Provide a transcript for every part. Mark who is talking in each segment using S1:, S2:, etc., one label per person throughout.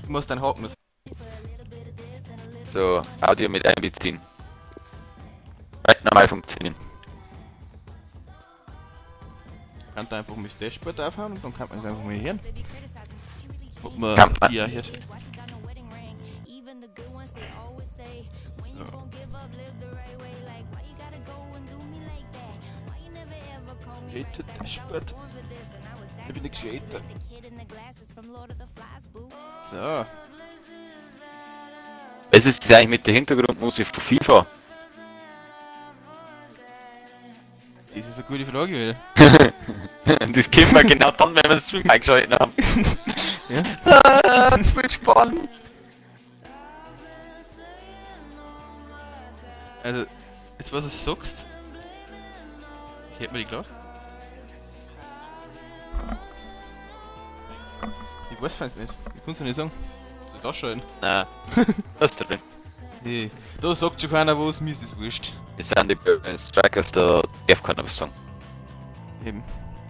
S1: Du musst deinen Haken.
S2: So, Audio mit einbeziehen. Wird normal funktionieren.
S1: Kannst du einfach mit das Dashboard aufhauen und dann kann man es einfach mal hören. Ob man
S2: Kann man.
S1: die hört. So. Hated Dashboard. Ich bin nicht gescheitert. So.
S2: Was ist das eigentlich mit der Hintergrundmusik von FIFA?
S1: Das ist eine gute Frage, wieder.
S2: Das können wir genau dann, wenn wir das Stream eingeschaltet haben.
S1: Ja?
S2: Twitch-Bahn!
S1: Also, jetzt was du sagst. Ich hätte mir die klar. Ich weiß es nicht. Ich kann es nicht sagen. Soll das schreiben?
S2: Nein. Was ist drin?
S1: Nee. Da sagt schon keiner was, mir ist das wurscht.
S2: Das sind die Strikers, da darf keiner was sagen.
S1: Eben.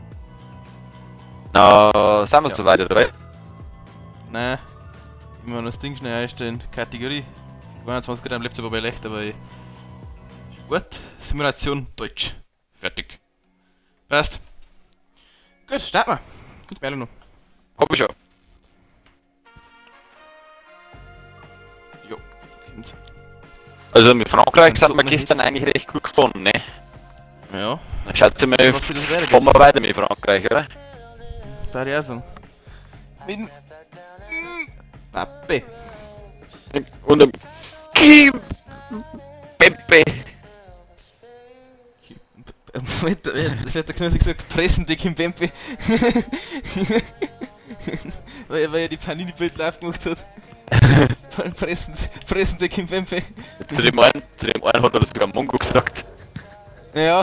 S2: Na, sind wir
S1: Ja.
S2: so weit, oder?
S1: Nein. Ich muss das Ding schnell einstellen. Kategorie. 21 Grad am Laptop aber leicht, aber Sport, Simulation, Deutsch. Fertig. Passt. Gut, starten wir. Gut, Merle noch.
S2: Hab ich schon.
S1: Jo, da kommt's.
S2: Also mit Frankreich
S1: Dann
S2: sind wir
S1: suchen wir
S2: gestern eigentlich recht gut gefunden, ne?
S1: Ja,
S2: Dann schaut mal,
S1: Was wird das weitergehen?
S2: fahren wir weiter mit Frankreich, oder?
S1: da ich auch sagen. Mit Pappe.
S2: Und dem Pepe.
S1: Wird der Knösel gesagt, Pressendeck im Bempe. weil er die Panini-Bild live gemacht hat. Pressendeck im Bempe.
S2: Zu dem einen hat er sogar Mongo gesagt.
S1: Ja.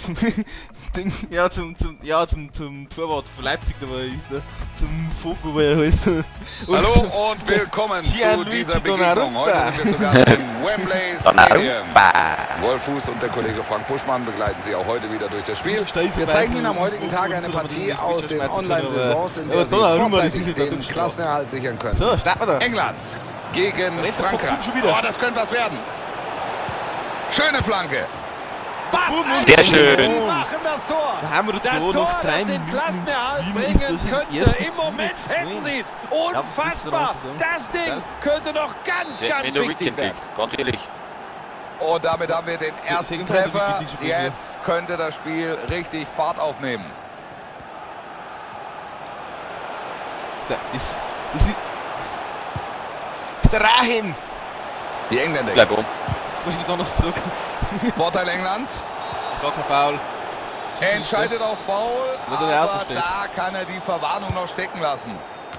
S1: zum Torwart von Leipzig, da war ich da. Zum Fogo war er halt.
S3: Hallo und willkommen zu
S1: Gianluigi
S3: dieser Begegnung.
S1: Donnarumma.
S3: Heute sind wir sogar im Wembley Stadium.
S2: Donnarumma.
S3: Wolf Fuß und der Kollege Frank Buschmann begleiten Sie auch heute wieder durch das Spiel.
S1: Steiße
S3: Wir zeigen Ihnen am
S1: Beißen
S3: heutigen
S1: und
S3: Tag
S1: so,
S3: eine
S1: aber die
S3: Partie aus den
S1: Schmerzen
S3: Online-Saisons, in
S1: aber
S3: der Sie
S1: Donnarumma, das ist
S3: vorzeitig
S1: ja der
S3: den
S1: Dummschlag.
S3: Klassenerhalt sichern können.
S1: So, starten wir da.
S3: England gegen
S1: Rennt der
S3: Frankreich.
S1: Kopf schon wieder.
S3: Oh, das könnte was werden. Schöne Flanke.
S2: Sehr schön.
S3: Sie machen das Tor.
S1: Da haben wir doch
S3: Das
S1: da
S3: Tor,
S1: noch 3
S3: das den
S1: Minuten
S3: Klassenerhalt
S1: Stream
S3: bringen
S1: ist das
S3: könnte.
S1: erste
S3: Im Moment
S1: Spiel.
S3: hätten Sie es.
S1: Ja, was ist da
S3: Unfassbar.
S1: los, so?
S3: Das Ding
S1: Ja.
S3: könnte noch ganz,
S2: Sie hat
S3: ganz
S2: mir der
S3: wichtig
S2: Weekend
S3: werden.
S2: gekriegt, ganz ehrlich.
S3: Und damit haben wir den ersten
S1: Deswegen haben wir
S3: Treffer.
S1: die Wichtig gespielt,
S3: Jetzt könnte das Spiel richtig Fahrt aufnehmen.
S1: Ist der Rahim!
S3: Die Engländer
S2: Bleib
S3: jetzt.
S2: oben.
S1: Soll ich was anderes sagen?
S3: Vorteil England.
S1: Ist gar kein Foul.
S3: Er entscheidet auf Foul,
S1: Muss er der Auto
S3: aber
S1: stehen.
S3: da kann er die Verwarnung noch stecken lassen.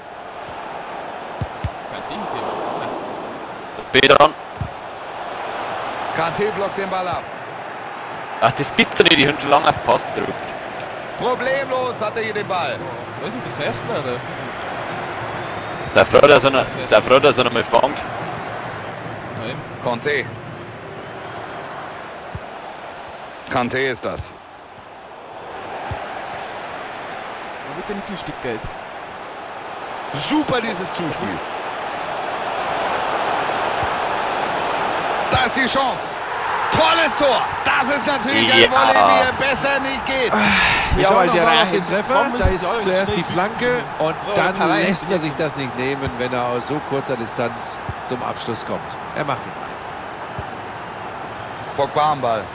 S1: Kein Ding, Thema.
S2: B dran.
S3: Kanté blockt den Ball ab.
S2: Ach, das gibt's doch nicht, die haben schon lange auf Pass gedrückt.
S3: Problemlos hat er hier den Ball.
S1: Was ist denn der Festler, oder?
S2: Sei froh, dass er noch mal fängt.
S1: Nein.
S3: Kanté. Kanté ist das.
S1: Wo wird der Mittelstücker jetzt?
S3: Super dieses Zuspiel. Da ist die Chance. Tolles Tor. Das ist natürlich eine
S2: Ja.
S3: Volley, wie er besser nicht geht.
S4: Wir
S1: Ja,
S4: schauen
S1: weil
S4: noch
S1: der
S4: mal auf
S1: Rahim-
S4: den Treffer.
S1: Warum
S4: Da
S1: müssen die
S4: ist
S1: alle
S4: zuerst die
S1: schnell
S4: Flanke und
S1: Ja,
S4: dann
S1: Karl-Heinz.
S4: lässt er sich das nicht nehmen, wenn er aus so kurzer Distanz zum Abschluss kommt. Er macht ihn.
S3: Pogba am Ball.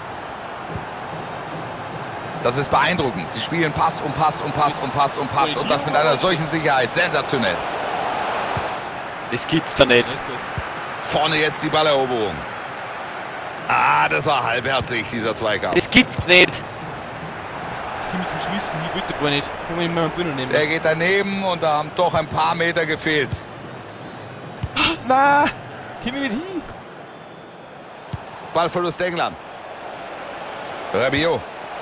S3: Das ist beeindruckend. Sie spielen Pass um Pass um Pass um Pass um Pass und das mit einer solchen Sicherheit. Sensationell.
S2: Das gibt's doch nicht.
S3: Vorne jetzt die Balleroberung. Ah, das war halbherzig, dieser Zweikampf.
S2: Das gibt's nicht.
S1: Jetzt komme ich zum Schießen, ich wollte gar nicht. Können wir nicht mehr einen Bühne nehmen?
S3: Der geht daneben und da haben doch ein paar Meter gefehlt.
S1: Nein! Komm ich nicht hin!
S3: Ballverlust England. Rabiot.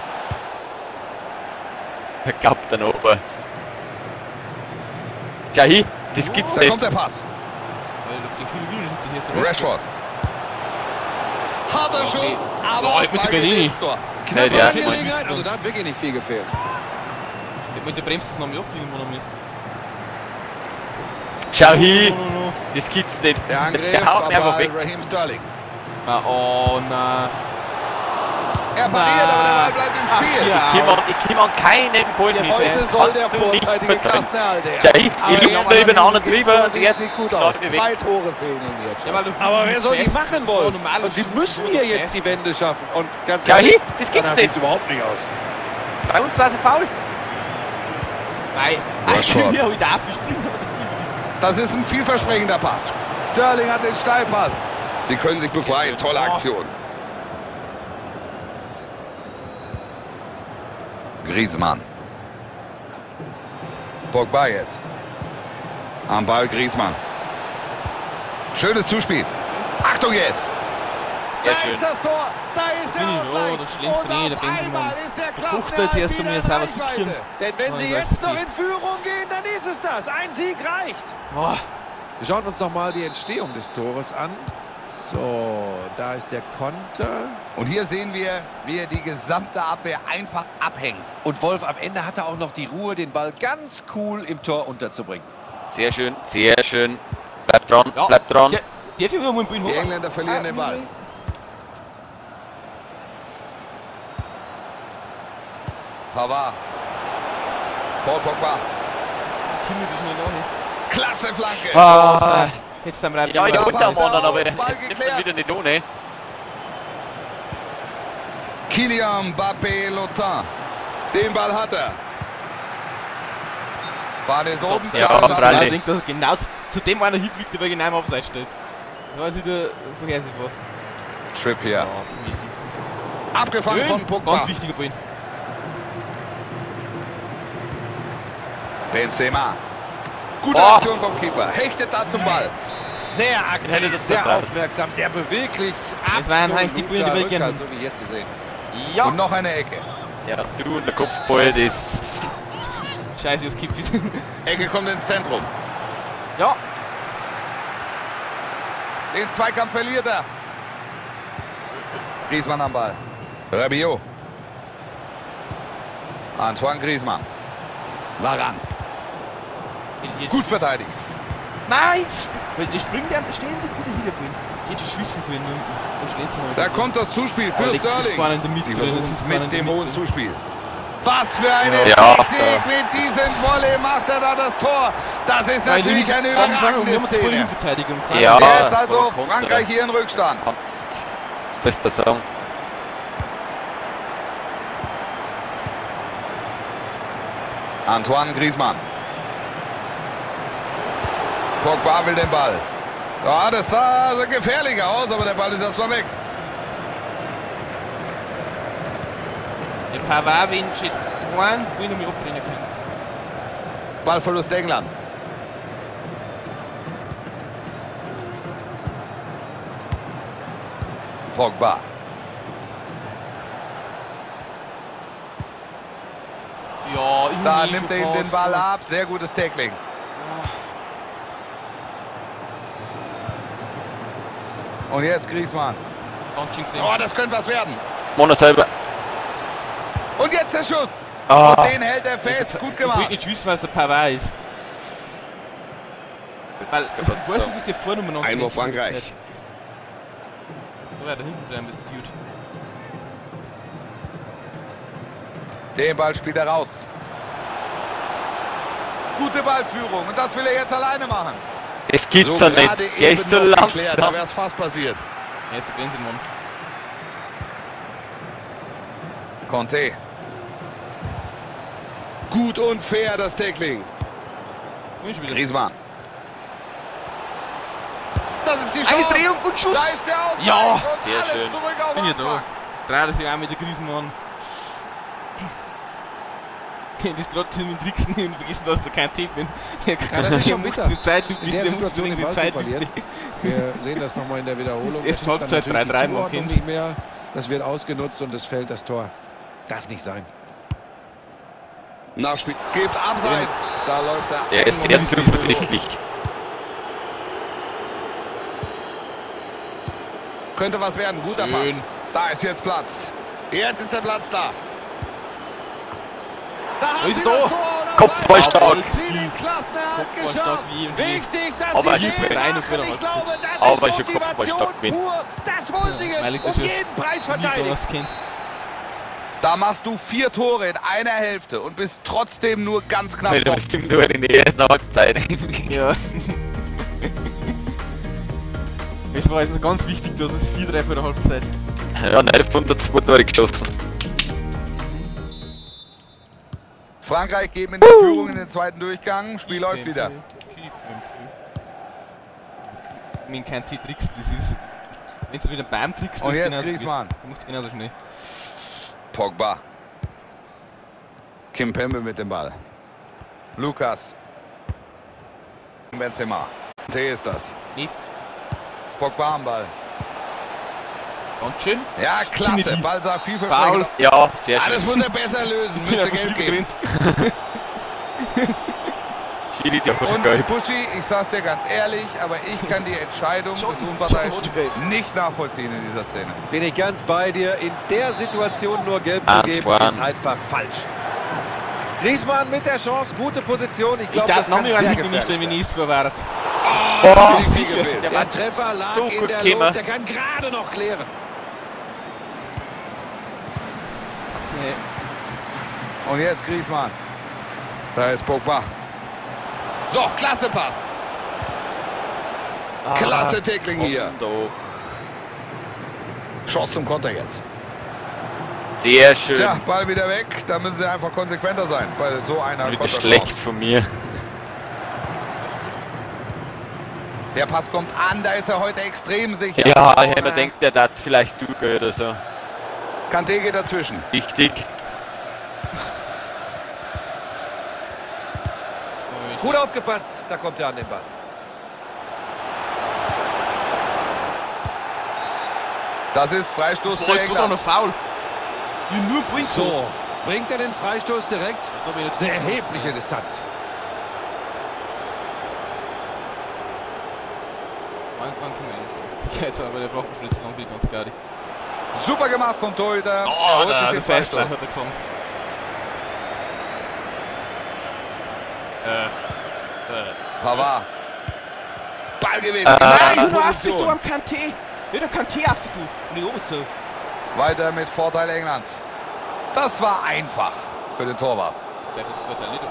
S2: Er glaubt dann oben. Schau hin, das gibt's
S3: Da
S2: nicht.
S3: kommt der Pass.
S1: Weil der Kiel will nicht, hier ist der
S3: Rashford. Harter Schuss, aber
S1: Boah, mit der Bellini.
S3: Tor.
S2: Nein,
S4: Knappe
S2: ja.
S4: Angelegenheit, also da hat wirklich nicht viel gefehlt.
S1: Mit der bremst das noch mal ab, irgendwo noch mit.
S2: Schau hin.
S1: No.
S2: Das gibt's nicht.
S3: Der Angriff
S2: Der haut mir einfach
S3: war
S2: weg.
S3: Raheem Sterling.
S1: Ah, oh nein.
S3: Er pariert, aber der Ball bleibt im Spiel.
S1: ja.
S2: Ich komm an keinen Ball hin.
S4: Heute
S2: Das
S4: soll der
S2: kannst du nicht
S4: vorzeitige
S2: verzeihen.
S4: Klassenerhalt her.
S2: Ja, ich
S4: Aber
S2: lupfe da über den anderen drüber und
S4: sieht
S2: der
S4: nicht gut aus.
S2: knallt mir weg.
S4: 2 Tore fehlen ihm jetzt.
S1: Ja, weil du
S4: Aber wer soll die
S1: fest-
S4: machen wollen?
S1: normal
S4: Und sie
S1: Schuss
S4: müssen
S1: oder
S4: hier
S1: fest.
S4: jetzt die Wende schaffen. Und ganz
S2: Ja,
S4: ehrlich,
S2: das gibt's
S4: danach
S2: nicht.
S4: sieht's überhaupt nicht aus.
S2: Bei uns war es ein Foul.
S1: Nein.
S3: Rashford.
S1: Ja, ich darf nicht springen.
S3: Das ist ein vielversprechender Pass. Sterling hat den Steilpass. Sie können sich befreien. Tolle Aktion. Griezmann. Pogba jetzt. Am Ball Griezmann. Schönes Zuspiel. Achtung jetzt.
S2: Sehr schön.
S4: das Tor. Da ist
S1: Bin ich, oh, das schlägst du nicht, der Benzema. Der kocht jetzt erst einmal selber Süppchen.
S4: Denn wenn
S1: Oh,
S4: sie
S1: das
S4: jetzt
S1: heißt,
S4: noch
S1: die-
S4: in Führung gehen, dann ist es das. Ein Sieg reicht.
S1: Boah.
S4: Wir schauen uns noch mal die Entstehung des Tores an. So, da ist der Konter.
S3: Und hier sehen wir, wie er die gesamte Abwehr einfach abhängt.
S4: Und Wolf, am Ende hatte auch noch die Ruhe, den Ball ganz cool im Tor unterzubringen.
S2: Sehr schön, sehr schön. Bleib dran,
S1: Ja.
S2: bleib dran.
S1: Der für irgendwo im Bild
S3: Die Engländer verlieren den Ball. Pavard. Paul Pogba.
S1: Kimmel sich schnell an.
S3: Klasse Flanke.
S2: Ah,
S1: Jetzt haben wir
S2: ja, ich
S3: Ja,
S2: wollte am
S3: Ball
S2: anderen, aber
S3: ist Ball
S2: nimmt
S3: geklärt.
S2: man wieder nicht ohne.
S3: Kylian Mbappé Lotin. Den Ball hat er. Bahn ist oben.
S2: Ja,
S3: Zweiter
S2: freilich.
S1: Ich denke, dass genau zu dem einer hinfliegt, der genau im Abseits steht. Das war wieder vorhersehbar.
S3: Trippier. Abgefangen von Pogba.
S1: Ganz wichtiger Point.
S3: Benzema. Gute
S2: Oh.
S3: Aktion vom Keeper. Hechtet da zum Ball.
S4: Sehr
S2: hätte
S4: aktiv,
S2: das
S4: sehr
S2: vertraut.
S4: aufmerksam, sehr beweglich.
S1: Das waren eigentlich die Bilder, die wir
S4: Rückhalt,
S1: kennen.
S4: so wie jetzt zu sehen.
S1: Ja.
S3: Und noch eine Ecke.
S2: Ja, du und der Kopfball, das...
S1: Scheiße, das kippt wieder.
S3: Ecke kommt ins Zentrum.
S1: Ja.
S3: Den Zweikampf verliert er. Griezmann am Ball. Rabiot. Antoine Griezmann. Varane. Gut verteidigt.
S1: Nice! Weil der springt ja ständig wieder hinterblieben. Jetzt schwissen sie ihn unten. Da steht sie mal.
S3: Da kommt das Zuspiel für
S1: Aber
S3: Sterling.
S1: ist vorne in der Mitte
S3: Sie
S1: drin,
S3: versuchen
S1: das
S3: es
S1: ist vorne in
S3: mit
S1: der
S3: dem
S1: Mitte.
S3: hohen Zuspiel. Was für eine
S2: Ja,
S3: Technik! Mit diesem Volley macht er da das Tor. Das ist natürlich eine überragende Szene.
S1: Verteidigung.
S2: Ja.
S3: Jetzt also
S2: Konter.
S3: Frankreich hier in Rückstand.
S2: Kannst das Beste sagen.
S3: Antoine Griezmann. Pogba will den Ball. Ja, das sah also gefährlicher aus, aber der Ball ist erstmal weg.
S1: Der Pavard, wenn ich Juan, wenn er mich abbrennen könnte.
S3: Ballverlust England. Pogba.
S1: Ja, ich
S3: Da
S1: hab
S3: nimmt
S1: schon
S3: er ihm den
S1: fast,
S3: Ball
S1: ja.
S3: ab. Sehr gutes Tackling. Und jetzt Griezmann.
S1: Ganz schön gesehen.
S3: Oh, das könnte was werden.
S2: Mono selber.
S3: Und jetzt der Schuss.
S2: Ah.
S3: Und den hält er fest. Gut
S1: Ich will
S3: gemacht.
S1: nicht wissen, was der Pavard ist. Weil, weißt du, was die Vornummer noch
S3: Einwurf
S1: kennt?
S3: Frankreich.
S1: Oh ja, da hinten dran mit dem Dude.
S3: Den Ball spielt er raus. Gute Ballführung. Und das will er jetzt alleine machen.
S2: Das gibt's ja nicht.
S3: gerade
S2: Der ist so
S3: eben noch geklärt, Da
S2: langsam.
S3: wäre es fast passiert.
S1: Er ist der Benzema.
S3: Conte. Gut und fair das Tackling.
S1: Bin ich wieder.
S3: Griezmann. Das ist die
S1: Eine
S3: Chance.
S1: Drehung und Schuss!
S3: Da ist der Ausgleich.
S1: Ja.
S3: Und
S2: Sehr
S3: alles
S2: schön.
S3: zurück auf
S1: Bin ich
S3: Anfang.
S1: da. 30 Jahre mit der Griezmann. Das ist gerade mit Tricksen und vergessen, dass ich da kein Tape bin.
S4: das ist schon bitter.
S1: Die Zeitlupe,
S4: In der Situation den Ball zu verlieren. Wir sehen das nochmal in der Wiederholung.
S1: Erste
S4: Es gibt dann
S1: Halbzeit
S4: natürlich die
S1: 3-3, man
S4: Zuordnung
S1: kennt's.
S4: nicht mehr. Das wird ausgenutzt und es fällt das Tor. Darf nicht sein.
S3: Nachspiel. Gibt abseits. Da läuft er.
S2: Der ist sehr zuversichtlich.
S3: Könnte was werden. Guter Pass.
S1: Schön.
S3: Da ist jetzt Platz. Jetzt ist der Platz da. Da haben
S1: ist
S3: sie
S1: da.
S3: das Tor.
S2: Kopfball stark.
S4: Sieht ihn klasse, er hat
S1: Kopfball stark
S4: geschafft.
S1: wie
S4: Wichtig, dass
S2: Aber
S4: sie
S2: ist
S4: gewinnen.
S1: rein auf ihrer
S4: Ich
S1: Halbzeit.
S4: glaube, das
S2: Aber
S4: ist
S2: ist ein Kopfball
S4: Motivation
S2: stark gewesen.
S4: pur. Das wollen sie
S1: weil ich
S4: jetzt
S1: das
S4: um
S1: schon
S4: jeden Preis
S1: nie
S4: verteidigen.
S1: sowas kennt.
S3: Da machst du 4 Tore in einer Hälfte und bist trotzdem nur ganz knapp
S2: Weil
S3: vor.
S2: du bist nur in der ersten Halbzeit.
S1: Ja. Es war jetzt ganz wichtig, dass es 4-3 vor der Halbzeit.
S2: Ja, nein, von der 2 Tore geschossen.
S3: Frankreich geben in die Führung in den zweiten Durchgang. Spiel läuft wieder.
S1: Mit kein T-Tricks, das ist. Wenn du wieder beim Tricks
S3: Und jetzt Griezmann.
S1: Du musst genauso schnell.
S3: Pogba. Kimpembe mit dem Ball. Lukas. Benzema. T ist das.
S1: Nee,
S3: Pogba am Ball.
S1: ganz schön.
S3: Ja, klasse.
S1: Kennedy.
S3: Ball sah vielversprechend.
S1: Foul.
S2: Ja, sehr
S3: Ah, das
S2: schön.
S3: muss er besser lösen. Müsste Geld geben.
S2: Schiri, der war schon
S3: Und
S2: gelb.
S3: Buschi, ich sag's dir ganz ehrlich, aber ich kann die Entscheidung des Unparteiischen nicht nachvollziehen in dieser Szene.
S4: Bin ich ganz bei dir. In der Situation nur gelb zu geben,
S2: Antoine.
S4: ist einfach falsch. Griezmann mit der Chance, gute Position. Ich
S1: Ich
S4: glaube,
S1: darf
S4: das
S1: noch
S4: kann
S1: nicht
S4: sehr
S1: mal nicht
S4: gefährlich
S1: wenn
S4: werden.
S1: ich es verwahrt.
S2: Boah,
S3: Die Siege gefehlt.
S2: der
S4: Der
S2: war
S4: Treffer lag
S2: so
S4: in
S2: gut
S4: der
S2: gekommen.
S4: Luft. Der kann gerade noch klären.
S1: Nee.
S3: Und jetzt Griezmann. Da ist Pogba. So, klasse Pass. Klasse Tackling hier.
S2: Doch.
S3: Chance zum Konter jetzt.
S2: Sehr schön.
S3: Tja, Ball wieder weg. Da müssen sie einfach konsequenter sein bei so einer
S2: Wieder
S3: Konterchance.
S2: schlecht von mir.
S3: Der Pass kommt an, da ist er heute extrem sicher.
S2: Ja, ich hätte mir gedacht, der hat vielleicht du oder so.
S3: Kanté geht dazwischen.
S2: Richtig.
S4: Gut aufgepasst. Da kommt er an den Ball.
S3: Das ist Freistoß
S1: Das
S3: für
S1: war jetzt sogar noch
S3: England.
S1: faul. Ja, nur bringt
S4: So, bringt er den Freistoß direkt?
S1: Da bin ich jetzt
S4: Eine erhebliche Distanz.
S1: Manchmal kann man jetzt aber der braucht mich jetzt noch wie ganz gar nicht.
S3: Super gemacht vom Torhüter. Er
S1: Oh,
S3: holt sich
S1: der
S3: den
S1: Festler
S3: Freistoß.
S1: hat er gefangen.
S3: Pavard. Ballgewinn.
S1: Nein,
S3: Nein,
S1: du hast du
S3: Position.
S1: am Kanté. Wieder Kanté auf du. Nicht oben so.
S3: Weiter mit Vorteil England. Das war einfach für den Torwart.
S1: Der wird Vorteil nicht.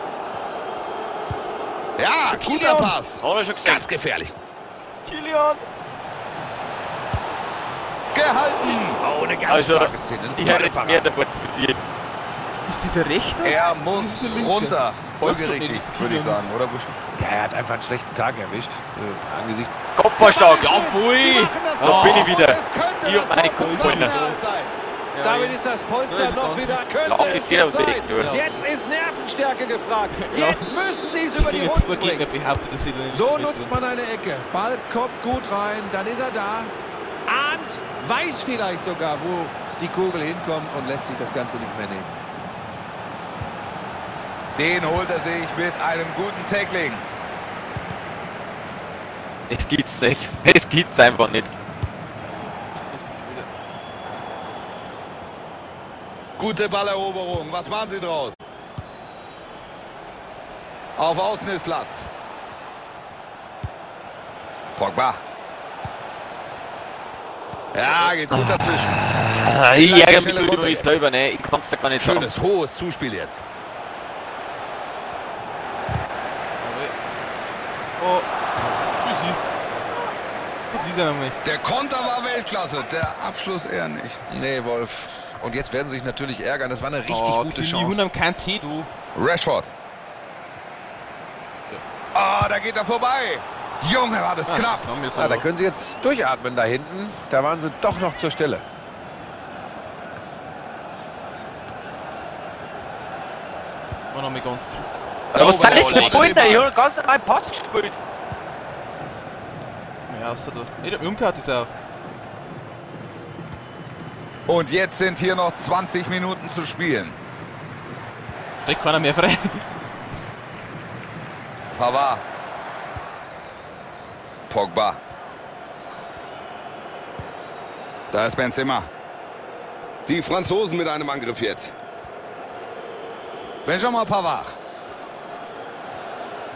S3: Ja, guter Pass.
S2: Haben wir schon gesehen.
S3: Ganz gefährlich.
S1: Kilian!
S3: Gehalten.
S4: Oh, eine ganz
S2: Also,
S4: starke Szene.
S2: ich hätte jetzt mehr der Wort verdient.
S1: Ist dieser Rechter?
S3: Er muss
S1: Das ist der Linke.
S3: runter.
S1: Das
S3: Folgerichtig,
S1: kommt nicht,
S3: würde ich sagen, oder Busch?
S4: Ja, er hat einfach einen schlechten Tag erwischt. Angesichts.
S2: Kopfball stark.
S1: Jawohl!
S2: Da bin ich wieder.
S3: Es könnte
S2: Hier
S3: das
S2: meine
S3: Tor zum
S2: Kopfbälle.
S3: Finale sein.
S4: Damit ist das
S1: Da
S4: Polster
S1: ist
S4: noch
S1: ganz
S4: wieder.
S1: gut.
S4: Könnte
S2: Ja,
S4: es
S2: ist jeder
S4: jetzt sein.
S2: unter den Ohren.
S4: Jetzt ist Nervenstärke gefragt.
S1: Ja.
S4: Jetzt müssen sie es über die
S1: Jetzt
S4: Runden
S1: Gegner
S4: bringen.
S1: behauptet, dass sie da nicht
S4: So
S1: mit
S4: nutzt
S1: drin.
S4: man eine Ecke. Ball kommt gut rein, dann ist er da. Ahnt, weiß vielleicht sogar, wo die Kugel hinkommt und lässt sich das Ganze nicht mehr nehmen.
S3: Den holt er sich mit einem guten Tackling.
S2: Es gibt's nicht. Es gibt's einfach nicht.
S3: Gute Balleroberung. Was machen sie draus? Auf Außen ist Platz. Pogba. Ja, geht gut dazwischen.
S2: Ich ärgere mich
S3: schnelle
S2: so über
S3: Konter
S2: mich
S3: jetzt.
S2: selber, ne? Ich kann's da gar nicht sagen.
S3: Schönes, hohes Zuspiel jetzt.
S1: Oh, tschüssi. Dieser Moment.
S3: Der Konter war Weltklasse, der Abschluss eher nicht.
S4: Nee, Wolf. Und jetzt werden sie sich natürlich ärgern. Das war eine richtig
S1: Oh,
S4: gute
S1: Kili,
S4: Chance.
S1: am Kanté, du.
S3: Rashford. Ah, da geht er vorbei. Junge, war das knapp.
S1: Das haben wir so
S4: Ja, da können sie jetzt durchatmen da hinten. Da waren sie doch noch zur Stelle.
S1: war noch mal ganz zurück.
S2: Aber was soll das
S3: Ball.
S2: mit Bullen? Ich hab ganz normal Pass gespielt.
S1: Ja, außer da. Ne, der umgehört ist auch.
S3: Und jetzt sind hier noch 20 Minuten zu spielen.
S1: Steckt keiner mehr frei.
S3: Pavard. Pogba. Da ist Benzema. Die Franzosen mit einem Angriff jetzt. Benjamin Pavard.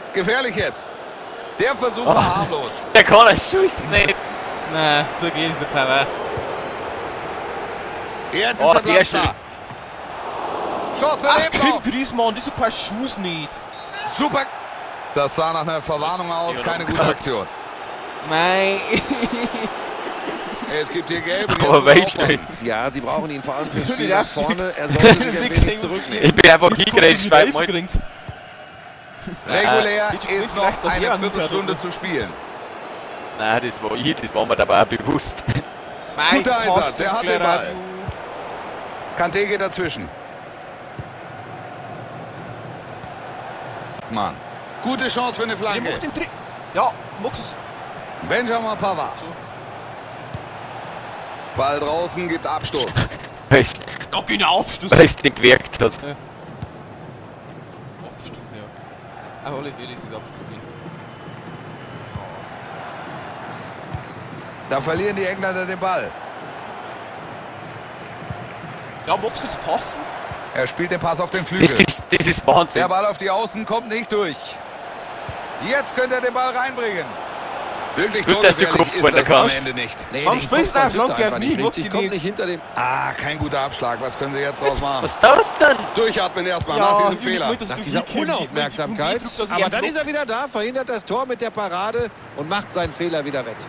S3: Gefährlich jetzt. Der Versuch war harmlos.
S2: Der kann er schießen nicht.
S1: Nein, so geht es Pavard.
S3: Jetzt
S2: Oh,
S3: ist
S2: sehr
S3: er
S2: schön.
S3: da. Chance
S1: Ach,
S3: lebt
S1: Kim
S3: noch.
S1: Griezmann, das ist kein Schuss nicht.
S3: Super. Das sah nach einer Verwarnung aus.
S2: Ja,
S3: Keine
S2: oh
S3: gute
S2: Gott.
S3: Aktion.
S1: Nein.
S3: Es gibt hier Gelb. und
S2: Aber
S3: jetzt muss er
S2: welch
S3: aufpassen.
S4: Ja, sie brauchen ihn vor allem fürs Spiel
S1: Ja.
S4: nach vorne. Er sollte sich ein
S1: Sechs
S4: wenig zurücknehmen.
S2: Ich bin einfach hingerätscht, weil mal.
S3: Regulär
S1: Jetzt
S3: ist noch
S1: vielleicht das
S3: eine
S1: eher
S3: Viertelstunde
S1: anhört,
S3: zu spielen.
S2: Nein, das war ich, das war mir dabei auch bewusst.
S3: Guter Einsatz, er hat den Ball. Kanté geht dazwischen. Mann. Gute Chance für eine Flanke.
S1: Ja, Mox ist
S3: Benjamin Pavard.
S1: so.
S3: Ball draußen, gibt Abstoß.
S2: Weil es
S1: Ja, genau, Abschluss.
S2: nicht gewirkt hat.
S1: Abschluss, ja. Aber alle Fehler ist Abschluss drin.
S3: Da verlieren die Engländer den Ball.
S1: Ja, Mox wird's passen.
S3: Er spielt den Pass auf den Flügel.
S2: Das ist Wahnsinn.
S3: Der Ball auf die Außen kommt nicht durch. Jetzt könnte er den Ball reinbringen. Wirklich
S2: Gut, dass du
S3: torgefährlich
S2: Kopfball
S3: ist das am
S2: kannst.
S3: Ende nicht.
S4: Nee,
S1: Warum
S4: den
S1: spielst du
S4: Kopfball
S1: da?
S4: trifft er
S1: Flanke auf
S4: einfach
S1: mich,
S4: nicht richtig.
S1: Mock
S4: Kommt
S1: geht.
S4: nicht hinter dem...
S3: Ah, kein guter Abschlag. Was können sie jetzt draus machen?
S2: Was ist das denn?
S3: Durchatmen erstmal nach diesem Fehler.
S4: Nach dieser Unaufmerksamkeit. Aber dann ist er wieder da, verhindert das Tor mit der Parade und macht seinen Fehler wieder wett.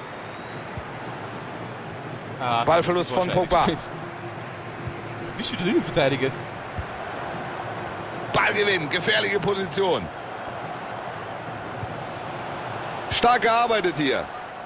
S3: Ballverlust von Pogba.
S1: Du bist wieder Innenverteidiger.
S3: Ballgewinn, gefährliche Position. Stark gearbeitet hier.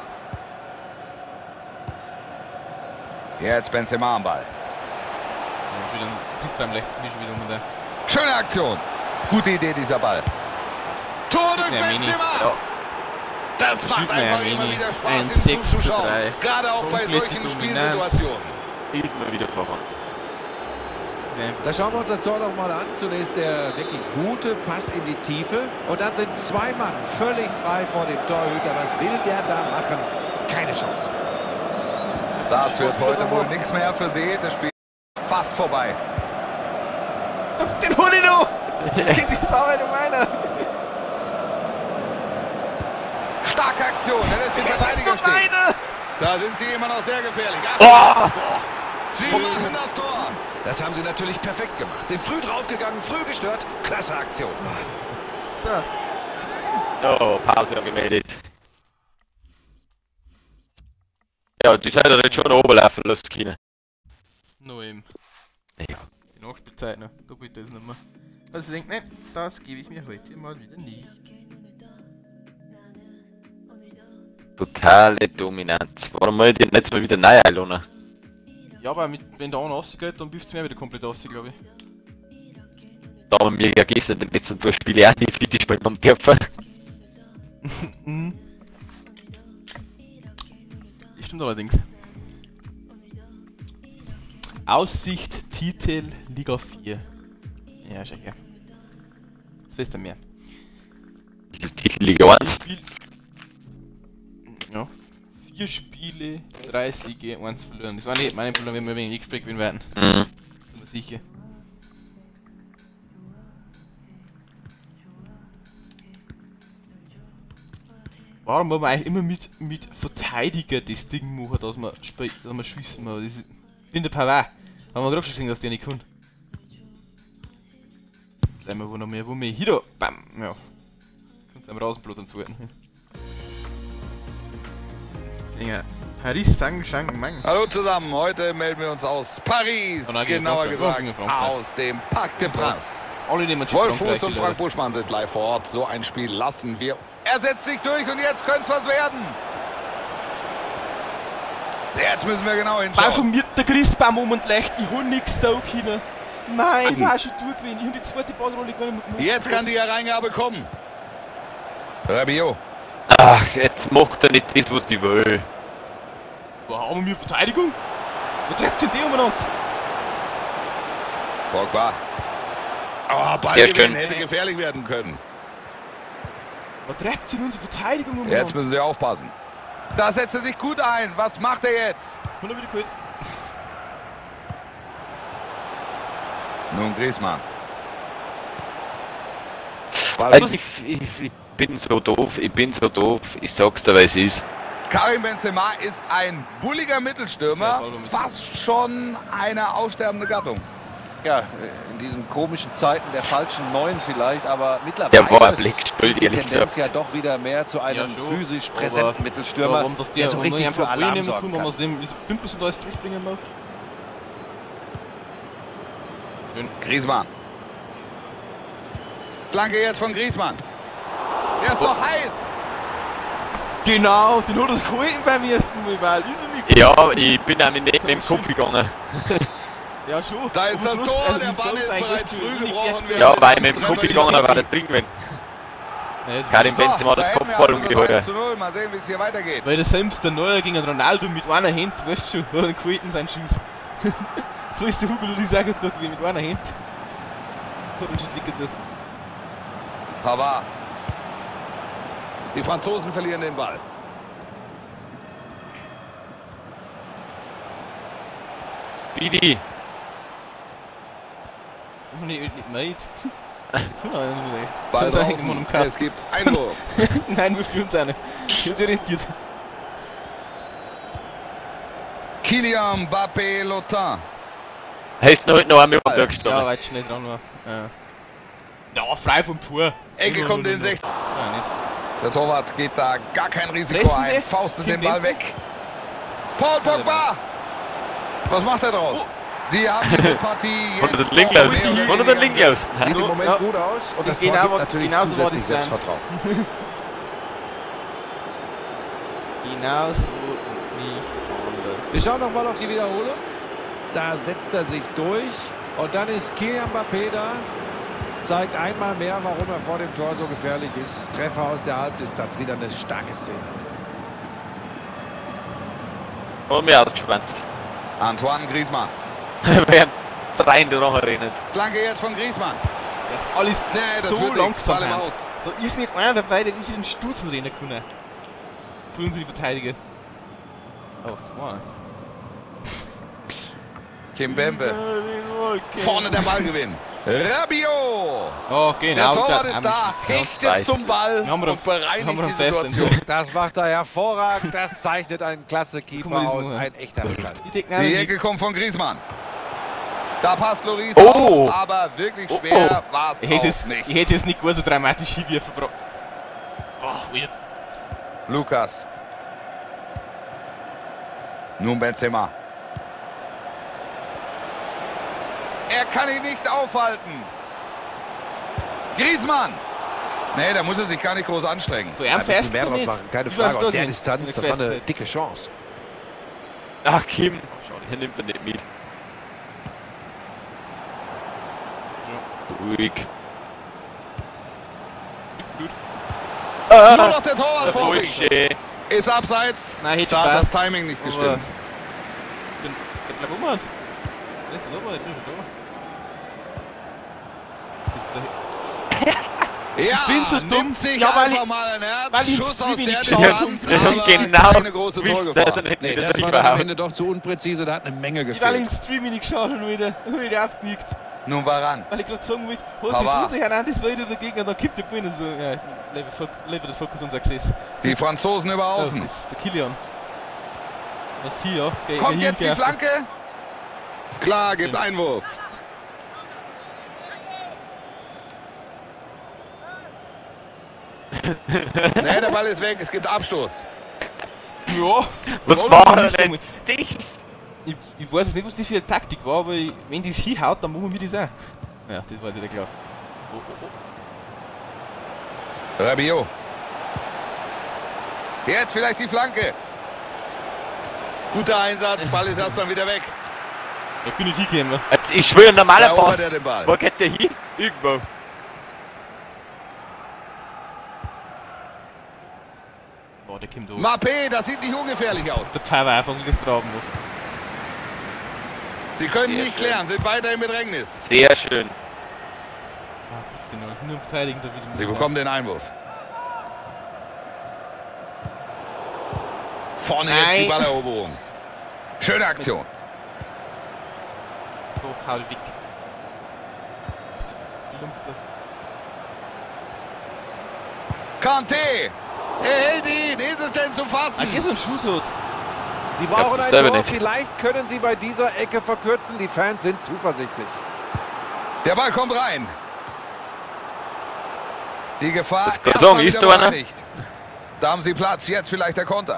S3: Jetzt Benzema am Ball.
S1: Ja, wieder bist beim letzten bist du wieder unter der.
S3: Schöne Aktion. Gute Idee dieser Ball. Tor durch
S1: Ja, Mini.
S3: Benzema.
S2: Ja.
S3: Das
S1: Schiebt
S3: macht
S1: mir ja
S3: einfach immer
S1: Mini.
S3: wieder Spaß,
S1: Ein
S3: ihm
S1: 6:3.
S3: zuzuschauen. Gerade auch bei
S1: Komplette
S3: solchen
S1: Dominanz.
S3: Spielsituationen.
S2: Ist mal wieder voran.
S4: Da schauen wir uns das Tor noch mal an. Zunächst der wirklich gute Pass in die Tiefe. Und dann sind zwei Mann völlig frei vor dem Torhüter. Was will der da machen? Keine Chance.
S3: Das wird heute wohl nichts mehr für sie. Das Spiel ist fast vorbei.
S1: Den hol ich noch! Das ist auch eine meiner!
S3: Starke Aktion. Der lässt den Verteidiger stehen.
S1: Meine!
S3: Da sind sie immer noch sehr gefährlich.
S2: Oh!
S3: Sie machen das Tor.
S4: Das haben sie natürlich perfekt gemacht. Sind früh draufgegangen, früh gestört. Klasse Aktion.
S1: So.
S2: Oh, Pause angemeldet. Ja, die seid ihr jetzt schon oben laufen lassen können.
S1: Nur eben.
S2: Ja.
S1: Die Nachspielzeit noch. Da geht das nicht mehr. Also ich denke, nein, das gebe ich mir heute mal wieder nicht.
S2: Totale Dominanz. Warum wollt ihr jetzt mal wieder neu einladen?
S1: Ja, aber wenn der eine rausgeht, dann bist du mir wieder komplett raus, glaube ich.
S2: Da haben wir ja gestern den letzten zwei Spiele auch nicht richtig gespielt am dürfen.
S1: Das stimmt allerdings. Aussicht, Titel, Liga 4. Ja, schau her. Das weißt du mehr.
S2: Titel Liga 1.
S1: Spiel. Ja. 4 Spiele, 3 Siege, 1 verloren. Das war nicht mein Problem, wenn wir wegen X-Break gewinnen werden.
S2: Mhm.
S1: Bin mir sicher. Warum haben wir eigentlich immer mit Verteidiger das Ding machen, dass wir schießen? Das ist in der Pavard. Haben wir gerade schon gesehen, dass der nicht kann. Bleiben wir wo noch mehr, wo mehr. Hier da. Bam. Ja. Kannst du am Rasenblut am zweiten. Dinger. Paris Saint-Germain.
S3: Hallo zusammen, heute melden wir uns aus Paris,
S1: Oh, nein, gegen
S3: genauer
S1: Frankreich.
S3: gesagt
S1: Gegen Frankreich.
S3: aus dem Parc des Princes.
S1: Alle nehmen schon
S3: Wolf
S1: Frankreich
S3: Fuß und
S1: wieder.
S3: Frank Buschmann sind live vor Ort. So ein Spiel lassen wir. Er setzt sich durch und jetzt könnte es was werden. Jetzt müssen wir genau
S1: Ball
S3: hinschauen.
S1: von mir, der Christbaum um und leicht. Ich hol nix da hin. Nein, ich war schon durchgewinnen. Ich hab die zweite Ballrolle gewonnen.
S3: Jetzt kann die Hereingabe kommen. Rabiot.
S2: Ach, jetzt macht er nicht das, was ich will.
S1: Wow, haben wir Verteidigung? Wo treibt sich die umeinander?
S3: Pogba. Oh,
S2: Sehr
S3: Ballgewinn
S2: schön.
S3: hätte gefährlich werden können.
S1: Wo treibt sich unsere Verteidigung umeinander?
S3: Jetzt müssen sie aufpassen. Da setzt er sich gut ein. Was macht er jetzt?
S1: Und dann wieder geholt.
S3: Nun Griezmann.
S2: Also ich bin so doof, ich sag's dir, weil es ist.
S3: Karim Benzema ist ein bulliger Mittelstürmer, fast schon eine aussterbende Gattung.
S4: Ja, in diesen komischen Zeiten der falschen Neun vielleicht, aber mittlerweile
S2: Der war ein Blickspiel,
S4: die
S2: ehrlich
S4: Tendenz
S2: gesagt.
S4: ja doch wieder mehr zu einem physisch präsenten Mittelstürmer,
S1: Warum das
S4: der so richtig für Alarm sorgen kann.
S1: Man sehen, wie so Pimpels und alles zuspringen macht. Schön.
S3: Griezmann. Flanke jetzt von Griezmann. Der ist noch heiß.
S1: Genau, den hat er gehalten beim ersten Mal, weil ist er nicht.
S2: Ja, ich bin auch nicht mit dem Kopf gegangen.
S1: Ja, schon.
S3: Da ist das
S1: Plus,
S3: Tor, der
S1: im
S3: Ball ist
S1: Fuß eigentlich
S3: bereits
S1: zu
S3: früh
S1: wenig
S3: gebrochen.
S1: wert.
S2: Ja, weil ich mit dem Kopf gegangen bin, war der drin gewesen.
S1: Ja, das
S2: Karim Benzema hat das Kopfball umgeholt.
S3: Mal sehen, wie es hier weitergeht.
S1: weil der selbst der Neuer gegen den Ronaldo mit einer Hand, weißt du schon, hat er gehalten seinen Schuss. So ist der Hugo Lloris auch gesagt, wie mit einer Hand. Hat er schon entwickelt.
S3: Pavard. Die Franzosen verlieren den Ball.
S2: Speedy.
S1: Oh, nicht Mate.
S3: Ball
S1: Das ist eigentlich
S3: draußen.
S1: immer im Kampf.
S3: Es gibt Einwurf.
S1: Nein, wir führen uns eine. Wir sind orientiert.
S3: Kylian Mbappé Lotin.
S2: Heißt noch heute noch einmal
S1: Ja,
S2: durchgestanden.
S1: weit schnell dran war. Ja, frei vom Tor.
S3: Ecke kommt in 6.
S1: Ja, nicht.
S3: Der Torwart geht da gar kein Risiko
S1: Pressen
S3: ein.
S1: die?
S3: Faustet den
S1: Kim
S3: Ball weg. Paul Pogba. Was macht er draus? Sie haben diese Partie jetzt
S2: Unter den Linken aus.
S3: mehr oder
S2: Unter den
S3: weniger
S2: Linken aus.
S4: Sieht im Moment
S1: Ja.
S4: gut aus und das
S1: Genau,
S4: Tor gibt
S1: das
S4: natürlich
S1: genauso war
S4: zusätzlich
S1: das geplant.
S4: Selbstvertrauen.
S1: Genau so und nicht anders.
S4: Wir schauen nochmal auf die Wiederholung. Da setzt er sich durch und dann ist Kylian Mbappé da. Zeigt einmal mehr, warum er vor dem Tor so gefährlich ist. Treffer aus der Halbdistanz, wieder eine starke Szene.
S2: Und mir ausgespannt.
S3: Antoine Griezmann.
S2: Während drei in der Woche rennen.
S3: Flanke jetzt von Griezmann.
S1: Das ist alles
S3: Nee, das
S1: so
S3: wird nichts.
S1: langsam.
S3: Ball im
S1: Hand.
S3: Aus.
S1: Da ist nicht einer dabei, der nicht in den Stutzen rennen kann. Für unsere Verteidiger. Oh, wow.
S3: Kimpembe. Vorne der Ballgewinn. Rabiot.
S1: Oh,
S3: Der
S1: genau.
S3: Torwart ist da. Hechtet zum Ball
S1: Haben wir
S3: und bereinigt
S1: haben wir
S3: die
S1: einen festen
S3: Situation.
S4: Das macht er hervorragend. Das zeichnet einen klasse Keeper
S1: Guck mal,
S4: aus.
S1: diesen-
S4: Ein echter Rückhalt.
S1: Ich denke,
S3: Die
S1: nein,
S3: Ecke kommt von Griezmann. Da passt Lloris
S2: Oh.
S3: auf, aber wirklich schwer war es
S1: ich hätte
S3: auch nicht.
S1: es jetzt nicht so dramatisch hinwerfen, Bro. Oh, weird.
S3: Lukas. Nun Benzema. Er kann ihn nicht aufhalten. Griezmann. Nee, da muss er sich gar nicht groß anstrengen.
S1: Für
S4: Er
S1: ihn
S4: muss mehr
S1: fest
S4: draus
S1: nicht.
S4: machen, keine
S1: Ich
S4: Frage.
S1: weiß
S4: Aus
S1: doch
S4: der
S1: nicht.
S4: Distanz, das war eine dicke Chance.
S2: Ach, Kim. Er nimmt mir nicht mit. Ruhig.
S3: Nur noch der Torwart vor
S2: Voll
S3: sich.
S2: schön.
S3: Ist abseits.
S1: Nein, hätte
S3: Da hat das
S1: passt.
S3: Timing nicht
S1: Aber-
S3: gestimmt.
S1: Ich glaube, Moment. Jetzt ist er aber, jetzt ist er da.
S3: Ja,
S1: Ich bin so dumm.
S3: nimmt sich
S1: Ja, weil
S3: einfach
S1: ich-
S3: mal ein
S1: weil ich
S3: Herzschuss aus
S1: Streaming
S3: der
S1: nicht
S3: Distanz.
S2: Wir haben
S3: aber
S2: genau
S3: keine große
S2: gewusst, dass
S3: Torgefahr.
S2: er nicht
S4: Nee,
S2: wieder
S4: das
S2: drin
S4: war dann am
S2: war.
S4: Ende doch zu unpräzise. Da hat eine Menge
S1: Ich weil ich
S4: gefehlt.
S1: ins Streaming nicht geschaut habe, wieder aufgenickt.
S3: Nun war ran.
S1: Weil ich gerade sagen wollte, holst
S3: Aber-
S1: jetzt unsicher an, das war wieder dagegen und dann kippt der Ball so. Ja, leber der Fokus und Success.
S3: Die Franzosen über
S1: Oh,
S3: außen.
S1: das ist der Kilian. Was ist hier, ja?
S3: Kommt jetzt die Flanke? Klar, gibt Einwurf. Nee, der Ball ist weg, es gibt Abstoß.
S1: Ja.
S2: Was
S1: Ja,
S2: war
S1: das ist
S2: denn
S1: gut.
S2: das?
S1: Ich weiß jetzt nicht, was das für eine Taktik war, aber wenn das hinhaut, dann machen wir das auch. Ja, das war wieder klar. Oh, oh, oh.
S3: Rabiot. Jetzt vielleicht die Flanke. Guter Einsatz, Ball ist erstmal wieder weg.
S1: Ich bin nicht hingekommen.
S2: Jetzt, ich schwöre, ein normaler
S3: Erobert
S2: Pass.
S3: er den Ball.
S2: Wo geht der hin? Irgendwo.
S1: Boah, der kommt da.
S3: Mbappé, das sieht nicht ungefährlich aus.
S1: Der Power einfach das Traben noch.
S3: Sie können
S2: Sehr
S3: nicht
S2: schön.
S3: klären, sind weiter im Bedrängnis.
S2: Sehr schön.
S1: Ah, 14-0. Nur verteidigen da wieder.
S3: Sie bekommen den Einwurf. Vorne jetzt die
S1: Nein.
S3: Balleroberung. Schöne Aktion.
S1: Oh, hau weg.
S3: Kanté. Er hält ihn. Ist es denn zu fassen?
S1: Geh so ein Schuss.
S4: Sie brauchen ein
S2: selber
S4: Tor.
S2: nicht.
S4: Vielleicht können sie bei dieser Ecke verkürzen. Die Fans sind zuversichtlich.
S3: Der Ball kommt rein. Die Gefahr
S2: Das kann sagen,
S3: erstmal
S2: ist
S3: wieder
S2: da einer?
S3: nicht. Da haben sie Platz. Jetzt vielleicht der Konter.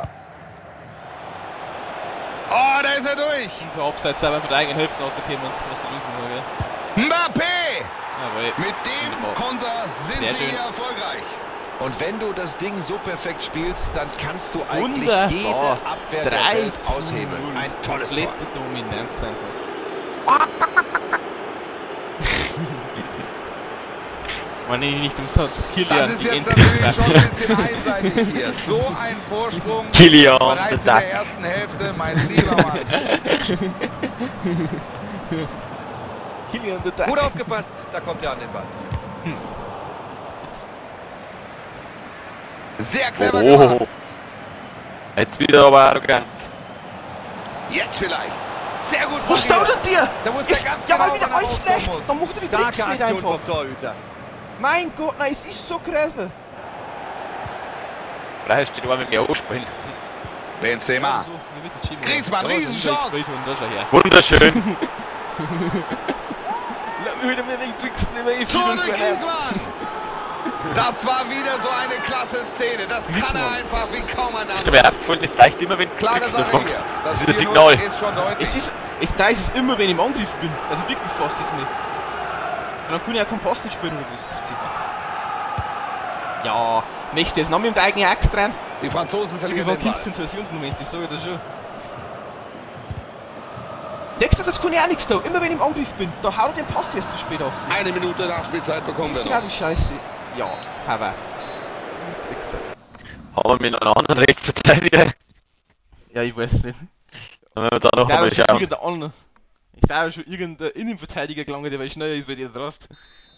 S3: Oh, da ist er durch.
S1: Für Abseits selber von der eigenen Hälfte rausgekommen und was der Riesenhöhe.
S3: Mbappé.
S1: Jawohl.
S3: Mit dem
S1: Wunderbar.
S3: Konter sind
S1: Sehr
S3: sie
S1: schön.
S3: hier erfolgreich.
S4: Und wenn du das Ding so perfekt spielst, dann kannst du eigentlich
S1: Wunderbar.
S4: jede Abwehr der
S1: 3
S4: Welt
S1: zu
S4: aushebeln.
S1: 0.
S4: Ein tolles Tor.
S1: Komplette Dominanz einfach. Man nicht umsonst. Kilian,
S3: Das ist
S1: die
S3: jetzt
S1: Endgegner.
S3: natürlich schon ein bisschen einseitig hier. So ein Vorsprung
S2: Kilian,
S3: bereits in
S2: der
S3: der ersten Hälfte, mein lieber Mann.
S1: Kilian, der Duck.
S4: Gut aufgepasst, da kommt er an den Ball.
S3: Sehr clever gemacht.
S2: Oh. Jetzt wieder aber arrogant.
S3: Jetzt vielleicht. Sehr gut.
S1: Was
S3: probiert.
S1: dauert dir?
S3: Da muss
S1: Ist,
S3: der ganz
S1: ja,
S3: genau,
S1: weil wieder
S3: wann er
S1: alles
S3: rauskommen
S1: schlecht.
S3: muss.
S1: Dann macht er die Tricks
S4: Starke
S1: nicht
S4: Aktion
S1: einfach.
S4: vom Torhüter.
S1: Mein Gott, nein, es ist so gräsel.
S2: Vielleicht steht er mit mir ausspielen.
S3: Benzema. Griezmann, Riesenchance.
S2: Wunderschön.
S1: Lass mich wieder mehr wegtricksen, immer
S3: Tor durch Griezmann. Das war wieder so eine klasse Szene. Das kann er
S1: Griezmann.
S3: einfach wie kaum ein
S2: Ich
S3: anderer.
S2: mir aufgefallen, es reicht immer, wenn du
S3: Klare
S2: trickst,
S3: Sache
S2: du
S3: hier.
S2: fängst. Das ist
S3: Das
S2: ein
S3: 4:0
S2: Signal.
S3: ist schon deutlich.
S1: Da ist es immer, wenn ich im Angriff bin. Also wirklich fast jetzt nicht. Und dann kann ich auch keinen Pass nicht spielen oder was. Fix. Ja, nächstes jetzt noch mit dem eigenen Axt rein.
S3: Die Franzosen verlieren
S1: Irgendwann
S3: den
S1: gibt es
S3: Ball.
S1: Situationsmomente, ich sage das schon. Siehst du, jetzt kann ich auch nichts da. Immer wenn ich im Angriff bin, da haut er den Pass jetzt zu spät aus.
S3: Eine Minute Nachspielzeit bekommen
S1: Das
S3: wir
S1: ist genau
S3: noch.
S1: die Scheiße. Ja, aber.
S2: Haben wir noch einen anderen Rechtsverteidiger?
S1: Ja, ich weiß nicht.
S2: Dann werden wir da noch
S1: Da
S2: einmal
S1: ist schon
S2: schauen.
S1: irgendein anderer. Ich sage schon irgendein Innenverteidiger gelangt, der weil schneller ist, weil der drast.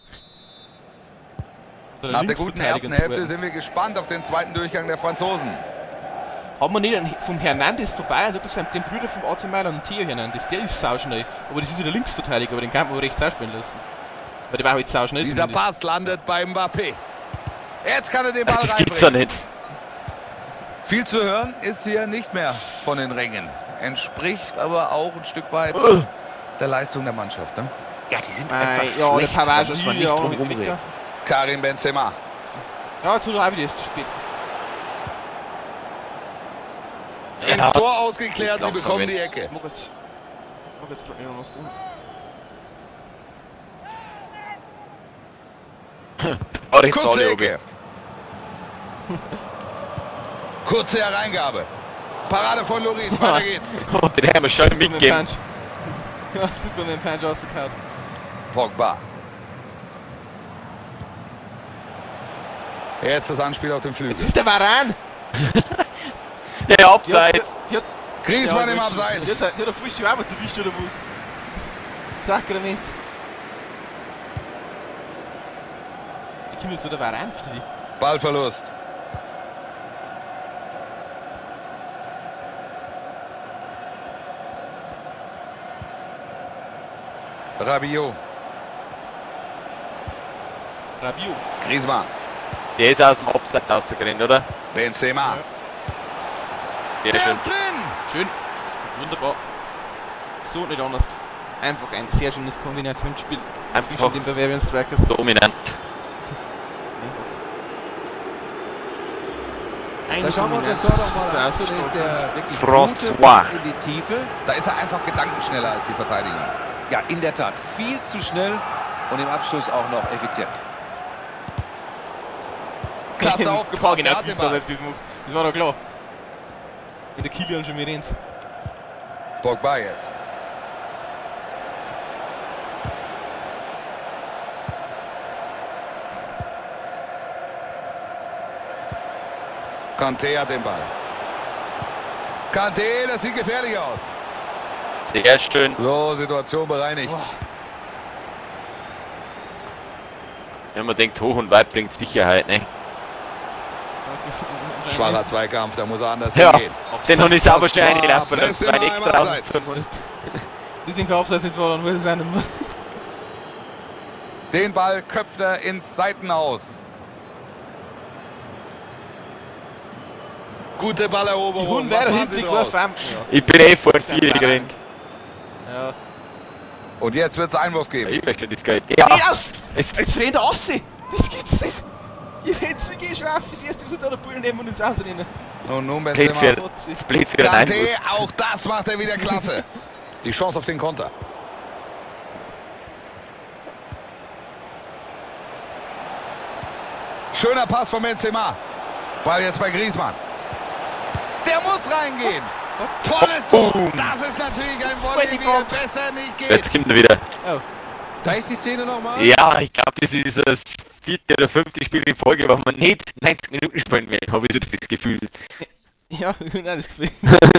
S1: Oder
S3: Nach der guten ersten
S1: Linksverteidiger
S3: Hälfte
S1: zu
S3: sind wir gespannt auf den zweiten Durchgang der Franzosen.
S1: Haben wir nicht vom Hernandez vorbei, also den Brüder vom AC Mailand und Theo Hernandez, der ist sauschnell. Aber das ist wieder Linksverteidiger, aber den kann man rechts auch spielen lassen. Weil der war halt sauschnell.
S3: Dieser
S1: zumindest.
S3: Pass landet bei Mbappé. Jetzt kann er den Ball
S2: Das gibt's ja
S3: reinbringen.
S2: nicht.
S3: Viel zu hören ist hier nicht mehr von den Rängen. Entspricht aber auch ein Stück weit der Leistung der Mannschaft. Ne?
S4: Ja, die sind einfach
S1: Ja, der
S4: schlecht.
S1: Pavage
S4: Da muss man nicht drum rumreden.
S3: Karim Benzema.
S1: Ja, jetzt hat er auch wieder erst zu spät.
S3: Ins
S2: Ja,
S3: Tor ausgeklärt,
S2: ist
S3: sie
S2: langsam
S3: bekommen
S2: weg.
S3: die Ecke.
S1: Ich mag jetzt gerade nicht noch was tun.
S3: Kurze Ecke. Kurze Hereingabe. Parade von Loris, weiter geht's.
S2: Oh, den haben wir schon mitgegeben.
S1: Punch. Ja, Superman Punch rausgekaut.
S3: Pogba. Jetzt das Anspiel auf dem Flügel.
S1: Das ist der Varan!
S2: Ja, abseits.
S1: Die hat
S3: Griezmann im
S1: Die
S3: Abseits.
S1: hat der Fuß schon auch erwischt oder was? Sakrament. Ich komme jetzt so der Varan für die.
S3: Ballverlust. Rabiot.
S1: Rabiot.
S3: Griezmann.
S2: Der ist aus dem Abseits rausgerannt, oder?
S3: Benzema.
S2: Der
S3: Der
S2: ist schon.
S3: ist drin.
S1: Schön. Wunderbar. So nicht anders. Einfach ein sehr schönes Kombinationsspiel
S2: Einfach
S1: zwischen den Bavarian Strikers.
S2: dominant.
S4: Da schauen wir uns das Tor doch mal
S1: Da
S4: an.
S1: ist er
S4: Zunächst
S1: stark.
S4: der wirklich
S2: François.
S4: gute Pass in die Tiefe.
S3: Da ist er einfach gedankenschneller als die Verteidigung.
S4: Ja, in der Tat. Viel zu schnell und im Abschluss auch noch effizient.
S3: Klasse aufgepasst.
S1: Genau,
S3: Er hat den Ball.
S1: das war doch klar. Wenn der Kilian schon mehr rennt.
S3: Pogba jetzt. Kanté hat den Ball. Kanté, das sieht gefährlich aus.
S2: Sehr schön.
S3: So, Situation bereinigt.
S2: Wenn man denkt, hoch und weit bringt Sicherheit, ne?
S3: Schwacher Zweikampf, da muss er anders
S2: Ja,
S3: hingehen.
S2: den habe ich sauber
S3: Das
S2: schon
S3: war
S2: reingelaufen, um
S3: Benzema
S2: zwei extra
S3: im Abseits.
S2: rauszuholen.
S1: Deswegen kann Abseits nicht war, dann weiß es auch nicht mehr.
S3: Den Ball köpft er ins Seitenhaus. Gute Balleroberung.
S1: Die
S3: Was
S1: Hunde
S3: machen Sie
S1: hinten
S3: draus?
S1: geworfen.
S2: Ich bin eh vor 4 gerannt.
S1: Ja.
S3: Und jetzt wird es Einwurf geben.
S2: Ich möchte das Geld. Ja!
S1: Erst!
S2: Es
S1: Jetzt rennt er raus! Das gibt's nicht! Ihr rennt so wie Schwaffen, erst müssen da der Bullen nehmen und ins Ausrennen.
S3: Und nun
S2: blöd
S3: Benzema.
S2: für, blöd für den
S3: Dante,
S2: Einwurf.
S3: auch das macht er wieder klasse. Die Chance auf den Konter. Schöner Pass von Benzema. Ball jetzt bei Griezmann. Der muss reingehen. Tolles Tor. Das ist natürlich ein Volley, wie er besser nicht geht.
S2: Jetzt kommt er wieder.
S1: Oh.
S4: Da ist die Szene nochmal.
S2: Ja, ich glaube, das ist das 4. oder 5. Spiel in Folge, wo man nicht 90 Minuten spielen will, habe ich so das Gefühl.
S1: Ja, nein, das Gefühl.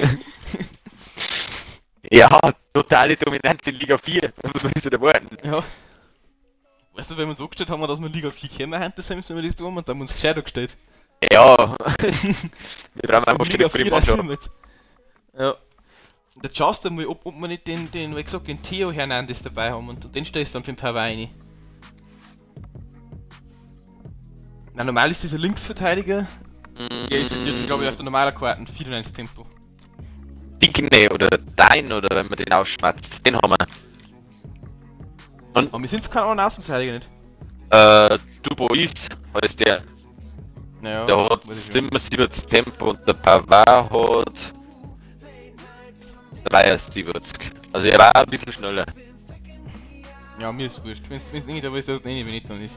S2: Ja, totale Dominanz in Liga 4. Was muss man da warten?
S1: Ja. Weißt du, wenn wir so gestellt haben, dass wir Liga 4 kämen, haben das wenn wir das tun und dann haben wir uns gescheit gestellt.
S2: Ja. Wir brauchen einfach
S1: Liga
S2: Stück für die
S1: 4, das sind
S2: Mannschaft.
S1: wir. Ja. Und jetzt schaust du mal, ob wir nicht den wie gesagt, den Theo Hernandez dabei haben und den stellst du dann für ein paar Weine. Na, normal ist dieser Linksverteidiger. Der ist, glaube ich, auf der normalen Karten 94 Tempo.
S2: Dinkne oder Dein oder wenn man den ausschmatzt, den haben wir.
S1: Aber wir sind kein Außenverteidiger nicht.
S2: Dubois heißt der.
S1: Naja,
S2: Der hat 77 Tempo und der Pavard hat 73. Also er war ein bisschen schneller.
S1: Ja, mir ist wurscht. Wenn es nicht, aber ist das nicht, wenn nicht, dann ist.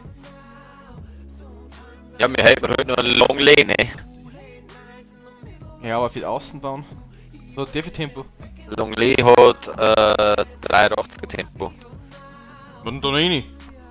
S2: Ja, wir haben heute noch eine Long Lane.
S1: Ja, aber für die Außenbahn. So, der für Tempo.
S2: Long Lane hat 83er Tempo.
S1: Wann da rein?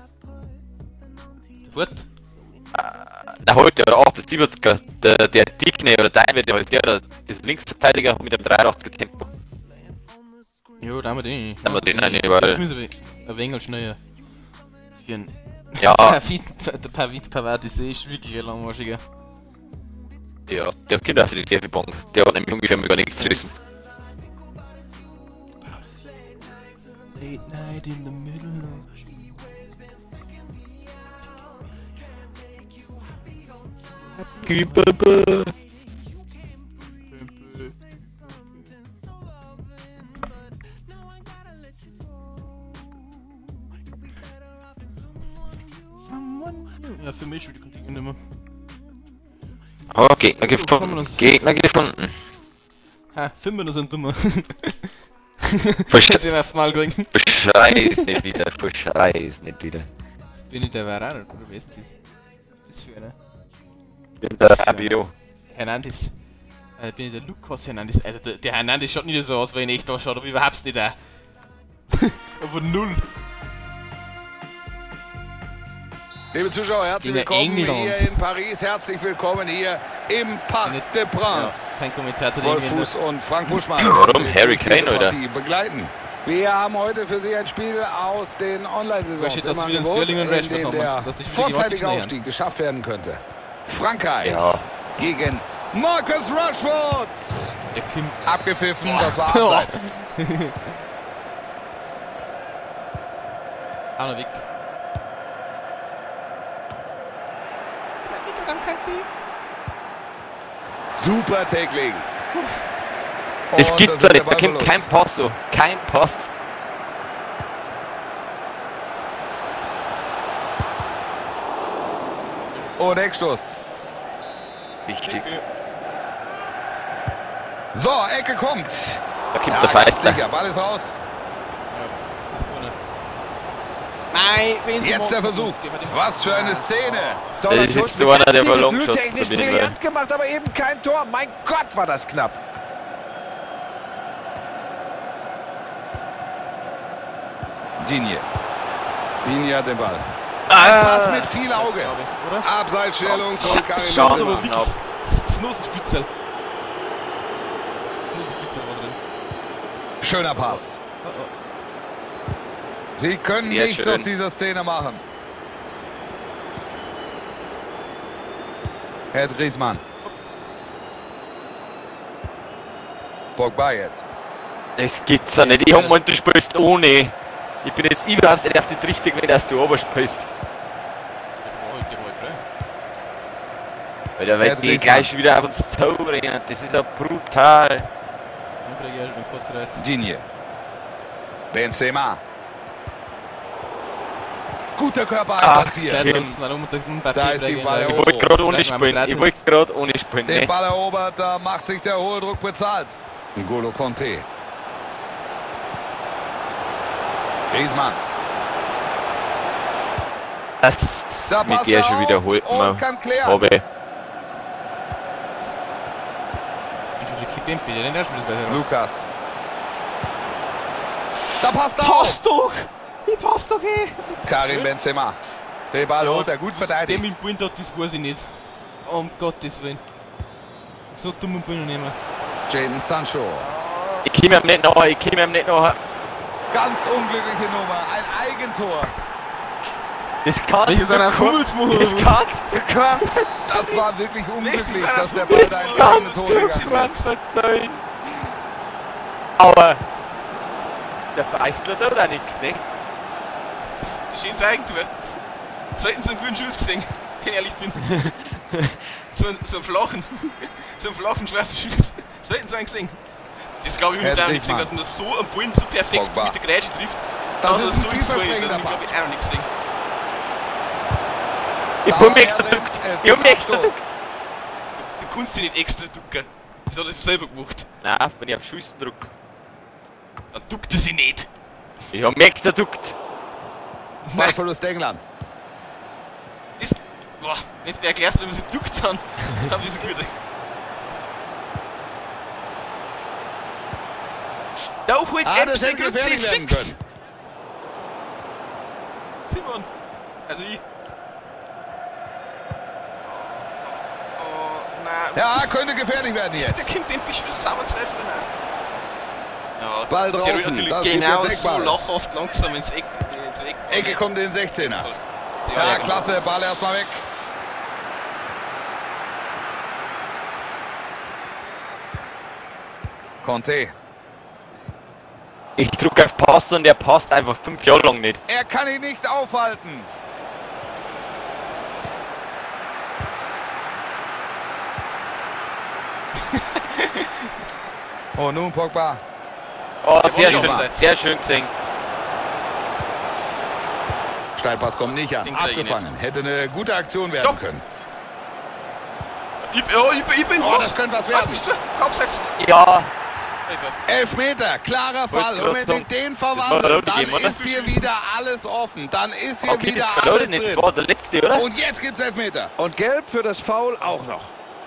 S1: Sofort.
S2: Na heute, oder 78er. Der Dickne oder Dein wird der ist Linksverteidiger mit dem 83er Tempo.
S1: Jo, da haben wir den.
S2: Da haben wir den rein,
S1: Das
S2: weil.
S1: müssen wir ein wenig schneller. Für einen.
S2: Ja,
S1: Der Pavard ist wirklich ein langmarschiger.
S2: ja, der kommt auf die Reservebank. Der hat nämlich ungefähr gar nichts zu wissen.
S1: Late night in the middle of Ja, für mich spielt die Kontinent immer.
S2: Oh, Gegner gefunden. Gegner gefunden.
S1: Ha, 5 sind immer.
S2: Versch-
S1: Jetzt sind wir auf mal kriegen.
S2: Verschreiß nicht wieder, verschreiß nicht wieder.
S1: Bin ich der Varane oder wer ist das? Das ist für eine.
S2: Ich bin der Fabio.
S1: Hernandez. Bin ich der Lucas Hernandez. Also der Hernandez schaut nicht so aus, wie er in echt ausschaut, aber überhaupt nicht der. Aber null.
S3: Liebe Zuschauer, herzlich
S1: In
S3: willkommen
S1: England.
S3: hier in Paris. Herzlich willkommen hier im Parc de
S1: Ja,
S3: Prince.
S1: kein Kommentar zu dem.
S3: Wolf Fuß und Frank Buschmann.
S2: Warum
S3: werden
S2: Harry
S3: diese
S2: Kane, oder?
S3: Partie begleiten. Wir haben heute für Sie ein Spiel aus den Online-Saisons
S1: Da steht, dass
S3: im
S1: wir den
S3: Angebot,
S1: Sterling und
S3: in
S1: Rashford
S3: dem
S1: haben,
S3: der
S1: dass die Spiele
S3: vorzeitige
S1: gewaltig
S3: Aufstieg geschafft werden könnte. Frankreich
S2: Ja.
S3: gegen Marcus Rashford.
S1: Der Kim.
S3: Abgepfiffen, das war abseits.
S1: Auch noch weg.
S3: Super Tackling.
S2: Das
S3: Und
S2: gibt's
S3: ist
S2: doch
S3: der
S2: nicht, da
S3: Ball
S2: kommt kein Pass so. Kein Pass.
S3: Und Eckstoß.
S2: Wichtig.
S3: So, Ecke kommt.
S2: Da kommt
S3: Ja,
S2: der
S3: ganz
S2: Feistler.
S3: sicher, Ball ist raus.
S1: Nein, wen
S3: Jetzt der Versuch. Was für eine Szene.
S2: Das ist jetzt so einer, der Ballon schaut.
S4: Technisch brillant gemacht, aber eben kein Tor. Mein Gott, war das knapp.
S3: Digne. Digne hat den Ball.
S2: Ah,
S3: Pass mit viel Auge.
S1: Oder?
S3: Abseitsstellung von Karim
S2: Schade,
S3: Benzema.
S2: aber knapp.
S1: Snosenspitzel. Snosenspitzel war drin.
S3: Schöner Pass. Sie können
S2: Sehr
S3: nichts
S2: schön.
S3: aus dieser Szene machen. Jetzt Griezmann. Pogba jetzt.
S2: Das gibt's ja nicht. Ich hab gemeint, du spielst ohne. Ich bin jetzt überhaupt nicht auf die Richtung, wenn dass du oben spielst. Weil da wird die gleich wieder auf uns zurennen. Das ist ja brutal.
S3: Digne. Benzema. Guter Körpereinsatz hier. Da ist die Ball
S2: Ich wollte gerade ohne springen.
S3: Den Ball erobert, da macht sich der hohe Druck bezahlt. N'Golo Kanté. Griezmann.
S2: Das
S3: Da
S2: mit
S3: passt
S2: der
S3: er
S2: schon
S3: auf
S2: wiederholt
S3: und
S2: man.
S3: kann klären.
S2: Hobby.
S3: Lukas. Da passt er
S1: Passt doch! Wie passt doch, ey!
S3: Karim Benzema. Den Ball holt er gut
S1: Der
S3: verteidigt.
S1: mit dem Point hat, das weiß ich nicht. Um Gottes Willen. So dumm bin ich nicht mehr.
S3: Jadon Sancho.
S2: Ich komme ihm nicht nach.
S3: Ganz unglückliche Nummer. Ein Eigentor.
S2: Das kannst du kaum.
S3: Das war wirklich unglücklich, dass der Ball da ins eigene Tor gegangen ist.
S2: Aber der Feistler tut auch nichts, ne?
S1: Schönes Eigentor. Selten so einen guten Schuss gesehen, wenn ich ehrlich bin. so einen flachen schwarzen Schuss. Selten so einen gesehen. Das glaube ich übrigens auch nicht gesehen, dass man so einen Ball so perfekt
S3: Pogba.
S1: mit der Grätsche trifft.
S3: Das
S1: dass
S3: ist
S1: er
S3: ein
S1: so ins Tor geht,
S3: vielversprechender
S1: das habe ich auch noch nicht gesehen.
S2: Ich bin mir extra duckt.
S1: Du kannst dich nicht extra ducken. Das hat er selber gemacht.
S2: Nein, wenn ich auf Schüssen drücke.
S1: Dann duckt er sich nicht.
S2: Ich hab mich extra duckt.
S3: Ballverlust England.
S1: Das, boah, wenn du mir erklärst, wenn man sich duckt, dann haben wir so gut. Da holt
S3: Das hätte gefährlich werden können.
S1: Simon. Also ich. Oh, nein.
S3: Ja, könnte gefährlich werden
S1: Der
S3: jetzt.
S1: Kim Bempi spielt sauber Zweifel. Ja,
S3: Ball
S1: der
S3: draußen,
S1: rührt
S3: das
S1: genau
S3: gibt jetzt
S1: so
S3: Eckball.
S1: lachhaft langsam ins Eck.
S3: Ecke kommt in den 16er.
S1: Ja,
S3: Ja, klasse, Ball erstmal weg. Kanté.
S2: Ich drücke auf Pass und der passt einfach 5 Jahre lang nicht.
S3: Er kann ihn nicht aufhalten. Oh, nun Pogba.
S2: Oh, sehr
S1: wollte
S2: schön,
S1: ich auch
S2: sehr schön gesehen.
S3: Steilpass kommt nicht an.
S1: Den krieg ich
S3: Abgefangen. Hätte eine gute Aktion werden
S1: Ja.
S3: können.
S1: Ich bin
S3: Oh, das könnte was werden.
S1: Bist du? Kopfsatz.
S2: Ja,
S3: Elfmeter, klarer Fall. Und wenn sie den verwandeln, dann ist hier wieder alles offen. Dann ist hier
S2: okay,
S3: wieder
S2: das kann auch
S3: alles
S2: nicht. Das
S3: drin.
S2: war der letzte, oder?
S3: Und jetzt gibt's Elfmeter.
S4: Und gelb für das Foul auch noch.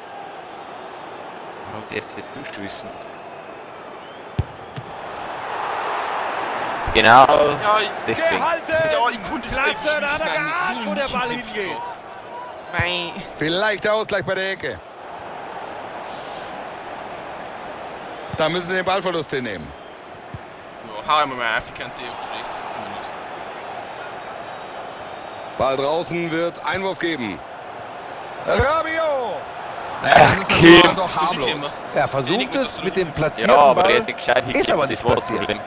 S2: Oh, der ist jetzt durchschießen. Genau,
S1: Ja,
S2: deswegen.
S1: ja, ich konnte es einfach
S4: Klasse, da hat er
S1: schießen.
S4: geahnt, wo der Ball hingeht.
S1: Nein.
S3: Vielleicht der Ausgleich bei der Ecke. Da müssen sie den Ballverlust hinnehmen.
S1: Ja, hau einmal mal auf, ich kann dir schlecht.
S3: Ball draußen wird Einwurf geben. Rabiot! Naja, das ist
S2: Kim.
S3: natürlich doch harmlos.
S4: Er versucht es mit dem platzierten
S2: Ja, aber der
S4: Ball.
S2: hat sich gescheit
S4: Ist aber
S2: hingegeben,
S4: nicht
S2: das war das
S4: passiert.
S2: Problem.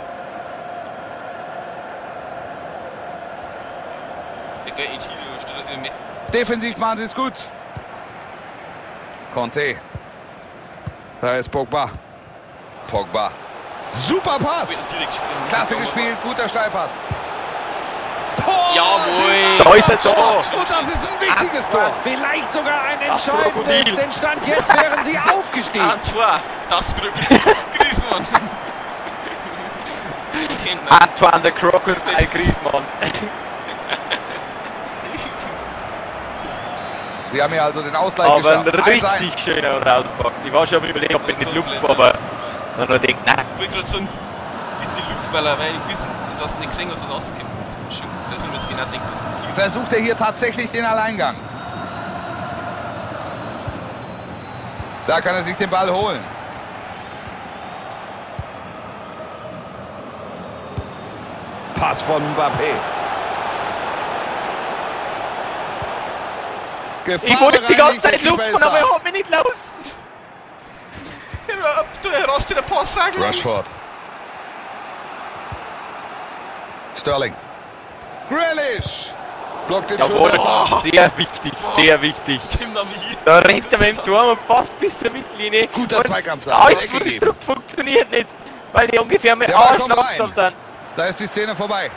S1: Der geht in Chile, steht das wieder mit.
S3: Defensiv machen sie es gut. Kanté. Da ist Pogba. Pogba. Super Pass.
S1: Wird direkt gespielt.
S3: Klasse gespielt, guter Steilpass. Tor!
S1: Jawohl!
S2: Da ist er da!
S3: Und das ist ein wichtiges Tor.
S4: Vielleicht sogar ein
S2: Krokodil.
S4: entscheidendes, denn Stand jetzt wären sie aufgestiegen.
S1: Antoine, das Griezmann. Kennt man.
S2: Antoine der Crocodile Griezmann.
S3: Sie haben hier also den Ausgleich
S2: Aber ein
S3: geschafft. 1:1.
S2: richtig schöner Rauspack. Ich war schon am überlegen, ob ich nicht lupfe, aber dann nur denkt, nein.
S1: Ich wollte gerade sagen, bitte Luftballer, weil ich wissen, du hast nicht gesehen, was da rauskommt. Das ist schon, dass man jetzt genau denkt, dass
S3: Versucht er hier tatsächlich den Alleingang. Da kann er sich den Ball holen. Pass von Mbappé.
S2: Ich wollte die ganze Zeit lupfen, aber er hat mich nicht los.
S1: Du hast dir den Pass sagen.
S3: Rashford. Sterling. Grealish. Blockt den
S2: Jawohl,
S3: Schuss.
S2: sehr wichtig, sehr wichtig.
S1: Komm da mich.
S2: Da rennt er mit dem Turm und fast bis zur Mittellinie.
S3: Guter Zweikampf.
S2: Alles, wo der Druck funktioniert nicht, weil die ungefähr mit
S3: Der Ball kommt
S2: langsam
S3: rein.
S2: sind.
S3: Da ist die Szene vorbei.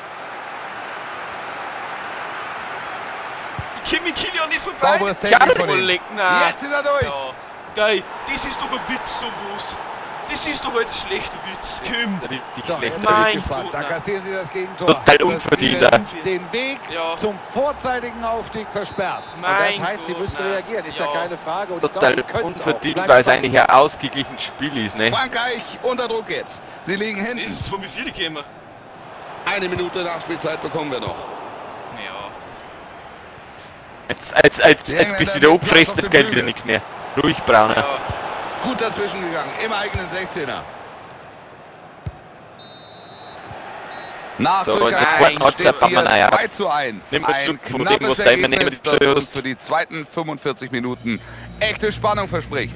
S1: Ich komm mit Kilian nicht vorbei.
S3: Sauberes Technik von
S1: Voll
S3: ihm.
S1: leck, nein.
S3: Jetzt ist er durch.
S1: Ja, geil. Das ist doch ein Witz, sowas. Das ist doch jetzt ein schlechter Witz. Komm.
S2: Richtig
S4: So,
S2: schlecht.
S1: mein
S2: Witz.
S1: Gott.
S4: Da kassieren sie das Gegentor.
S2: Total
S4: Das
S2: unverdient.
S4: ihnen den Weg
S1: Ja.
S4: zum vorzeitigen Aufstieg versperrt. Und das
S1: Mein
S4: heißt, sie
S1: Gott,
S4: müssen
S1: nein.
S4: reagieren, ist ja
S1: Ja.
S4: keine Frage. Und ich
S2: Total
S4: glaube, die können's auch.
S2: unverdient,
S4: Bleibt
S2: weil es
S4: spannend.
S2: eigentlich ein ausgeglichenes Spiel ist, ne?
S3: Frankreich unter Druck jetzt. Sie liegen
S1: Das
S3: hinten.
S1: ist von mir 4 gekommen.
S3: Eine Minute Nachspielzeit bekommen wir noch.
S1: Ja.
S2: Jetzt bist du wieder abgefressen, jetzt geht wieder nichts mehr. Ruhig, Brauner.
S1: Ja.
S3: Gut dazwischen gegangen. Im eigenen 16er. Nach
S2: So,
S3: Rückkehr
S2: in der
S3: steht's
S2: zweiten Halbzeit haben wir
S3: hier
S2: naja.
S3: 2:1.
S2: Nimm mal
S3: Ein
S2: Glück von
S3: knappes
S2: dem, was da immer
S3: Ergebnis,
S2: neben
S3: das
S2: dir
S3: uns
S2: hast.
S3: für die zweiten 45 Minuten echte Spannung verspricht.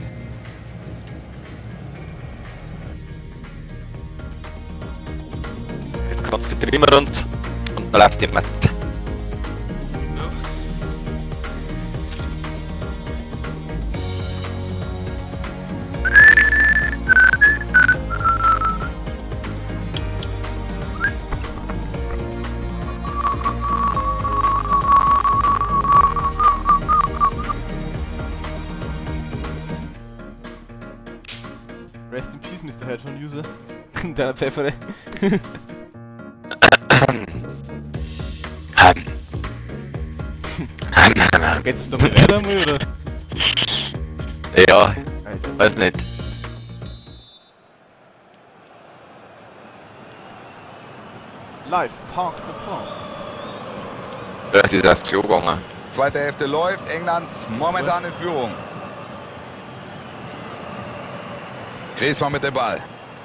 S2: Jetzt konzentrieren wir uns und dann läuft die Matt.
S1: Rest in peace, Mr. Headphone User. Deiner Pfeffere. Geht's doch mal weiter mal, oder?
S2: Ja, weiß nicht.
S1: Live, Park Applause.
S2: Ja, die ist erst gegangen.
S3: Zweite Hälfte läuft. England momentan in Führung. Griezmann mit dem Ball.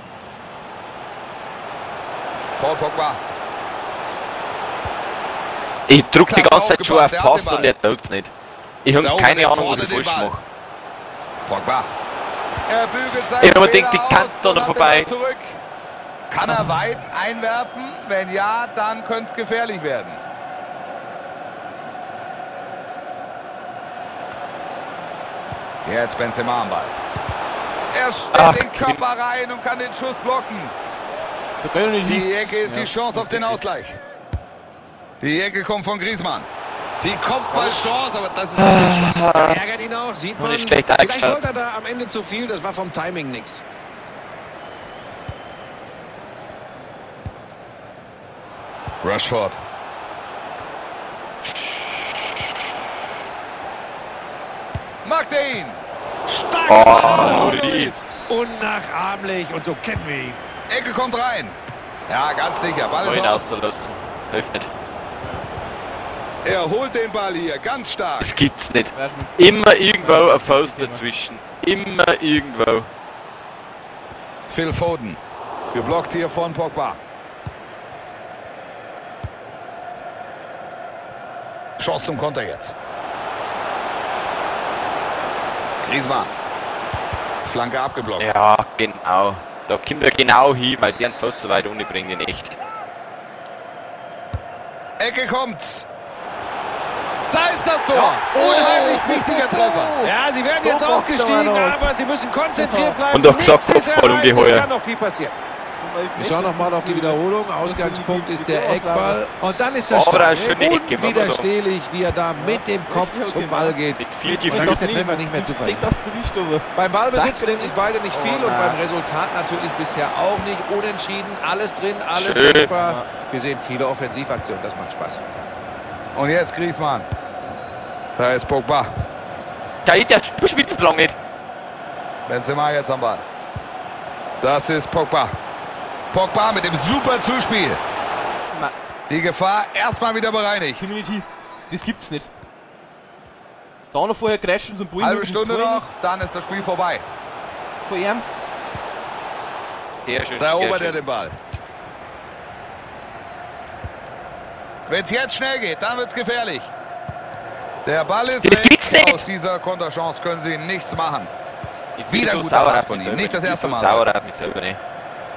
S3: Paul Pogba.
S2: Ich drück die
S3: Klasse
S2: ganze Zeit schon auf
S3: aufgepasst, der hat
S2: Pass
S3: den
S2: und er tut's nicht. Ich
S3: Da
S2: hab
S3: oben
S2: keine
S3: der
S2: Ahnung, was
S3: vorne
S2: ich
S3: den
S2: falsch
S3: Ball.
S2: mache.
S3: Pogba. Er bügelt seinen
S2: Ich hab aber
S3: Fehler
S2: gedacht, die kannst
S3: aus
S2: doch
S3: und
S2: noch
S3: hat den
S2: vorbei.
S3: Ball zurück. Kann er weit einwerfen? Wenn ja, dann könnte es gefährlich werden. Jetzt Benzema am Ball. Er stellt den Körper rein und kann den Schuss blocken.
S1: Wir können nicht hin.
S3: Die Ecke ist die Chance auf den Ausgleich. Die Ecke kommt von Griezmann. Die Kopfballchance, aber das ist
S4: Ärgert ihn auch, sieht man.
S2: nicht schlecht
S4: Vielleicht wollte er
S2: eingeschätzt.
S4: da am Ende zu viel, das war vom Timing nix.
S3: Rashford. Macht er ihn. Stark.
S2: Oh, Ries.
S4: Unnachahmlich und so kennen wir ihn.
S3: Ecke kommt rein. Ja, ganz sicher. Ball ist
S2: Wollen
S3: aus.
S2: auszulassen. Hilft nicht.
S3: Er holt den Ball hier. Ganz stark.
S2: Das gibt's nicht. Immer irgendwo ein Faust dazwischen. Immer irgendwo.
S3: Phil Foden. Geblockt hier von Pogba. Chance zum Konter jetzt. Griezmann. Flanke abgeblockt.
S2: Ja, genau. Da kommt er genau hin, weil der einen Faust so weit ohne bringt ihn echt.
S3: Ecke kommt's. Da ist das Tor. Unheimlich wichtiger Treffer.
S4: Ja, sie werden jetzt aufgestiegen, aber sie müssen konzentriert bleiben.
S2: Und doch gesagt,
S4: Nichts ist
S2: Kopfball
S4: erreicht,
S2: ungeheuer.
S4: Es kann noch viel passieren. Wir schauen nochmal auf die Wiederholung. Ausgangspunkt ist der Eckball. Und dann ist das
S2: Aber
S4: stark.
S2: eine schöne Ecke, wenn man so-
S4: Unwiderstehlich, wie er da mit dem Kopf zum Ball geht.
S2: Mit viel
S4: Und dann
S2: Gefühl.
S4: ist der Treffer nicht mehr zu verhindern.
S1: Das erwischt, aber.
S4: Beim Ballbesitz
S1: Sag
S4: nehmen sich beide nicht viel und beim Resultat natürlich bisher auch nicht. Unentschieden, alles drin, alles
S2: Schön.
S4: denkbar. Wir sehen viele Offensivaktionen, das macht Spaß.
S3: Und jetzt Griezmann. Da ist Pogba.
S2: Der spielt das lang nicht.
S3: Benzema jetzt am Ball. Das ist Pogba. Pogba mit dem super Zuspiel.
S1: Na.
S3: Die Gefahr erstmal wieder bereinigt.
S1: Definitiv. Das gibt's nicht. Da noch vorher crashen so ein Bullen.
S3: Halbe Stunde noch, dann ist das Spiel vorbei.
S1: Vor ihm.
S2: Sehr schön.
S3: Da
S2: sehr
S3: erobert er
S2: schön.
S3: den Ball. Wenn es jetzt schnell geht, dann wird es gefährlich. Der Ball ist
S2: Das gibt's nicht.
S3: Aus dieser Konterchance können sie nichts machen.
S2: Ich bin
S3: Wieder
S2: so
S3: guter
S2: sauer
S3: Pass
S2: auf
S3: von
S2: mich
S3: ihm.
S2: selber.
S3: Nicht das
S2: Ich bin
S3: erste
S2: so
S3: Mal.
S2: sauer auf mich selber, ne?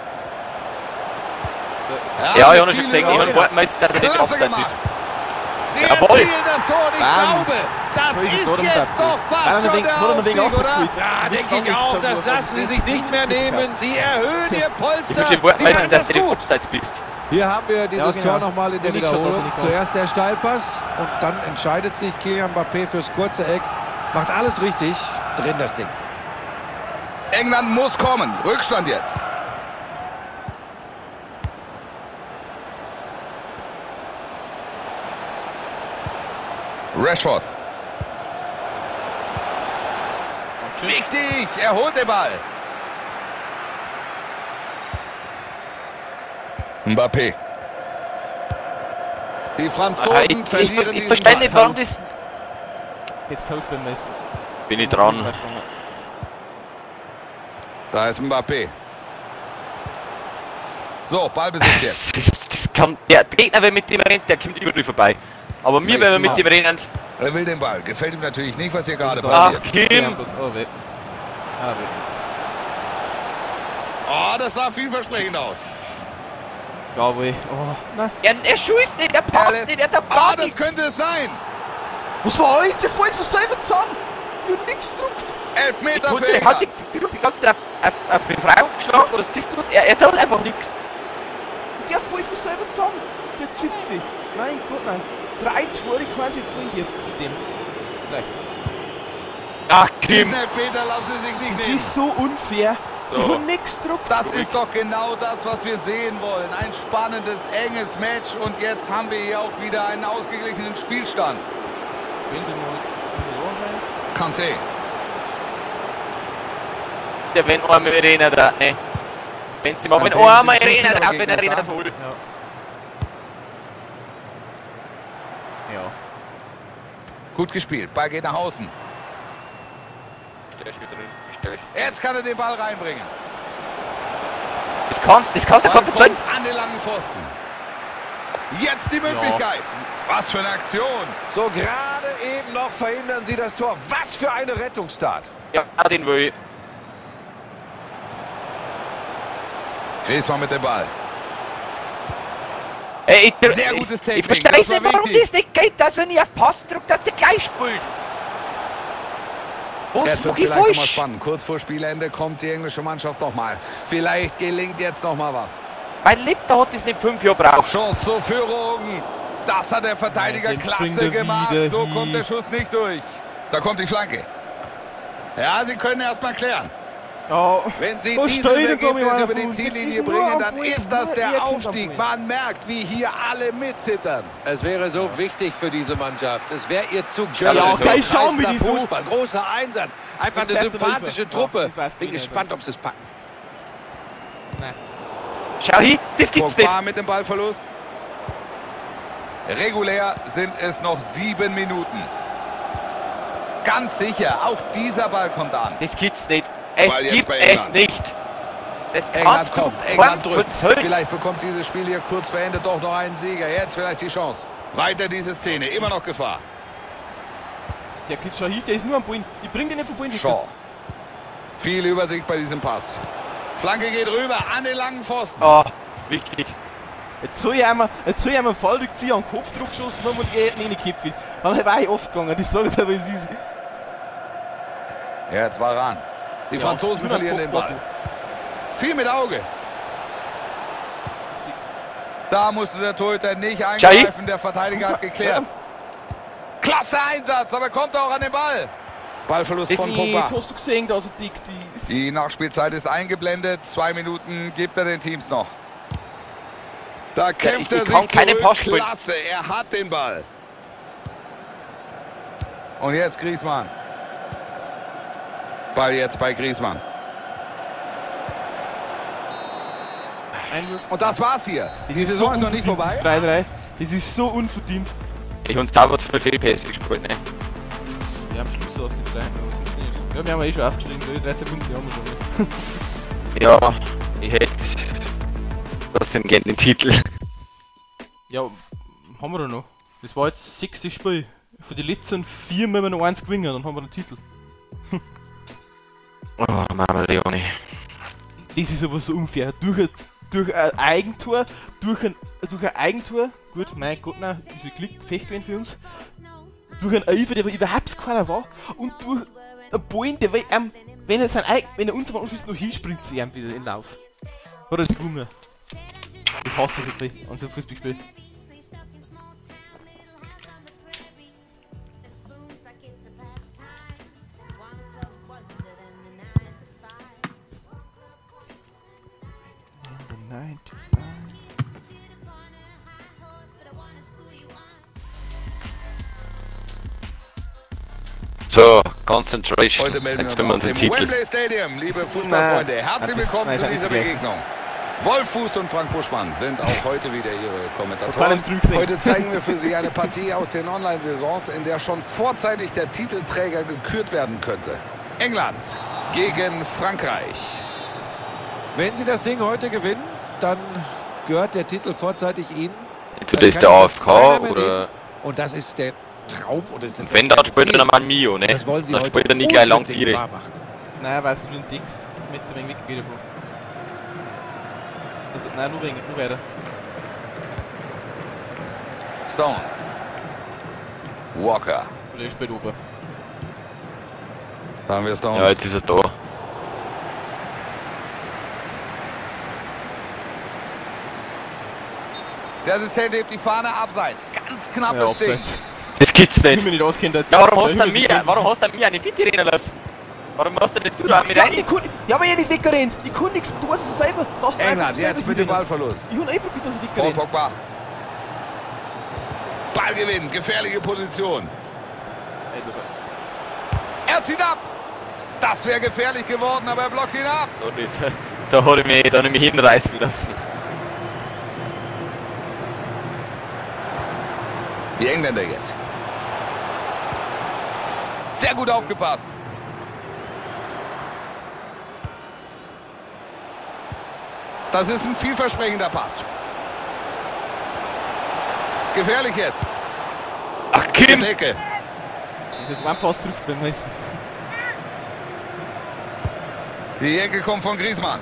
S2: Ja, ich habe schon
S3: viele
S2: gesehen, ich
S3: Leute.
S2: wollte mal jetzt, dass er nicht
S3: Klasse
S2: abseits
S3: gemacht.
S2: ist.
S3: Sie
S2: Jawohl.
S3: erzielen das Tor und ich
S1: Bam.
S3: glaube, das
S1: So ist es
S3: ist
S1: doch im
S3: jetzt
S1: Platz.
S3: doch fast schon der Aufstieg, oder?
S4: Ja, denke ich auch. Das lassen sie sich nicht mehr nehmen. Sie erhöhen ihr
S2: Ich
S4: Polster.
S2: wünsche dir
S4: Sie
S2: Wortmeistern,
S4: machen
S2: dass
S4: das
S2: du im
S4: gut.
S2: Abseits bist.
S4: Hier haben wir dieses
S1: Ja, genau.
S4: Tor nochmal in der
S1: Und nicht schon, dass er
S4: Wiederholung.
S1: nicht
S4: Zuerst der Steilpass und dann entscheidet sich Kylian Mbappé fürs kurze Eck. Macht alles richtig. Drin das Ding.
S3: England muss kommen. Rückstand jetzt. Rashford. Wichtig, er holt den Ball. Mbappé. Die Franzosen verlieren
S2: Ich
S3: diesen
S2: verstehe nicht,
S3: Ball.
S2: warum das...
S1: Jetzt haut beim meisten.
S2: Bin ich dran.
S3: Da ist Mbappé. So, Ballbesitz jetzt.
S2: Das kann... Der Gegner, wenn mit dem rennt, der kommt immer drüber vorbei. Aber mir, wenn wir mit dem rennen...
S3: Er will den Ball. Gefällt ihm natürlich nicht, was hier gerade
S2: Ach,
S3: passiert.
S2: Kim!
S1: Oh, weh. Ah, weh.
S3: Oh, das sah vielversprechend aus.
S1: Jawohl. Oh, nein.
S2: Er schießt nicht, er passt nicht, er hat
S3: Ah,
S2: gar
S3: das
S2: nichts.
S3: könnte es sein.
S1: Was war euch? Der fällt so selber zusammen. Ich hab nix gedruckt.
S3: Elfmeter für
S2: Er hat
S3: England.
S2: die ganze Zeit auf die Frau geschlagen, oder siehst du was? Er tut einfach nichts.
S1: Der fällt von selber zusammen. Der Zipfi. Mein Gott, nein. 3 Tore quasi von dir für den. Vielleicht.
S2: Ach,
S3: Diesen
S2: Kim!
S3: Elfmeter lassen sie sich nicht
S1: Das
S3: nehmen.
S1: ist so unfair.
S2: So.
S1: Ich hab nix gedruckt.
S3: Das ist doch genau das, was wir sehen wollen. Ein spannendes, enges Match. Und jetzt haben wir hier auch wieder einen ausgeglichenen Spielstand. Kanté.
S2: Der wenn einmal rennen da, ne? Wenn sie mal
S3: Dann
S2: wenn
S3: sehen
S2: einmal
S3: Sie sich
S2: rennen da,
S3: gegen
S2: wenn er
S3: das
S2: rennen
S3: an.
S2: soll.
S1: Ja.
S3: Gut gespielt. Ball geht nach außen. Jetzt kann er den Ball reinbringen.
S2: Das kannst du
S3: Ball
S2: kaum verzeihen.
S3: kommt an den langen Pfosten. Jetzt die Möglichkeit. Was für eine Aktion.
S4: So, gerade eben noch verhindern sie das Tor. Was für eine Rettungstat.
S2: Ja, den will ich.
S3: Griezmann mit dem Ball.
S2: Ey,
S3: Sehr gutes Technik,
S2: ich verstehe
S3: das war
S2: nicht, warum
S3: wichtig.
S2: das nicht geht, dass wenn ich auf Pass drücke, dass der gleich spielt. Was
S3: Jetzt wird
S2: mach ich
S3: vielleicht nochmal
S2: falsch?
S3: spannend. Kurz vor Spielende kommt die englische Mannschaft nochmal. Vielleicht gelingt jetzt nochmal was.
S2: Mein Liebter hat das nicht 5 Jahre braucht.
S3: Chance zur Führung. Das hat der Verteidiger
S1: Ja, den springt
S3: klasse
S1: er
S3: gemacht.
S1: wieder
S3: So
S1: hin.
S3: kommt der Schuss nicht durch. Da kommt die Flanke. Ja, sie können erst mal klären.
S1: Oh.
S3: Wenn sie
S1: Was
S3: dieses
S1: steht denn da mit
S3: Ergebnis
S1: meiner
S3: über die
S1: Fuß?
S3: Ziellinie
S1: Die sind nur
S3: bringen,
S1: am
S3: dann
S1: Point,
S3: ist das
S1: nur er
S3: der
S1: kommt am
S3: Aufstieg.
S1: Point.
S3: Man merkt, wie hier alle mitzittern.
S4: Es wäre so wichtig für diese Mannschaft. Es wäre ihr zu
S2: Ja,
S4: gönnen.
S2: geil,
S1: schauen, wie die
S4: Heißer
S1: so-
S4: Fußball, großer Einsatz. Einfach
S1: Das
S4: eine
S1: beste
S4: sympathische
S1: Hilfe.
S4: Truppe.
S1: Ja, das weiß
S4: Bin
S1: ich
S4: gespannt,
S1: nicht.
S4: ob sie es packen.
S1: Nein.
S2: Schau hin, das gibt's nicht.
S3: Pogba mit dem Ballverlust. Regulär sind es noch 7 Minuten. Ganz sicher, auch dieser Ball kommt an.
S2: Das gibt's nicht. Es
S3: Ball jetzt
S2: gibt
S3: bei
S2: es
S3: England.
S2: nicht. Das
S3: England
S2: kannst du
S3: kommt, England
S2: kaum
S3: drückt.
S2: verzeihen.
S3: Vielleicht bekommt dieses Spiel hier kurz vor Ende doch noch einen Sieger. Jetzt vielleicht die Chance. Weiter diese Szene, immer noch Gefahr.
S1: Der geht schon hin, der ist nur am Bullen. Ich bring den nicht vom Bullen.
S3: Shaw. Viel Übersicht bei diesem Pass. Flanke geht rüber an den langen Pfosten.
S2: Oh, wichtig.
S1: Jetzt soll ich einmal einen Fallrückzieher an den Kopfdruck geschossen haben und geht nicht in die Köpfe. Dann war ich aufgegangen, das sage ich dir, aber es ist...
S3: Ja, jetzt war ran. Die Franzosen
S1: nur
S3: verlieren den
S1: Kopfball.
S3: Ball. Viel mit Auge. Da musste der Torhüter nicht eingreifen. Der Verteidiger hat geklärt. Klasse Einsatz, aber kommt auch an den Ball. Ballverlust
S2: Das
S3: von
S2: ist
S3: Pogba.
S1: Hast du gesehen, da so dick, die ist...
S3: Die Nachspielzeit ist eingeblendet. 2 Minuten gibt er den Teams noch. Da kämpft
S2: ich
S3: er
S2: kann
S3: sich
S2: keinen
S3: zurück.
S2: Pass spielen.
S3: Klasse, er hat den Ball. Und jetzt Griezmann. Ball jetzt bei Griezmann.
S1: Einwurf.
S3: Und das war's hier. Die Saison ist noch nicht vorbei.
S1: Das 3-3. Das ist so unverdient.
S2: Ich und sauber zu viel PS gespielt, ne?
S1: Ja, am Schluss aus den Kleinen, aber sonst nicht. Ja, wir haben eh schon aufgestiegen, 13 Punkte haben wir schon.
S2: Ja, ich hätte trotzdem gerne den Titel.
S1: Ja, haben wir da noch. Das war jetzt 6. Spiel. Für die letzten 4 müssen wir noch 1 gewinnen, dann haben wir den Titel.
S2: Oh, Mama Leone.
S1: Das ist aber so unfair. Durch ein Eigentor, durch ein Eigentor, gut, mein Gott, nein, wie viel Glück, Pech gewesen für uns. Durch einen Eifer, der aber überhaupt keiner war, und durch einen Bullen, der wenn er uns mal anschließt, noch hinspringt zu ihm wieder in den Lauf. Hat er das gewungen. Ich hasse das wirklich an so einem Fußballspiel.
S2: So, Concentration.
S3: Heute melden
S2: Jetzt
S3: wir
S2: haben wir
S3: uns aus
S2: unseren
S3: dem
S2: Titel.
S3: Wembley Stadium, liebe Fußballfreunde. Herzlich willkommen zu dieser Begegnung. Wolf Fuß und Frank Buschmann sind auch heute wieder Ihre Kommentatoren. Heute zeigen wir für Sie eine Partie aus den Online-Saisons, in der schon vorzeitig der Titelträger gekürt werden könnte. England gegen Frankreich.
S4: Wenn Sie das Ding heute gewinnen, dann gehört der Titel vorzeitig Ihnen.
S2: Entweder ist der AFK oder...
S4: Und das ist der Traum. Und das ist
S2: wenn, dann spielt er nochmal Mio, ne?
S4: Das wollen Sie
S2: dann
S4: heute
S2: spielt er nicht gleich lang
S4: unbedingt
S2: Tiere.
S4: wahr machen.
S1: Nein, weißt du, den Dings, jetzt ein wenig weggehen davon. Also, nein, nur weiter.
S3: Stones. Walker.
S1: Oder ich spiele oben.
S3: Da haben wir Stones.
S2: Ja, jetzt ist er da.
S3: Der Assistent hebt die Fahne abseits. Ganz knappes Ding.
S2: Das gibt's
S1: Ich
S2: nicht.
S1: bin nicht auskennt.
S2: Ja, warum hast du mir eine Fitte rennen lassen? Warum hast du das du da mit rein?
S1: Ja, aber ich nicht weggerannt. Ich kann nichts, du hast es selber.
S3: England jetzt mit dem Ballverlust.
S1: Ich habe probiert, dass ich
S3: Paul
S1: weggerannt.
S3: Pogba. Ballgewinn, gefährliche Position.
S1: Also,
S3: Er zieht ab. Das wäre gefährlich geworden, aber er blockt ihn ab.
S2: Sorry, da hat er mich hinreißen lassen.
S3: Die Engländer jetzt. Sehr gut aufgepasst. Das ist ein vielversprechender Pass. Gefährlich jetzt.
S2: Ach, Kim!
S3: Decke.
S1: das ist ein Pass zurück beim nächsten.
S3: Die Ecke kommt von Griezmann.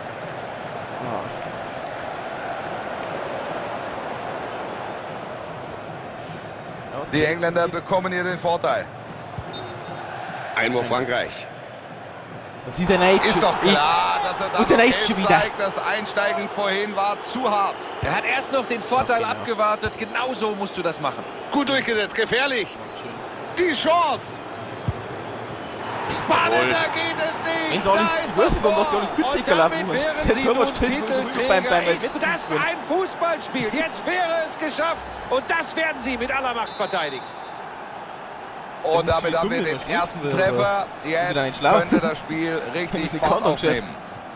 S3: Die Engländer bekommen hier den Vorteil. Einwurf Frankreich.
S1: Das ist ein Eid.
S3: Ist doch klar, dass er
S1: Wo ist
S3: dann
S1: der
S3: noch
S1: Eid schon
S3: gelb
S1: wieder?
S3: zeigt. Das Einsteigen vorhin war zu hart.
S4: Er hat erst noch den Vorteil
S1: genau.
S4: abgewartet. Genau so musst du das machen.
S3: Gut durchgesetzt, gefährlich.
S1: Schön.
S3: Die Chance. Spannender geht es nicht.
S1: Wenn sie alles, ich weiß nicht, warum das die alles
S4: Und
S1: Kürzigkeit laufen.
S4: damit wären
S1: Der
S4: sie
S1: Torwart
S4: nun
S1: steht beim
S4: Titelträger. Ist das
S1: Wettbewerb.
S4: ein Fußballspiel? Jetzt wäre es geschafft. Und das werden sie mit aller Macht verteidigen.
S3: Und
S1: Das ist
S3: damit haben wir
S1: dumm,
S3: den
S1: wenn man
S3: ersten
S1: schießen will,
S3: Treffer.
S1: aber wieder
S3: Jetzt
S1: nicht schlau.
S3: könnte das Spiel
S1: Wenn
S3: richtig
S1: es nicht
S3: Fahrt
S1: kann, dann
S3: aufnehmen.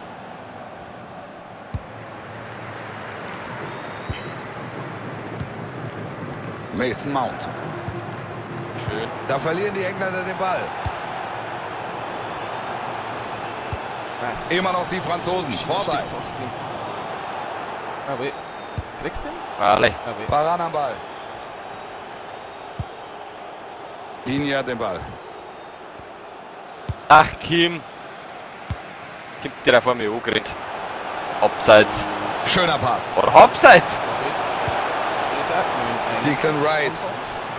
S3: Mason Mount.
S2: Schön.
S3: Da verlieren die Engländer den Ball.
S1: Was?
S3: Immer noch die Franzosen. Vorteil.
S1: Aber kriegst du den?
S2: Alle.
S1: Aber
S3: Varane am Ball. Digne hat den Ball.
S2: Ach, Kim. Kim, der da vor mir angerannt. Abseits.
S3: Schöner Pass.
S2: Oder Abseits?
S3: Declan Rice.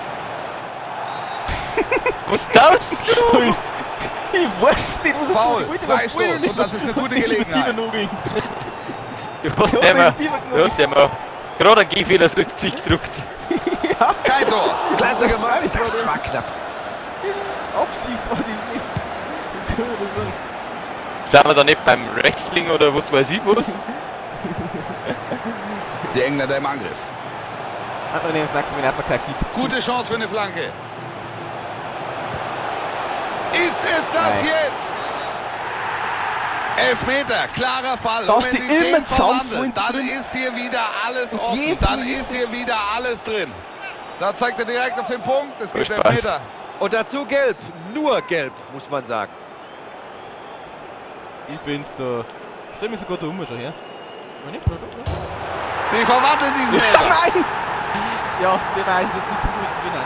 S2: Was tauschst du?
S1: Ich weiß nicht, was er
S3: Foul,
S1: tut. Ich wollte
S3: Freistoß.
S1: mal
S3: Und das ist eine gute
S1: Ich will
S3: Gelegenheit.
S1: tiefer nachgehen.
S2: Du hast dem gerade ein Gehfehler so ins Gesicht gedruckt.
S3: Kein Tor. Klasse
S1: Das
S3: gemacht.
S1: sag ich
S4: Das
S1: mal.
S4: war knapp.
S1: Absicht war das nicht. Das soll man sagen.
S2: Sind wir da nicht beim Wrestling oder was weiß ich was?
S3: Die Engländer im Angriff.
S1: Hat man den Snacks mit einer Knack gibt.
S3: Gute Chance für eine Flanke. Ist es das
S1: Nein.
S3: jetzt? Elfmeter, klarer Fall.
S1: Da
S3: Und
S1: ist
S3: wenn
S1: die
S3: Sie
S1: immer
S3: den verwandeln,
S1: Zahnfreund
S3: dann
S1: drin.
S3: ist hier wieder alles
S1: Und
S3: offen.
S1: jetzt
S3: Dann
S1: ist
S3: ist hier wieder alles drin. Da zeigt er direkt auf den Punkt. Es gibt
S2: Spaß.
S3: Elfmeter.
S4: Und dazu gelb. Nur gelb, muss man sagen.
S1: Ich bin's da. Stell mich sogar da um schon her. Nein, nicht, oder?
S3: Sie verwandeln diesen Elfer.
S1: Nein! Ja, der weiß nicht zum guten Gewinner.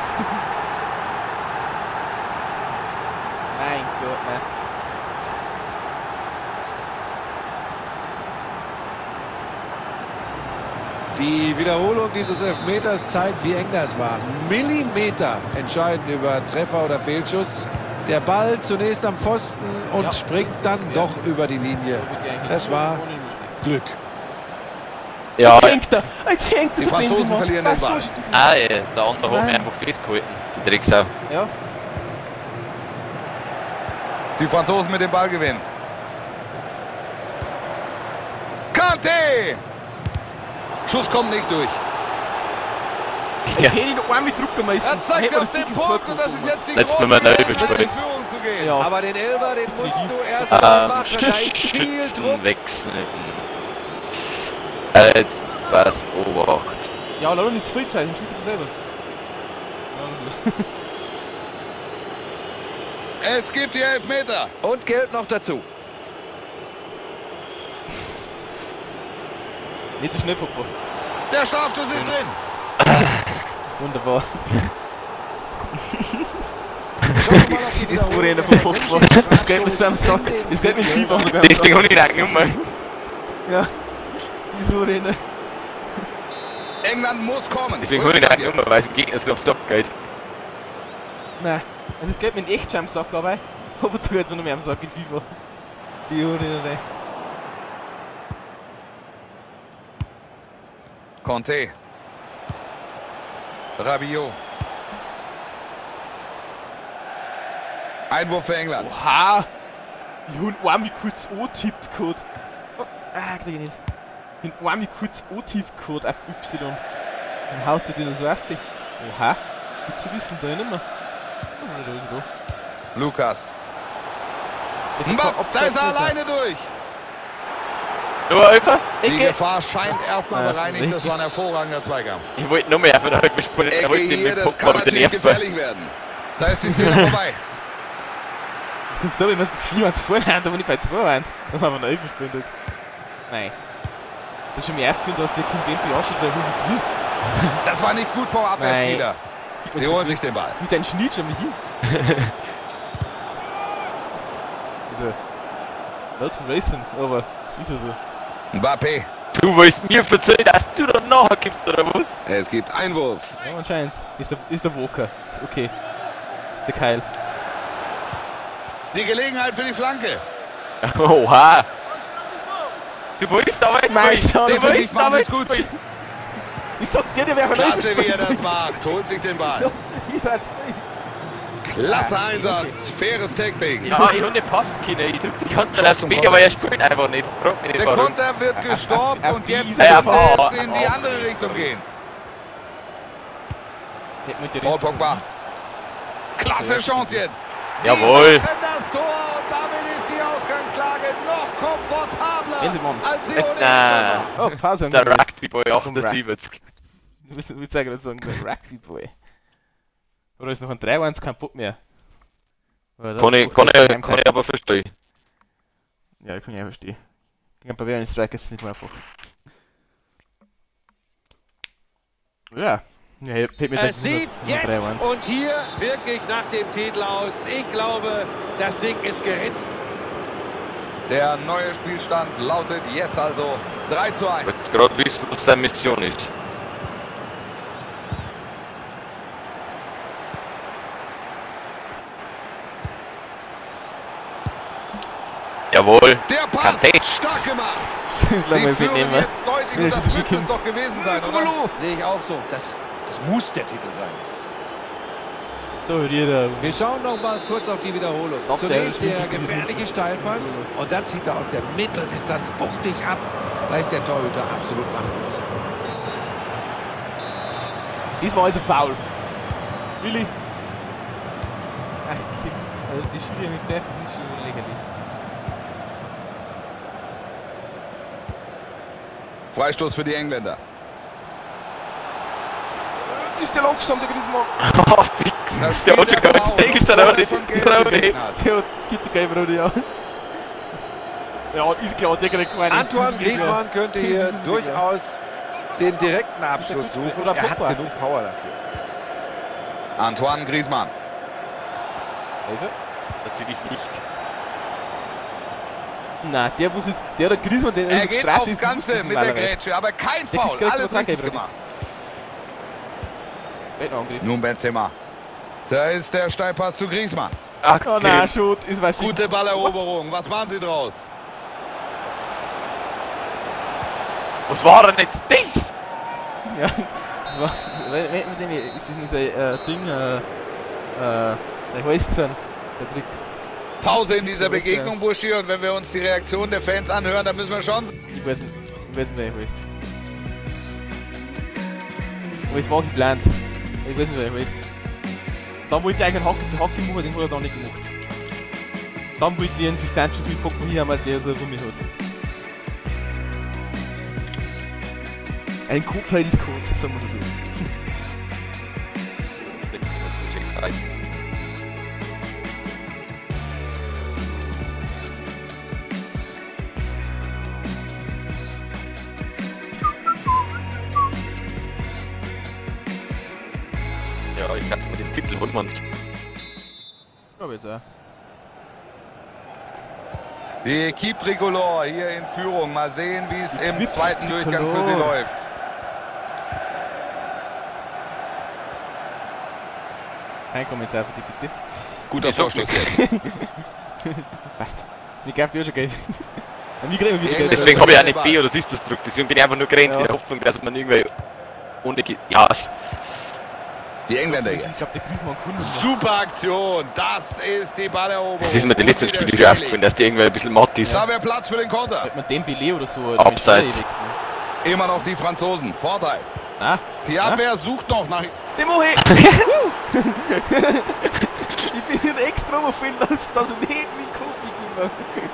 S1: Mein Gott, nein.
S4: Die Wiederholung dieses Elfmeters zeigt, wie eng das war. Millimeter entscheiden über Treffer oder Fehlschuss. Der Ball zunächst am Pfosten und springt dann doch über die Linie. Das war Glück.
S2: Ja,
S1: Jetzt hängt er!
S3: Die Franzosen verlieren den Ball.
S2: der andere hat mich einfach festgehalten. Die Drecksau.
S1: Ja.
S3: Die Franzosen mit dem Ball gewinnen. Kanté! Schuss kommt nicht durch.
S1: Ich hätte ihn noch einmal drücken müssen.
S3: Er zeigt auf den Punkt und das ist jetzt die
S2: Letztes Mal
S3: große
S2: neu
S3: Chance, in
S2: gespielt.
S3: Führung zu gehen.
S1: Ja.
S4: Aber den Elfer, den musst du erst mal machen. Da ist viel Druck.
S2: Schützen wechseln. Jetzt pass Obacht.
S1: Ja, leider nicht zu viel Zeit, dann schießt er selber. Ja,
S3: Es gibt hier Elfmeter.
S4: Und Geld noch dazu.
S1: nicht so schnell, Pogba.
S3: Der Strafstoß ist drin.
S1: Wunderbar.
S4: Die
S1: Diskurene von Pogba. Das geht mit Samstag. Das geht mit FIFA.
S2: Deswegen habe ich nicht Nummer.
S1: Ja. Die Urene.
S3: England muss kommen.
S2: Deswegen habe ich nicht Nummer, weil es im Gegner so am Stock geht.
S1: Nein. Also es geht mit echt schon am Sack, aber Pogba tut jetzt noch mehr am Sack in FIFA. Die Urene.
S3: Kanté. Rabiot. Einwurf für England.
S1: Oha! Ich hab einen Arm kurz O-tippt gehabt. Oh, krieg ich nicht. Ich hab einen Arm kurz O-tippt gehabt auf Y. Dann haut er den so auf. Oha! Gut zu wissen, da nicht mehr. Oh, da.
S3: Lukas.
S1: Mbappé,
S3: Da ist er alleine durch.
S2: Nur einfach.
S3: Die Gefahr scheint erstmal bereinigt. Das war ein hervorragender Zweikampf.
S2: Ich wollte nur mehr von der Rück bespielen. Ich
S3: Ecke
S2: wollte
S3: hier,
S2: den
S3: das
S2: Pogba
S3: kann
S2: mit den
S3: natürlich
S2: Nerven.
S3: gefährlich werden. Da ist die Szene vorbei.
S1: Kannst du da immer 4-1 vorne, aber nicht bei 2-1. Dann haben wir noch 11 gespielt jetzt. Nein. Das ist schon mir aufgefallen, dass der Kimpembe auch schon der
S3: Das war nicht gut vom Abwehrspieler. Sie holen sich den Ball.
S1: mit seinem Schnitt schon mal hin. Also, not to racing, aber ist ja so.
S3: Mbappé.
S2: Du willst mir verzeihen, dass du dann nachher kommst, oder was?
S3: Es gibt Einwurf.
S1: Ja, anscheinend. Ist der Walker. Okay. Ist der Keil.
S3: Die Gelegenheit für die Flanke.
S2: Oha! Du wolltest aber jetzt
S1: Nein,
S2: spielen.
S1: schau,
S2: Du
S1: das
S2: wolltest aber
S3: ist
S2: jetzt
S3: gut.
S2: spielen.
S1: Ich sag dir, der wäre
S3: Klasse, wie er das macht. Holt sich den Ball. Klasse Einsatz. Faires Tackling.
S2: Ja, ich habe nicht passen können. Ich drück die ganze Zeit aufs B, aber er spielt einfach nicht. Frag mich nicht
S3: Der
S2: warum.
S3: Konter wird gestoppt und jetzt
S2: Ja,
S3: soll es in die
S2: oh,
S3: andere Richtung gehen. Paul Pogba. Klasse Chance jetzt.
S2: Jawohl.
S3: Das Tor und damit ist die Ausgangslage noch komfortabler
S1: Benzema.
S3: als sie ohnehin
S2: Nein.
S3: schon war.
S1: Oh, Pause.
S2: Der Rugby-Boy 78.
S1: Ich würde sagen, der Rugby-Boy. Oder ist noch ein 3-1 kein Bock mehr?
S2: Kann ich aber verstehen.
S1: Ja, ich kann ja verstehen. Gegen ein Bavarian Strike ist es nicht mehr einfach. Ja. Ja, fällt mir
S4: Es sieht jetzt
S1: 3-1.
S4: und hier wirklich nach dem Titel aus. Ich glaube, das Ding ist geritzt.
S3: Der neue Spielstand lautet jetzt also 3:1.
S2: Ich weiß gerade wissen, was seine Mission ist. Jawohl.
S3: Der Pass,
S2: Kanté.
S3: stark gemacht.
S1: Das lassen wir
S3: Sie führen
S1: nehmen.
S3: jetzt deutlich und das
S1: ist
S3: müsste es doch gewesen sein, oder?
S4: Sehe ich auch so. Das muss der Titel sein.
S1: So, jeder.
S4: Wir schauen noch mal kurz auf die Wiederholung.
S1: Doch,
S4: Zunächst
S1: der ist
S4: der
S1: gut
S4: gefährliche Steilpass und dann zieht er aus der Mitteldistanz wuchtig ab. Da ist der Torhüter absolut machtlos.
S1: Diesmal ist er faul. Willi. Ach, also die Schüler mit Treffen ist schon lächerlich.
S3: Freistoß für die Engländer.
S1: Ist der langsam, der Griezmann?
S2: Oh, fix. Der hat schon ganz täglich dann aber nicht das Graue.
S1: Der gibt die gelbe Rote, ja. Ja, ist klar, der kriegt keine.
S4: Antoine Griezmann könnte
S1: Das
S4: hier
S1: ist ein
S4: durchaus den direkten Abschluss suchen.
S1: Oder
S4: Er hat
S1: Pogba.
S4: genug Power dafür.
S3: Antoine Griezmann.
S1: Hilfe?
S2: Natürlich nicht.
S1: Nein, der muss jetzt, der oder Griezmann, der
S3: er geht aufs Ganze mit der Grätsche, aber kein Foul, alles richtig gemacht. Nun Benzema. Da ist der Steilpass zu Griezmann.
S1: Ach, oh nein, Schut, ist was.
S3: Gute Balleroberung, was machen Sie draus?
S2: Was war denn jetzt das?
S1: Ja, das war, ist das nicht ein Ding, der heißt der Trick.
S3: Pause in dieser Begegnung, Buschi, und wenn wir uns die Reaktion der Fans anhören, dann müssen wir schon...
S1: Ich weiß nicht, wer er heißt. Aber es war geplant. Ich weiß nicht, wer er heißt. Dann wollte ich eigentlich einen Hockey zu Hockey machen, den hat er dann nicht gemacht. Dann wollte ich einen Distanzschuss mit Pocken hier, weil der so eine Runde hat. Ein Kopfheld ist Code, sagen wir es so.
S2: Ja, ich kann es mit dem Titel holen, man.
S1: Ja, bitte.
S3: Die Equipe Tricolore hier in Führung. Mal sehen, wie es im zweiten Durchgang für sie läuft.
S1: Kein Kommentar für die bitte.
S3: Guter Vorschlag.
S1: Passt. Ich gebe dir schon Geld.
S2: Deswegen habe ich auch nicht B oder Sistus gedrückt. Deswegen bin ich einfach nur gerannt in der Hoffnung, dass man irgendwie ohne... Ja.
S3: Die Engländer jetzt.
S1: Ich glaube, der Griezmann kann.
S3: Super Aktion. Das ist die Balleroberung.
S2: Das ist mir die letzten Spiele schon aufgefallen, dass die irgendwie ein bisschen matt ist.
S3: Da wäre Platz für den Konter.
S1: Hat man Dembélé oder so.
S2: Abseits.
S3: Immer noch die Franzosen. Vorteil.
S1: Ah?
S3: Die Abwehr sucht noch nach...
S1: Demohe! Ich bin hier extra umgefallen, dass er nicht mit Kopf ging.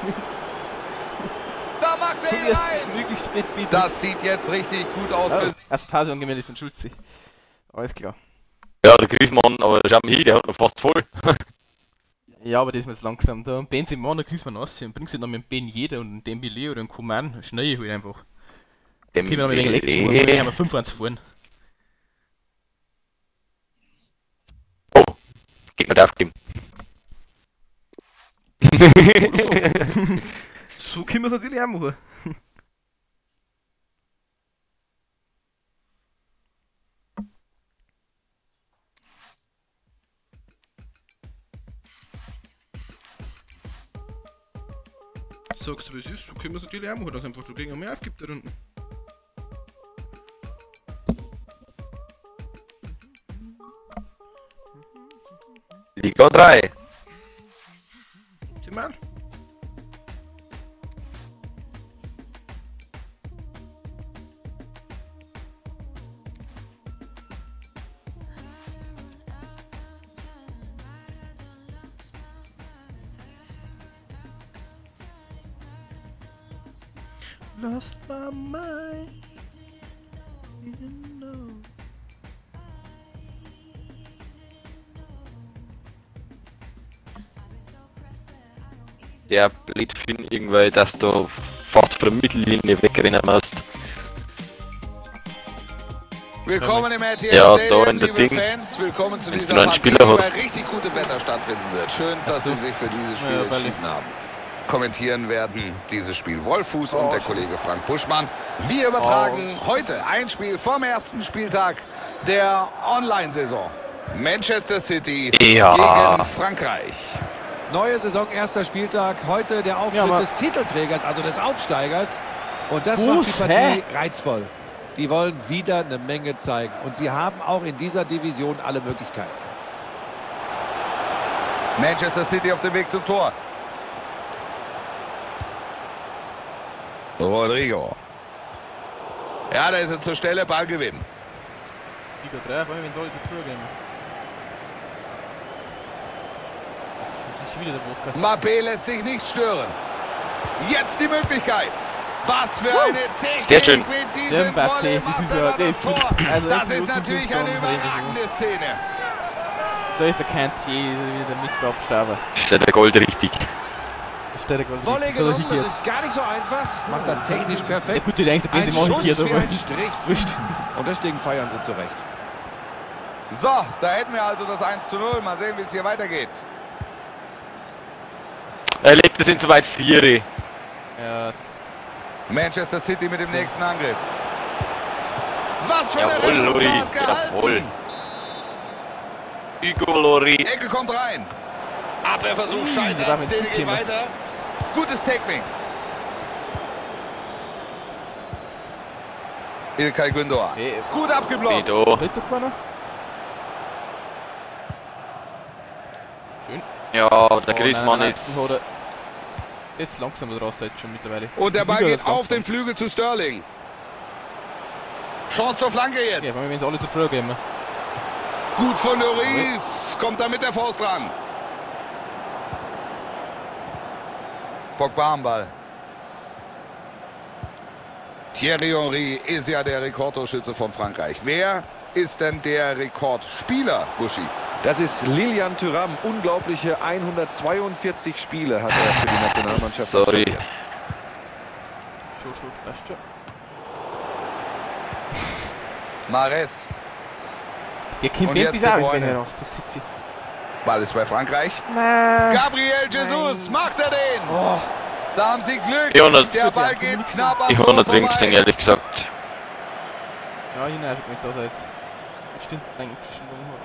S3: Da macht er ihn rein!
S1: Möglichst spät bitte.
S3: Das sieht jetzt richtig gut aus.
S1: Oh. Erst Pause angemeldet von Schulze. Alles klar.
S2: Ja, der Griezmann, aber schau mal hin, der hat noch fast voll.
S1: Ja, aber das ist mir jetzt langsam. Da Benzema, da Griezmann raus und bringst du dann mit dem Ben jeder und dem Dembélé oder dem Coman. Schnell halt einfach. Können wir noch ein wenig Elektro, dann haben wir 5-1 vorn.
S2: Oh, geht mir aufgeben.
S1: So können wir es natürlich auch machen. Sagst du, was ist? So können wir es natürlich auch machen, dass einfach schon gegen mehr aufgibt da unten.
S2: Liga 3.
S1: Sieh mal. Lost my mind, didn't know.
S2: Der blöd finden irgendwie, dass du fast von der Mittellinie wegrennen musst.
S3: Willkommen im RTL
S2: ja,
S3: Stadium,
S2: da in der
S3: liebe
S2: Ding.
S3: Fans. Willkommen zu
S2: Wenn's
S3: dieser
S2: du noch einen
S3: Partie,
S2: Spieler
S3: die bei
S2: hast.
S3: richtig gutem Wetter stattfinden wird. Schön, dass Sie sich für dieses Spiel
S1: Ja,
S3: entschieden haben. Kommentieren werden dieses Spiel Wolfuß und der Kollege Frank Buschmann. Wir übertragen heute ein Spiel vom ersten Spieltag der Online-Saison. Manchester City gegen Frankreich.
S4: Neue Saison, erster Spieltag. Heute der Auftritt des Titelträgers, also des Aufsteigers. Und das macht die Partie reizvoll. Die wollen wieder eine Menge zeigen. Und sie haben auch in dieser Division alle Möglichkeiten.
S3: Manchester City auf dem Weg zum Tor. Rodrigo. Ja, da ist er zur Stelle, Ballgewinn.
S1: Liga 3, vor allem wenn soll ich die Tour gehen. Das ist wieder der Woche.
S3: Mbappé lässt sich nicht stören. Jetzt die Möglichkeit. Was für eine Technik
S2: sehr schön.
S3: mit diesem
S1: Mbappé, das ist ja, der ist gut.
S3: Also das ist natürlich eine überragende Szene.
S1: Da ist der Kantier wieder mit der Abstauber.
S2: Steht der Gold richtig.
S4: Volley genommen, das ist gar nicht so einfach. Macht er technisch perfekt.
S1: Der gute denkt, der
S4: ein
S1: Benzema
S4: Schuss
S1: hier
S4: wie
S1: drüber.
S4: ein Strich. Und deswegen feiern sie zurecht.
S3: So, da hätten wir also das 1:0. Mal sehen, wie es hier weitergeht.
S2: Er legt es in soweit 4.
S1: Ja.
S3: Manchester City mit dem nächsten Angriff. Was für
S2: Jawohl,
S3: eine
S2: Lori.
S3: Rettung
S2: Jawohl. Hugo Lori.
S3: Ecke kommt rein. Abwehrversuch scheitert. Szene geht weiter. Gutes Tackling. İlkay Gündoğan. Gut abgeblockt.
S2: Vido.
S1: Schön.
S2: Ja, der Griezmann ist...
S1: Jetzt langsam raus, da jetzt schon mittlerweile.
S3: Und der Ball geht auf den Flügel zu Sterling. Chance zur Flanke jetzt.
S1: Ja, wenn wir uns alle zu früh geben.
S3: Gut von Lloris. Kommt da mit der Faust ran. Pogba am Ball. Thierry Henry ist ja der Rekordtorschütze von Frankreich. Wer ist denn der Rekordspieler, Buschi?
S4: Das ist Lilian Thuram. Unglaubliche 142 Spiele hat er für die Nationalmannschaft.
S2: Sorry.
S1: Schon, passt schon.
S3: Mahrez.
S1: Der kommt
S3: jetzt
S1: bis
S3: De
S1: aus,
S3: Bruyne.
S1: wenn er raus, der Zipfi.
S3: Ball ist bei Frankreich.
S1: Nein.
S3: Gabriel Jesus, macht er den?
S1: Oh.
S3: Da haben sie Glück.
S2: Die 100
S3: Der Ball geht knapp
S2: Die
S3: am
S2: 100
S3: Tor
S2: links,
S3: vorbei.
S2: ehrlich gesagt.
S1: Ja, ich nervt mich da jetzt. Stimmt, eigentlich schon.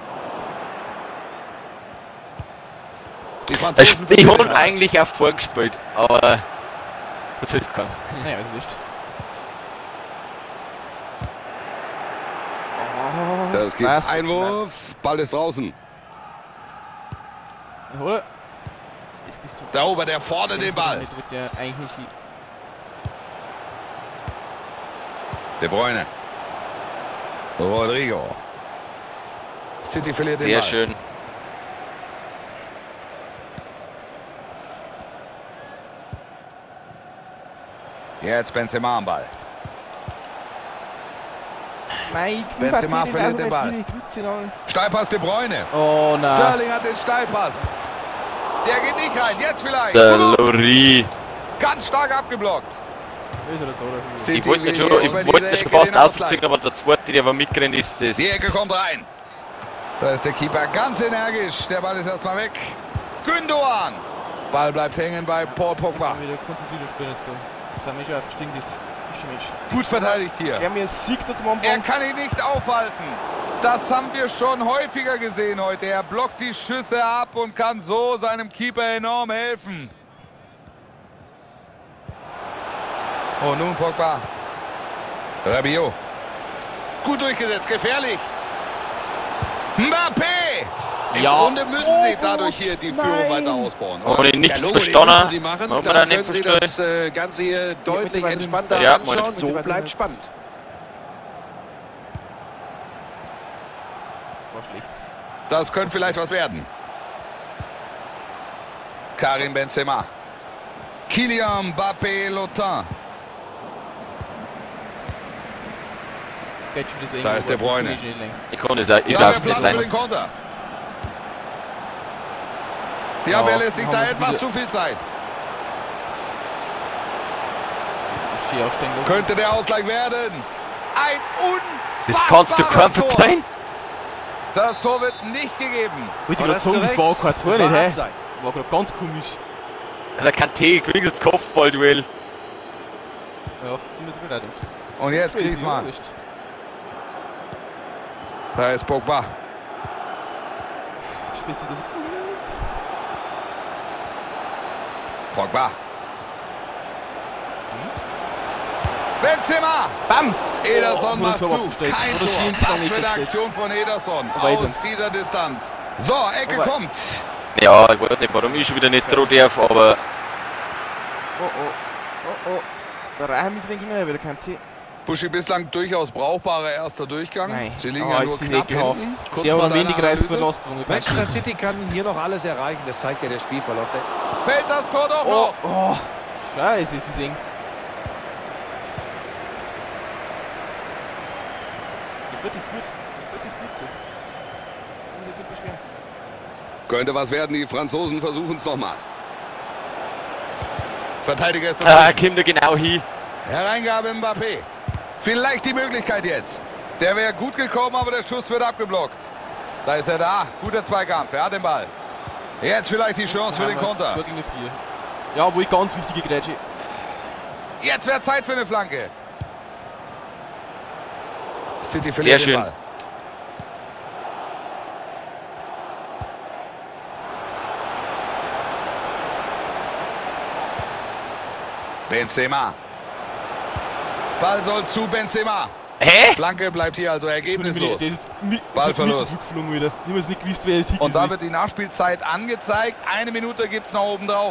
S3: Die Franzosen
S2: Ich habe eigentlich auch vorgespielt, aber das ist kein.
S1: Naja, also nicht.
S3: Das gibt Einwurf. Ball ist draußen.
S1: Oder? Jetzt bist du.
S3: Da oben, der fordert den Ball.
S1: Der drückt ja eigentlich nicht.
S3: De Bruyne. Rodrigo. City verliert den
S2: Sehr
S3: Ball.
S2: schön.
S3: Jetzt Benzema am Ball.
S1: Nein,
S3: Benzema verliert den Ball. Steilpass De Bruyne.
S1: Oh nein.
S3: Sterling hat den Steilpass. Der geht nicht rein. Jetzt vielleicht.
S2: Der Lori.
S3: Ganz stark abgeblockt.
S2: Ich wollte nicht schon fast ausziehen, aber der zweite, der aber mitgerannt ist, das...
S3: Die Ecke kommt rein. Da ist der Keeper ganz energisch. Der Ball ist erstmal weg. Gündoğan. Ball bleibt hängen bei Paul Pogba.
S1: Wieder konzentriert spielen jetzt da. Jetzt haben wir schon aufgestiegen, das ist schon Mensch.
S3: Gut verteidigt hier.
S1: Der mir siegt zum Anfang.
S3: Er kann ihn nicht aufhalten. Das haben wir schon häufiger gesehen heute. Er blockt die Schüsse ab und kann so seinem Keeper enorm helfen. Und nun Pogba. Rabiot. Gut durchgesetzt, gefährlich. Mbappé. Im Grunde müssen sie dadurch hier die Führung weiter ausbauen.
S2: Habe ich nicht verstanden. Dann können Sie das
S4: Ganze hier deutlich entspannter anschauen. So bleibt spannend.
S1: War schlecht.
S3: Das könnte vielleicht was werden. Karim Benzema. Kylian Mbappé Lotin. Da ist De Bruyne.
S2: Ich konnte es auch, ich
S3: Da
S2: darf
S3: wäre
S2: es nicht
S3: Platz für den
S2: leiden.
S3: Konter. Ja, wer lässt sich da etwas zu viel Zeit? Könnte der Ausgleich werden. Ein
S2: Das kannst du kaum
S3: unfassbares Tor.
S2: verzeihen.
S3: Das Tor wird nicht gegeben.
S1: Wollte ich gerade sagen, das war kein Tor nicht, hä? War gerade ganz komisch.
S2: Der Kanté gewinnt das Kopfballduell.
S1: Ja, sind wir sogar nicht.
S3: Und jetzt Griezmann. Da ist Pogba.
S1: Spielst du das gut?
S3: Pogba. Benzema.
S1: Bam!
S3: Ederson macht zu.
S1: aufgestellt.
S3: Kein
S1: Oder
S3: Tor.
S1: Schien's
S3: Was
S1: dann nicht
S3: für eine
S1: gestellt.
S3: Aktion von Ederson.
S1: Weiß
S3: Aus
S1: es.
S3: dieser Distanz. So, Ecke
S1: Aber-
S3: kommt.
S2: Ja, ich weiß nicht, warum ich schon wieder nicht drauf darf, aber
S1: Oh. Der Rahm ist links mehr, wieder kein Tee.
S3: Buschi bislang durchaus brauchbarer erster Durchgang.
S1: Nein.
S3: Sie liegen
S1: Oh,
S3: ja
S1: ist
S3: nur
S1: sie
S3: knapp
S1: ekelhaft.
S3: hinten. Kurz
S1: Die haben
S3: mal
S1: am wenig
S3: deine
S1: Reis
S3: Analyse.
S1: verlost.
S4: Manchester City kann hier noch alles erreichen. Das zeigt ja der Spielverlauf.
S3: Fällt das Tor doch
S1: Oh,
S3: noch.
S1: oh. Scheiße, ist das eng. Das wird gut. Du. Muss jetzt nicht beschweren.
S3: Könnte was werden. Die Franzosen versuchen es nochmal. Verteidiger ist
S2: kommt er genau hin.
S3: Hereingabe Mbappé. Vielleicht die Möglichkeit jetzt. Der wäre gut gekommen, aber der Schuss wird abgeblockt. Da ist er da. Guter Zweikampf. Er hat den Ball. Jetzt vielleicht die Chance für den Konter.
S1: 2 gegen 4. Ja, wohl ganz wichtige Grätsche.
S3: Jetzt wäre Zeit für eine Flanke. City
S2: Sehr
S3: verliert den
S2: schön.
S3: Ball. Benzema. Ball soll zu Benzema.
S2: Hä?
S3: Flanke bleibt hier also ergebnislos.
S1: Das ist
S3: Ballverlust.
S1: geflogen wieder. Ich habe nicht gewusst, wer es ist.
S3: Und da wird die Nachspielzeit angezeigt. 1 Minute gibt es noch oben drauf.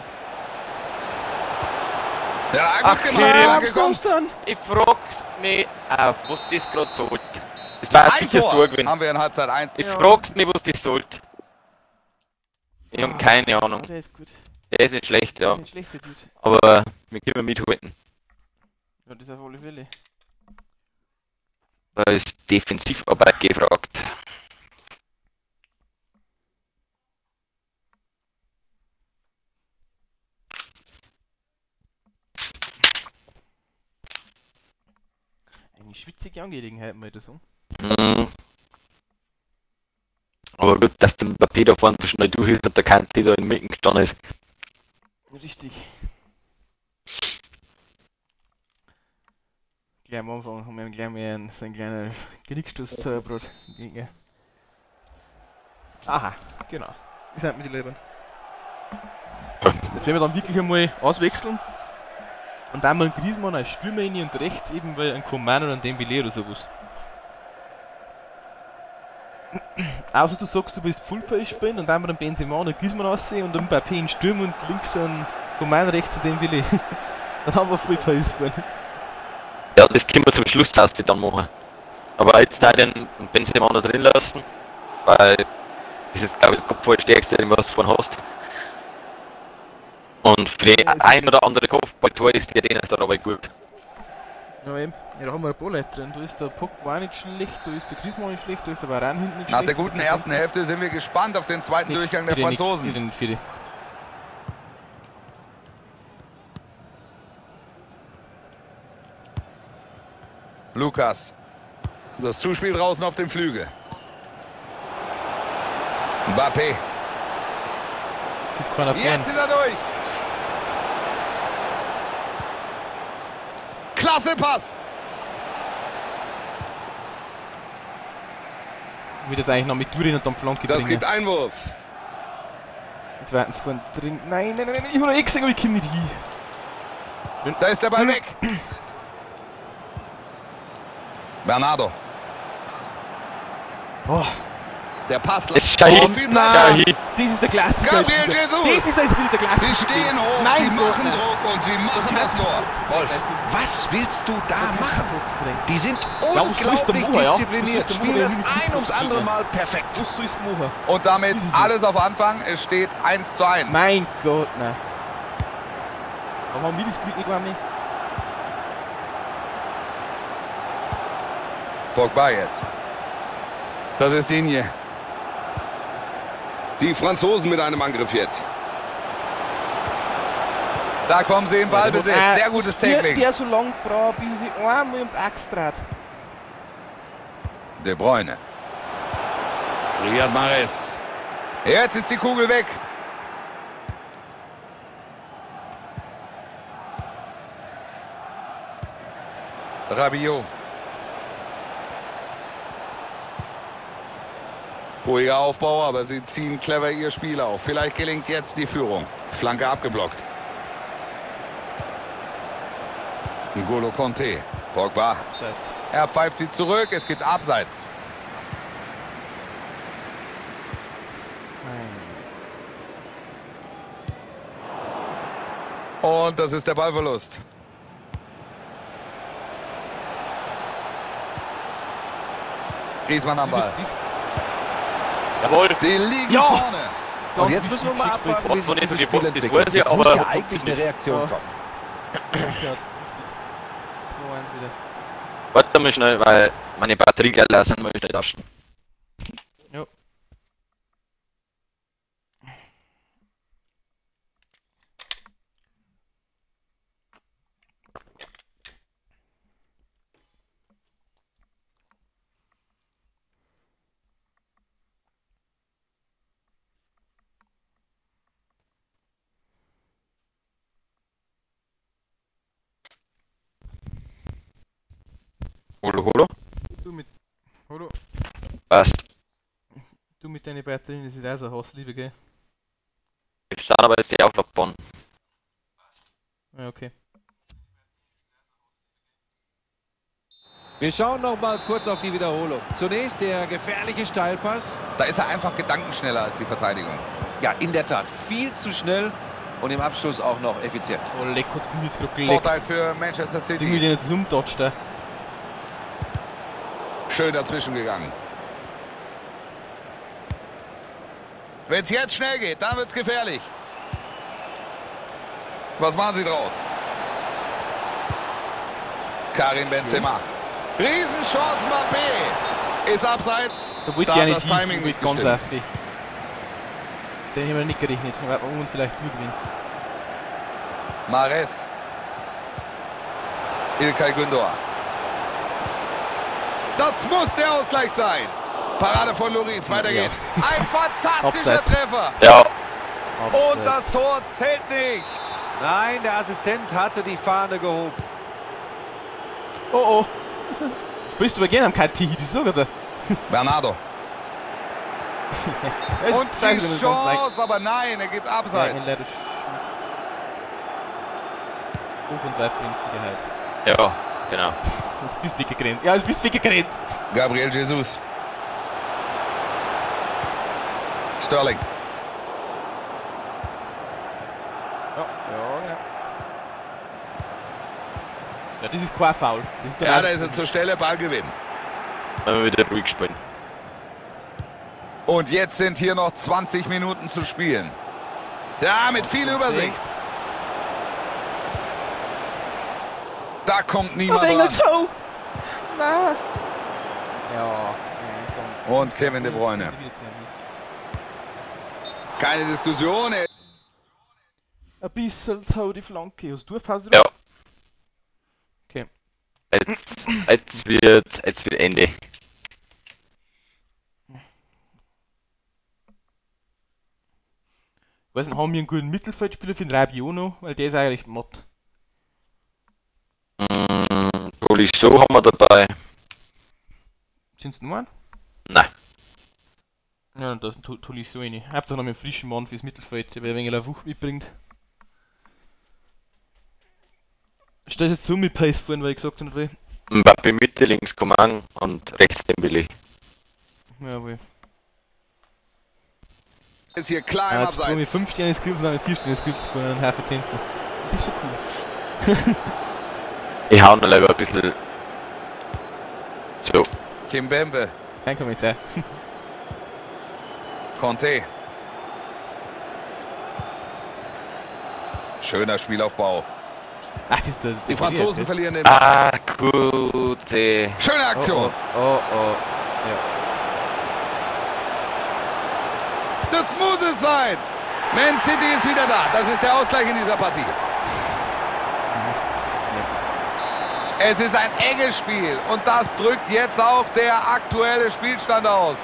S3: Ja, gut gemacht. Flanke kommt.
S2: Ich frag's mich, was das gerade sollte. Das war sicher das Torgewinn.
S3: Haben wir in Halbzeit 1.
S2: Ich frag's mich, was das sollte. Ich habe keine Ahnung.
S1: Der ist gut.
S2: Der ist nicht schlecht, ja.
S1: Nicht schlecht, der Dude.
S2: Aber wir können mithalten.
S1: Ja, das ist auf alle Fälle.
S2: Da ist Defensivarbeit gefragt.
S1: Eine schwitzige Angelegenheit, mal das so.
S2: Mhm. Aber gut, dass der Mbappé da vorne so schnell durch ist und der Kante da in Mitten gestanden ist.
S1: Richtig. Gleich am Anfang haben wir ihm gleich mal so einen kleinen Genickstoß zerbrot. Aha, genau. Das sind mir die Lebern. Jetzt werden wir dann wirklich einmal auswechseln. Und dann mal einen Griezmann als Stürmer rein und rechts eben weil ein Coman oder ein Dembélé oder sowas. Also du sagst, du willst Fullpace spielen und dann mal einen Benzema und einen Griezmann aussehen und einen Mbappé in Sturm und links einen Coman, rechts einen Dembélé. Dann haben wir Fullpace vorne.
S2: Ja, das können wir zum Schluss dann machen. Aber jetzt da den Benzema noch drin lassen, weil das ist, glaube ich, der Kopfballstärkste, den was du vorhin hast. Und für die ein oder andere Kopfballtor ist der denen dann aber gut.
S1: Ja eben, ja, da haben wir ein paar Leute drin. Da ist der Pogba nicht schlecht, da ist der Griezmann nicht schlecht, da ist der Varane hinten nicht
S3: Nach
S1: schlecht.
S3: der guten ersten Hälfte sind wir gespannt auf den zweiten Durchgang der Franzosen.
S1: Nicht.
S3: Lukas. Das Zuspiel draußen auf dem Flügel. Mbappé.
S1: Das ist keiner vorne.
S3: Jetzt ist er durch. Klasse Pass.
S1: Ich will jetzt eigentlich noch mit Turin und dann Flanke
S3: Das
S1: bringen.
S3: gibt Einwurf.
S1: Jetzt warten sie vorne drin. Nein, ich habe noch gesehen, aber ich komme nicht hin.
S3: Da ist der Ball weg. Bernardo.
S1: Oh,
S3: Der Pass
S2: Es ist Shahin.
S3: auf ihn bleibt.
S2: Shahin.
S1: das ist der Klassiker.
S3: Gabriel
S1: jetzt wieder.
S3: Jesus.
S1: Das ist jetzt wieder der Klassiker.
S3: Sie stehen hoch,
S1: Mein
S3: sie
S1: Gott,
S3: machen
S1: nein.
S3: Druck und sie machen das Tor. Wolf, was willst du da machen? Die sind
S1: was soll ich denn
S3: unglaublich
S1: machen, ja?
S3: diszipliniert,
S1: Was soll ich
S3: spielen
S1: denn
S3: das
S1: machen?
S3: ein ums andere Mal perfekt.
S1: Was soll ich machen?
S3: Und damit
S1: Ist es so?
S3: alles auf Anfang. Es steht 1:1.
S1: Mein Gott, nein. Aber haben wir das Glück nicht gewonnen?
S3: Pogba jetzt. Das ist Digne. Die Franzosen mit einem Angriff jetzt. Da kommen sie in Ballbesitz. Sehr gutes Tackling.
S1: Der so lang braucht, bis sie einmal um die Axt dreht.
S3: De Bruyne. Riyad Mahrez. Jetzt ist die Kugel weg. Rabiot. Ruhiger Aufbau, aber sie ziehen clever ihr Spiel auf. Vielleicht gelingt jetzt die Führung. Flanke abgeblockt. N'Golo Kanté. Pogba.
S1: Scheiße.
S3: Er pfeift sie zurück. Es gibt Abseits. Und das ist der Ballverlust. Griezmann am Ball.
S2: Jawohl.
S3: Sie liegen
S1: Ja.
S3: vorne.
S4: Und jetzt müssen wir mal abwarten, wie
S2: Was man
S4: sich
S2: nicht so
S4: dieses Spiel
S2: geboten ist,
S4: entwickelt.
S2: weiß ich,
S4: Jetzt
S2: aber
S4: muss ja
S2: hat
S4: eigentlich eine
S2: funktioniert.
S4: Reaktion
S1: Ja.
S4: kommen.
S1: Ja, richtig. 2-1 wieder.
S2: Warte mal schnell, weil meine Batterie gleich leer sind, muss ich schnell tauschen.
S1: Ja.
S2: Holo?
S1: Du mit... Hallo?
S2: Was?
S1: Du mit deinen Batterien, das ist auch so Hassliebe, gell?
S2: Ich stand aber jetzt die Auflaufbahn.
S1: Ja, okay.
S4: Wir schauen noch mal kurz auf die Wiederholung. Zunächst der gefährliche Steilpass.
S3: Da ist er einfach gedankenschneller als die Verteidigung.
S4: Ja, in der Tat. Viel zu schnell und im Abschluss auch noch effizient.
S1: Oh, leck, hat's für mich jetzt gerade geleckt.
S3: Vorteil für Manchester
S1: Ich will
S3: City.
S1: den jetzt umdodged, da.
S3: Schön dazwischen gegangen. Wenn es jetzt schnell geht, dann wird es gefährlich. Was machen Sie draus? Karim Benzema. Riesenchance, Mbappé. Ist abseits.
S1: Da wollte
S3: Da
S1: ich
S3: hat
S1: ja
S3: das
S1: nicht
S3: Timing
S1: hin,
S3: nicht
S1: ganz
S3: gestimmt.
S1: affig. Den haben wir nicht gerechnet. Und vielleicht du gewinnen.
S3: Mahrez. Ilkay Gündoğan. Das muss der Ausgleich sein. Parade von Lloris. Weiter
S1: Ja.
S3: geht's. Ein fantastischer
S1: Abseits.
S3: Treffer.
S2: Ja,
S3: Und das Tor zählt nicht.
S4: Nein, der Assistent hatte die Fahne gehoben.
S1: Oh oh. Spielst du aber gerne am KT, das ist sogar der.
S3: Bernardo. Und die Chance, aber nein, er gibt Abseits.
S1: Ja, leider schießt. Hoch und weit bringt Sicherheit.
S2: ja, genau.
S1: Jetzt bist du weggerannt. Ja, jetzt bist du weggerannt.
S3: Gabriel Jesus. Sterling.
S1: Ja. Ja, das ist kein Foul. Das ist der
S3: Ja, da ist er zur Stelle, Ballgewinn.
S2: Wenn wir wieder ruhig spielen.
S3: Und jetzt sind hier noch 20 Minuten zu spielen. Da mit viel Übersicht. Da kommt niemand ran.
S1: so. Na. Ja.
S3: Und Kevin De Bruyne. Keine Diskussion.
S1: Ein bisschen so die Flanke. Hast du Pause?
S2: Ja.
S1: Okay.
S2: Jetzt wird Ende.
S1: Ich weiß nicht, haben wir einen guten Mittelfeldspieler für den Rabiot noch? Weil der ist eigentlich matt.
S2: Tolisso haben wir dabei.
S1: Sind es nur einen?
S2: Nein.
S1: Ja, da ist ein Tolisso rein. Hauptsache noch einen frischen Mann fürs Mittelfeld, der ein wenig eine Wucht mitbringt. Steht jetzt so mit Pace vorne, weil ich gesagt habe,
S2: Mbappé Mitte, links Coman und rechts Dembele.
S1: jawohl.
S3: Ist hier klar im
S1: Jetzt zwei mit
S3: Abseits.
S1: 5 Sterne Skills und dann mit 4 Sterne Skills von einem Haufen Tempo. Das ist schon cool.
S2: Ich hau noch lieber ein bisschen. So.
S3: Kimpembe.
S1: Kein Kommentar.
S3: Conte. Schöner Spielaufbau.
S1: Ach, das ist der.
S3: Die Franzosen verlieren den.
S2: Ah, gute.
S3: Schöne Aktion.
S1: Oh.
S3: Das muss es sein. Man City ist wieder da. Das ist der Ausgleich in dieser Partie. Es ist ein enges Spiel und das drückt jetzt auch der aktuelle Spielstand aus.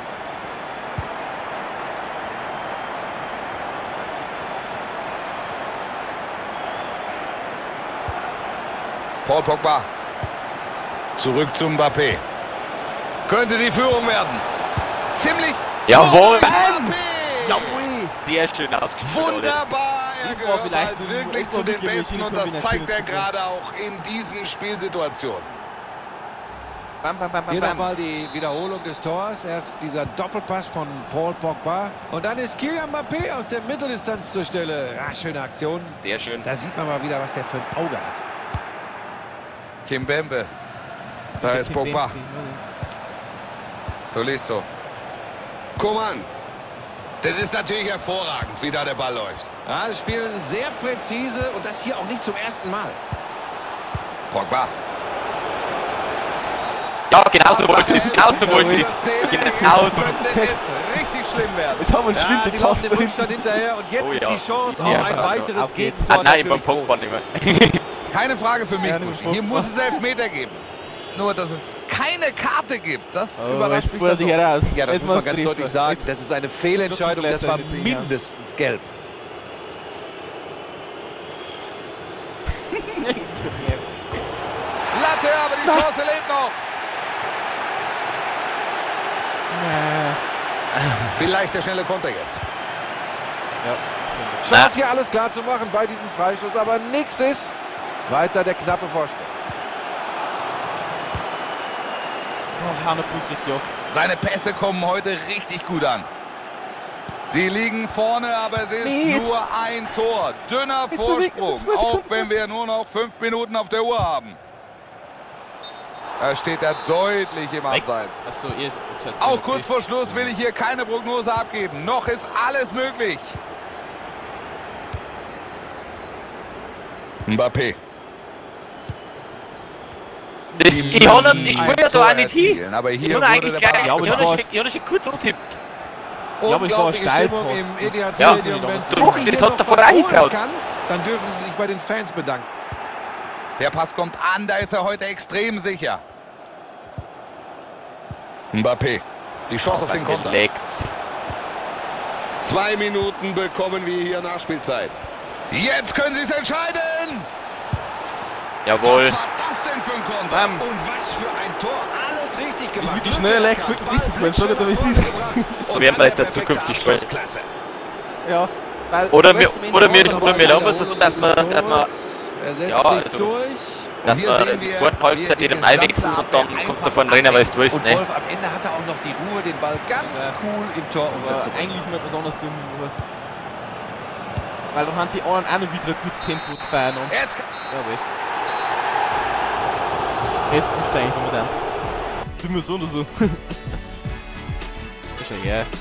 S3: Paul Pogba. Zurück zu Mbappé. Könnte die Führung werden. Ziemlich.
S2: Jawohl!
S3: Mbappé!
S1: Jawohl!
S2: Sehr schön ausgeführt.
S3: Wunderbar, er
S1: Das war
S3: gehört
S1: vielleicht
S3: halt
S1: ein-
S3: wirklich
S1: das
S3: zu
S1: war
S3: den
S1: wirklich eine
S3: Besten und
S1: schöne
S3: das zeigt er
S1: Kombination.
S3: gerade auch in diesen Spielsituationen.
S1: Bam.
S4: Hier nochmal die Wiederholung des Tors. Erst dieser Doppelpass von Paul Pogba. Und dann ist Kylian Mbappé aus der Mitteldistanz zur Stelle. Ja, schöne Aktion.
S2: Sehr schön.
S4: Da sieht man mal wieder, was der für ein Auge hat.
S3: Kimpembe. Da ist Pogba. Tolisso. Coman. Das ist natürlich hervorragend, wie da der Ball läuft.
S4: Ja, sie spielen sehr präzise und das hier auch nicht zum ersten Mal.
S3: Pogba.
S2: Ja, genauso wollte ich es. Genauso wollte ich es. Genauso.
S3: Könnte es richtig schlimm werden.
S1: Jetzt haben wir einen
S4: Ja,
S1: Schwind
S4: die
S1: gekostet.
S4: lassen den Rückstand hinterher und jetzt
S2: Oh
S4: ist
S2: ja.
S4: die Chance
S2: Ja,
S4: auf ein weiteres
S1: auf geht's.
S4: Gegentor.
S2: Nein, beim
S4: natürlich
S2: Pogba
S4: groß.
S2: nicht mehr.
S3: Keine Frage für mich,
S1: Ja,
S3: Buschi. Hier muss es Elfmeter geben. Nur, dass es keine Karte gibt, das überrascht
S1: jetzt
S3: mich
S1: fuhr
S3: dann
S1: dich
S3: doch.
S1: heraus.
S4: Ja, das
S1: Jetzt
S4: muss man
S1: musst
S4: ganz
S1: du
S4: deutlich
S1: treffen.
S4: sagen.
S1: Jetzt-
S4: Das ist eine Fehlentscheidung. Das war
S1: Trotzdem vielleicht
S4: mindestens gelb.
S3: Latte, aber die Chance lebt noch. Vielleicht der schnelle Konter jetzt.
S4: Ja. Chance hier alles klar zu machen bei diesem Freischuss, aber nichts ist. Weiter der knappe Vorsprung.
S3: Seine Pässe kommen heute richtig gut an. Sie liegen vorne, aber es ist nur ein Tor. Dünner Vorsprung, auch wenn wir nur noch 5 Minuten auf der Uhr haben. Da steht er deutlich im Abseits. Auch kurz vor Schluss will ich hier keine Prognose abgeben. Noch ist alles möglich. Mbappé.
S2: Ich spüre da auch nicht hin.
S3: Aber hier
S2: ich habe eigentlich gleich, ich habe schon kurz umtippt.
S4: Ja, aber es war Stimmung im Etihad Stadium. Wenn
S2: Druck, das hat er vorbeigehauen.
S4: Dann dürfen sie sich bei den Fans bedanken.
S3: Der Pass kommt an, da ist er heute extrem sicher. Mbappé, die Chance auf den Konter. 2 Minuten bekommen wir hier Nachspielzeit. Jetzt können sie es entscheiden.
S2: Jawohl.
S3: Was war das denn für ein Konter? Und was für ein Tor. Alles richtig gemacht.
S1: Ich will die schnelle leicht wissen, wenn schon nicht, wie es ist.
S2: Wir werden weiter zukünftig spielen.
S1: Ja.
S2: Oder wir lassen es so, dass wir dass wir in der zweiten Halbzeit jedem einwechseln und dann kommst du vorne rein, weil du willst, ne?
S4: Wolf, am Ende hat er auch noch die Ruhe, den Ball ganz cool im Tor unterzubringen.
S1: Eigentlich nicht besonders dumm, aber... Weil dann haben die anderen auch noch wieder ein gutes Tempo dabei.
S3: Jetzt!
S1: Jetzt bist du eigentlich noch mit an. Tun wir so oder so. Das ist ja geil.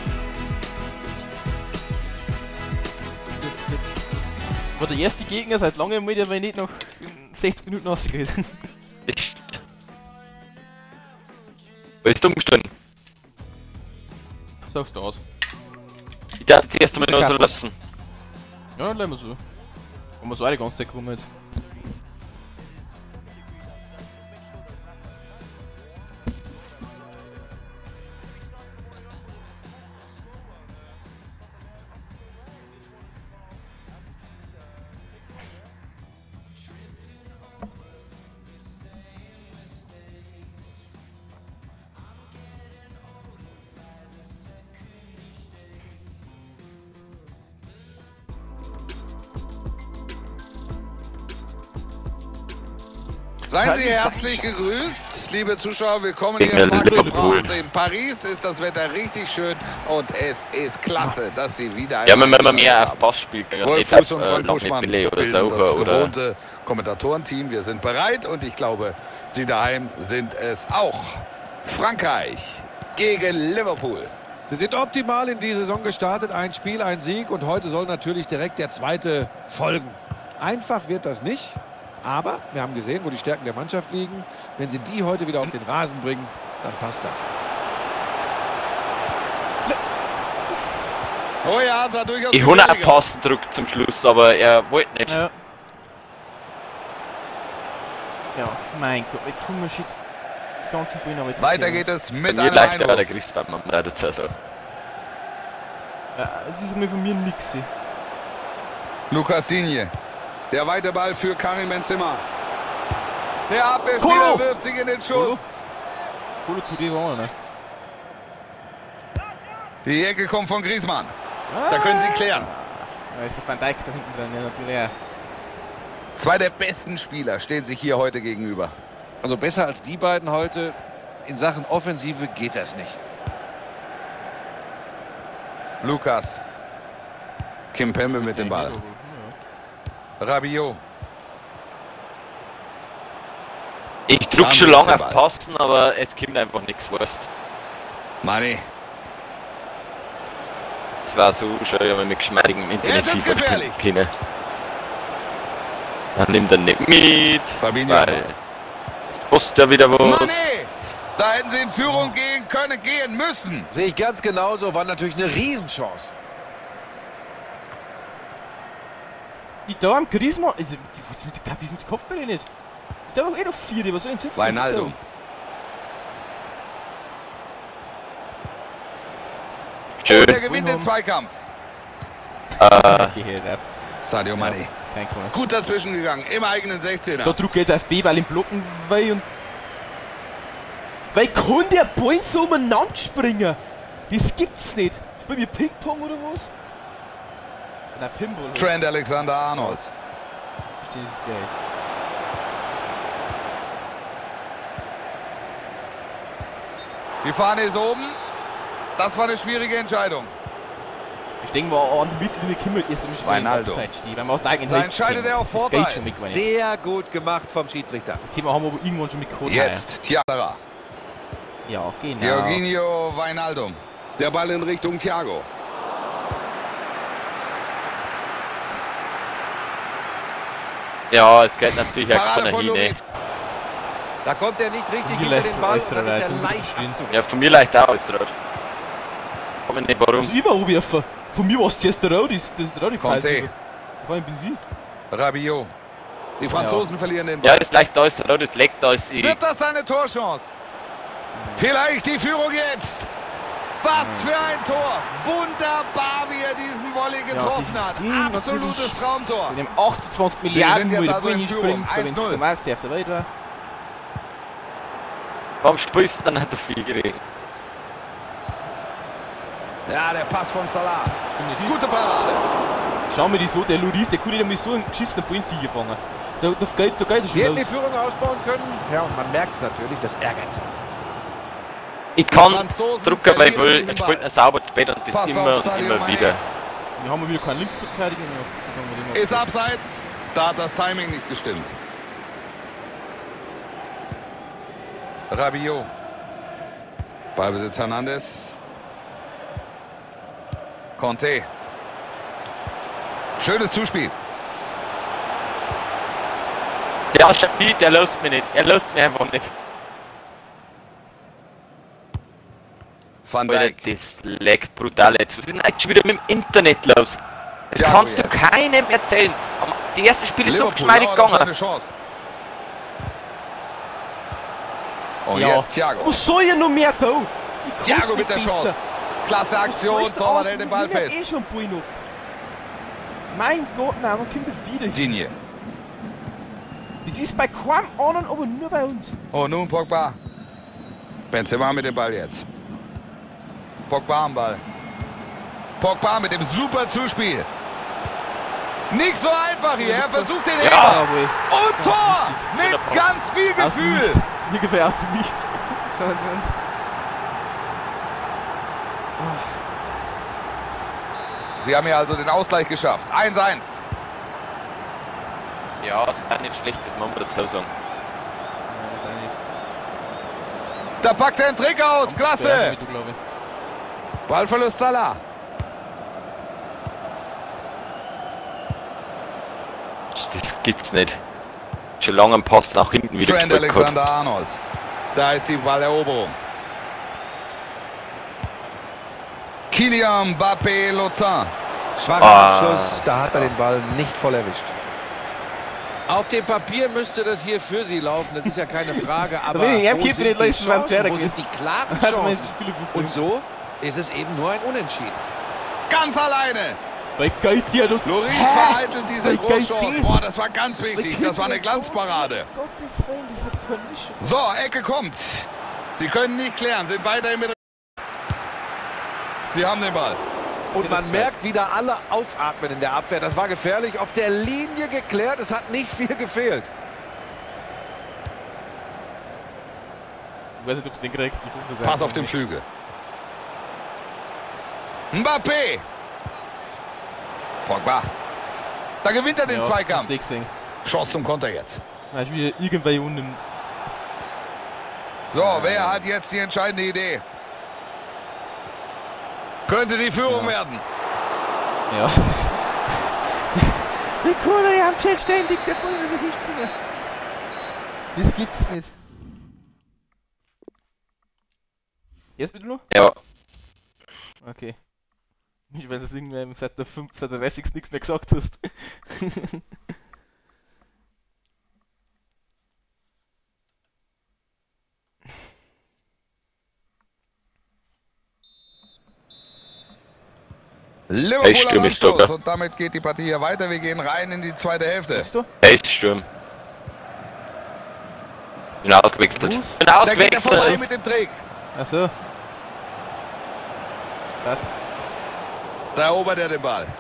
S1: War der erste Gegner seit langem mal, der war nicht noch 60 Minuten rausgegangen.
S2: Willst du umstellen?
S1: Sagst du aus.
S2: Ich darf das erste Mal noch so lassen.
S1: Ja, dann lassen wir so. Wenn wir so eine ganze Zeit kommen jetzt.
S3: Seien Sie herzlich gegrüßt, liebe Zuschauer. Willkommen hier im Park. In Paris ist das Wetter richtig schön und es ist klasse, dass Sie wieder...
S2: Ja, wenn man mehr auf Pass spielt, nicht auf
S3: Lange
S2: oder Sauber oder...
S3: Das Kommentatorenteam, wir sind bereit und ich glaube, Sie daheim sind es auch. Frankreich gegen Liverpool.
S4: Sie sind optimal in die Saison gestartet. Ein Spiel, ein Sieg und heute soll natürlich direkt der zweite folgen. Einfach wird das nicht. Aber wir haben gesehen, wo die Stärken der Mannschaft liegen. Wenn sie die heute wieder auf den Rasen bringen, dann passt das.
S3: Oh ja, es war durchaus...
S2: Ich habe auf Pass gedrückt zum Schluss, aber er wollte nicht.
S1: Ja. Ja, mein Gott, wir tun wir die ganzen Bühne, aber...
S3: Weiter geht es mit einem
S2: leichter
S3: Einwurf.
S2: der Christbaum, man leider dazu sagen.
S1: Ja, das ist mir von mir nix.
S3: Lucas Digne. Der weite Ball für Karim Benzema. Der Abwehrspieler wirft sich in den Schuss.
S1: Kolo tut die Rolle, ne?
S3: Die Ecke kommt von Griezmann. Da können sie klären.
S1: Da ist der Van Dijk da hinten dran, ja natürlich.
S3: Zwei der besten Spieler stehen sich hier heute gegenüber.
S4: Also besser als die beiden heute in Sachen Offensive geht das nicht.
S3: Lukas. Kimpembe mit dem Ball. Rabiot.
S2: Ich drück schon lange auf Passen, aber es kommt einfach nichts, weißt.
S3: Mané.
S2: Es war so schön, wenn wir mit geschmeidigem Internet FIFA spielen können. Dann nimmt er nicht mit,
S3: Fabinho.
S2: weil es kostet ja wieder was.
S3: Mané! Da hätten sie in Führung gehen können, gehen müssen.
S4: Sehe ich ganz genauso, war natürlich eine Riesenchance.
S1: Da am Griezmann, also, mit der Kopfbälle nicht. Da war eh noch 4, was soll denn sitzen?
S3: Wijnaldum.
S2: Schön.
S3: Der gewinnt den Zweikampf. Sadio Mané. Gut dazwischen gegangen, im eigenen 16er.
S1: Da drückt jetzt auf B, weil ihn blocken will und... Weil kann der Ball so umeinander springen? Das gibt's nicht. Spielen wir Ping-Pong oder was? Na, Pinball.
S3: Trent Alexander-Arnold.
S1: Verstehe das geil.
S3: Die Fahne ist oben. Das war eine schwierige Entscheidung.
S1: Ich denke mal, an der Mittellinie kümmert ist nämlich
S3: Reinaldo.
S1: weil man aus der eigenen
S3: Da
S1: Hälfte
S3: entscheidet er auf Vorteil.
S4: Sehr gut gemacht vom Schiedsrichter.
S1: Das Thema haben wir aber irgendwann schon mitgeholt.
S3: Jetzt Thiago.
S1: Ja, genau.
S3: Georginio Wijnaldum. Der Ball in Richtung Thiago.
S2: Ja, es geht natürlich auch
S3: Parade
S2: keiner
S3: von
S2: hin.
S3: Loris.
S4: Da kommt er nicht richtig
S1: Hier
S4: hinter
S1: leicht
S4: den Ball und
S1: äußere
S4: dann ist er
S1: Reifen
S4: leicht
S1: stehen.
S4: abzuwehren.
S2: Ja, von mir leicht auch ausrot. Aber nicht warum.
S1: Also ich war anwerfen. Von mir war es zuerst der Rowdy. Der Rowdy
S3: Conte.
S1: Vor allem bin sie.
S3: Rabiot. Die Franzosen verlieren den Ball.
S2: Ja, das leicht ausrot, das leckt als ich.
S3: Wird das eine Torchance? Vielleicht die Führung jetzt. Was für ein Tor! Wunderbar, wie er diesen Volley getroffen
S1: dieses
S3: hat.
S1: Ding
S3: Absolutes
S1: natürlich.
S3: Traumtor.
S1: Wir haben 28
S3: sind
S1: Milliarden
S3: jetzt
S1: Mal
S3: also in Führung.
S1: wenn es
S3: 1:0.
S1: normal auf der Welt war.
S2: Warum spielst du dann nicht der Figure?
S3: Ja, der Pass von Salah.
S1: Finde ich.
S3: Gute Parade.
S1: Schau mir die so, der Loris, der konnte nämlich so einen geschissenen Pointsieg gefangen. Da geht es
S4: Sie
S1: schon
S4: hätten die
S1: los.
S4: Führung ausbauen können. Ja, und man merkt es natürlich, das ärgert sie.
S2: Ich kann
S3: Franzosen
S2: drücken, weil ich
S3: verlieren
S2: will,
S3: diesen
S2: er spielt
S3: Ball.
S2: ein sauberes Bett und das
S3: Pass
S2: immer
S3: auf
S2: und
S3: Sadio
S2: immer
S3: Mané.
S2: wieder.
S1: Wir haben wieder keinen Linksverteidiger mehr.
S3: Ist abseits. Da hat das Timing nicht gestimmt. Rabiot. Ballbesitz Hernandez. Conte. Schönes Zuspiel.
S2: Der Schapi, der lässt mich nicht. Er lässt mich einfach nicht.
S3: Van
S2: Alter,
S3: Dijk.
S2: das leckt brutal jetzt. Was ist denn eigentlich schon wieder mit dem Internet los? Das
S3: Ja,
S2: kannst
S3: ja.
S2: du keinem erzählen. Aber die ersten Spiele ist so
S3: Liverpool,
S2: geschmeidig
S3: ja, das ist
S2: gegangen.
S3: eine Chance. Und
S1: Ja.
S3: jetzt Thiago.
S1: Was soll ja noch mehr tun?
S3: Thiago mit der Chance. Klasse Aktion. Torwart hält den Ball fest.
S1: Eh schon Bueno. Mein Gott, nein, wann kommt er wieder hin?
S3: Digne.
S1: Das ist bei keinem anderen, aber nur bei uns.
S3: Und nun Pogba. Benzema mit dem Ball jetzt. Pogba am Ball. Pogba mit dem super Zuspiel. Nicht so einfach hier. Er versucht den Heber.
S1: Jawohl.
S3: Und Tor! Mit
S2: Schöner Pass.
S3: ganz viel
S1: Aus dem
S3: Gefühl.
S1: Nichts. Irgendwie aus dem Nichts. Sagen Sie uns.
S3: Sie haben hier also den Ausgleich geschafft. 1:1.
S2: Ja, das ist auch nicht schlecht, das muss man dazu sagen.
S3: Da packt er einen Trick aus. Klasse. Ballverlust Salah.
S2: Das gibt's nicht. Schon lange am Pass nach hinten wieder
S3: Trent
S2: gespielt gehabt.
S3: Alexander-Arnold. Da ist die Balleroberung. Kylian Mbappé Lotin.
S4: Schwacher Abschluss, da hat er den Ball nicht voll erwischt. Auf dem Papier müsste das hier für sie laufen, das ist ja keine Frage, aber
S1: will ich
S4: wo
S1: am Kippen
S4: sind
S1: nicht
S4: die
S1: leisten, was
S4: Chancen,
S1: klären
S4: wo
S1: geht.
S4: sind die klaren
S1: Also,
S4: Chancen? Und so ist es eben nur ein Unentschieden.
S3: Ganz alleine.
S1: Bei geht dir doch.
S3: Loris vereitelt diese
S1: Bei
S3: Großchance.
S1: Geist.
S3: Boah, das war ganz wichtig. Das war eine Glanzparade.
S1: Gottes Willen, diese Permission.
S3: So, Ecke kommt. Sie können nicht klären, sind weiterhin mit. Sie haben den Ball.
S4: Und man merkt wieder alle aufatmen in der Abwehr. Das war gefährlich, auf der Linie geklärt, es hat nicht viel gefehlt.
S1: Ich weiß nicht, ob du den kriegst. Ich muss
S3: Pass auf den Flügel. Mbappé. Pogba. Da gewinnt er den Zweikampf. Chance zum Konter jetzt.
S1: Na, ich wieder irgendwelche unten.
S3: So, wer hat jetzt die entscheidende Idee? Könnte die Führung werden.
S1: Ja. Die Kohle am Feld ständig, der Kohle ist nicht springen. Das gibt's nicht. Jetzt bitte nur?
S2: Ja,
S1: Okay. Ich weiß es irgendwer seit der 30. nichts mehr gesagt hast.
S3: Liverpool
S2: Echt
S3: am
S2: schlimm ist
S3: Anschluss.
S2: doch,
S3: Und damit geht die Partie hier weiter. Wir gehen rein in die zweite Hälfte.
S1: Weißt du?
S2: echt Sturm. Bin ausgewechselt.
S1: Fuß?
S2: Bin
S3: Da geht er vorbei
S2: ausgewechselt.
S3: mit dem Trick.
S1: Achso. Passt.
S3: Da erobert er den Ball.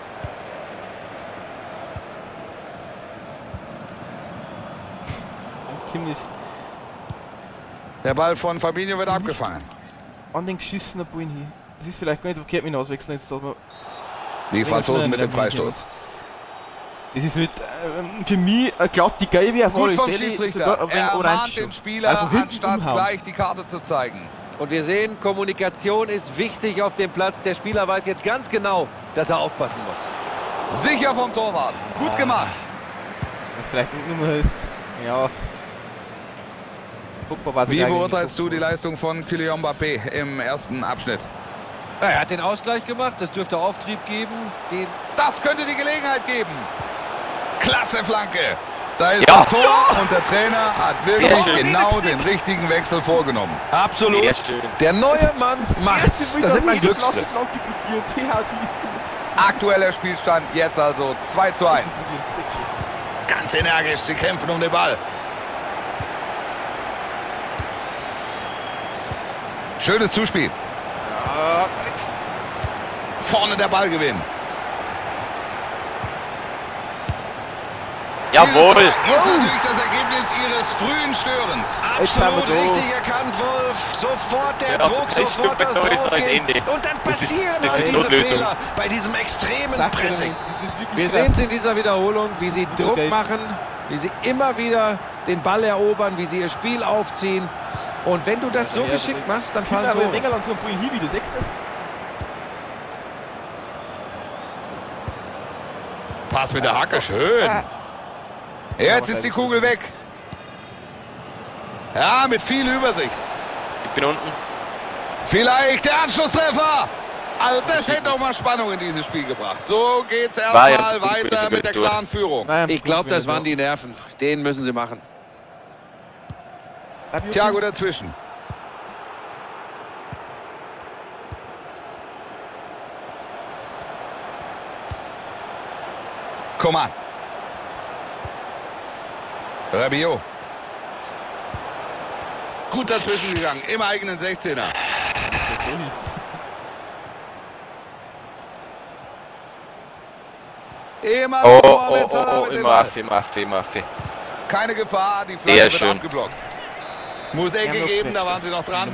S1: Kimmich.
S3: Der Ball von Fabinho wird abgefangen.
S1: An den geschissenen Ball hier. Das ist vielleicht gar nicht verkehrt mit dem Auswechseln. Jetzt, dass man
S3: Die Franzosen mit dem Freistoß.
S1: das ist halt für mich eine glatte Gelbe auf
S3: Gut
S1: alle
S3: vom
S1: Fälle,
S3: Schiedsrichter.
S1: sogar ein wenig
S3: Er
S1: orange
S3: mahnt den
S1: schon.
S3: Spieler,
S1: Einfach hinten
S3: anstatt
S1: umhauen.
S3: gleich die Karte zu zeigen.
S4: Und wir sehen, Kommunikation ist wichtig auf dem Platz. Der Spieler weiß jetzt ganz genau, dass er aufpassen muss.
S3: Sicher vom Torwart. Gut gemacht.
S1: Was vielleicht nicht nur heißt. Ja. Guck mal, was
S3: Wie
S1: ich eigentlich
S3: beurteilst du
S1: guck.
S3: die Leistung von Kylian Mbappé im ersten Abschnitt?
S4: Er hat den Ausgleich gemacht, das dürfte Auftrieb geben.
S3: Das könnte die Gelegenheit geben. Klasse Flanke. Da ist
S2: Ja.
S3: das Tor und der Trainer hat
S2: Sehr
S3: wirklich
S2: schön.
S3: genau den richtigen Wechsel vorgenommen.
S4: Absolut.
S2: Sehr schön.
S4: Der neue Mann macht's. Das ist mein Glücksgriff.
S3: Aktueller Spielstand jetzt also 2:1. Ganz energisch, sie kämpfen um den Ball. Schönes Zuspiel. Vorne der Ballgewinn.
S2: Jawohl!
S3: Das ist natürlich das Ergebnis ihres frühen Störens.
S4: Absolut richtig erkannt, Wolf. Sofort der
S2: Ja,
S4: Druck,
S2: das ist
S4: sofort das
S2: da ist das
S4: Draufgehen.
S2: Ende.
S4: Und dann
S2: Das ist-
S4: passieren
S2: das
S4: all
S2: ist die
S4: diese
S2: Notlösung.
S4: Fehler bei diesem extremen
S1: Sag mir
S4: Pressing.
S1: nicht, das ist wirklich
S4: Wir
S1: krass.
S4: sehen es in dieser Wiederholung, wie sie
S1: so
S4: Druck
S1: geil.
S4: machen, wie sie immer wieder den Ball erobern, wie sie ihr Spiel aufziehen. Und wenn du das so
S1: Ja,
S4: geschickt
S1: aber-
S4: machst, dann
S1: Fallen
S4: fallen
S1: aber
S4: Tore.
S1: England so ein Ball hin, wie du sagst das.
S3: Pass mit der Hacke, schön. Jetzt ist die Kugel weg. Ja, mit viel Übersicht.
S2: Ich bin unten.
S3: Vielleicht der Anschlusstreffer. Also das hätte auch mal Spannung in dieses Spiel gebracht. So geht's
S2: War
S3: erstmal
S2: jetzt gut,
S3: weiter
S2: böse
S3: mit der
S2: Tor.
S3: klaren Führung.
S1: Nein,
S4: Ich glaube, das waren die Nerven. Den müssen sie machen.
S3: Thiago dazwischen. Coman. Rabiot. Gut dazwischen gegangen, im eigenen 16er. Immer
S2: Oh,
S3: noch
S2: oh,
S3: Mohamed Salah
S2: oh, oh,
S3: mit dem
S2: immer
S3: Ball.
S2: Affe, immer Affe, immer Affe.
S3: Keine Gefahr, die
S2: Sehr
S3: Flanke wird
S2: schön.
S3: abgeblockt. Muss Ecke
S1: Ja,
S3: geben, da
S1: stimmt.
S3: waren sie noch dran.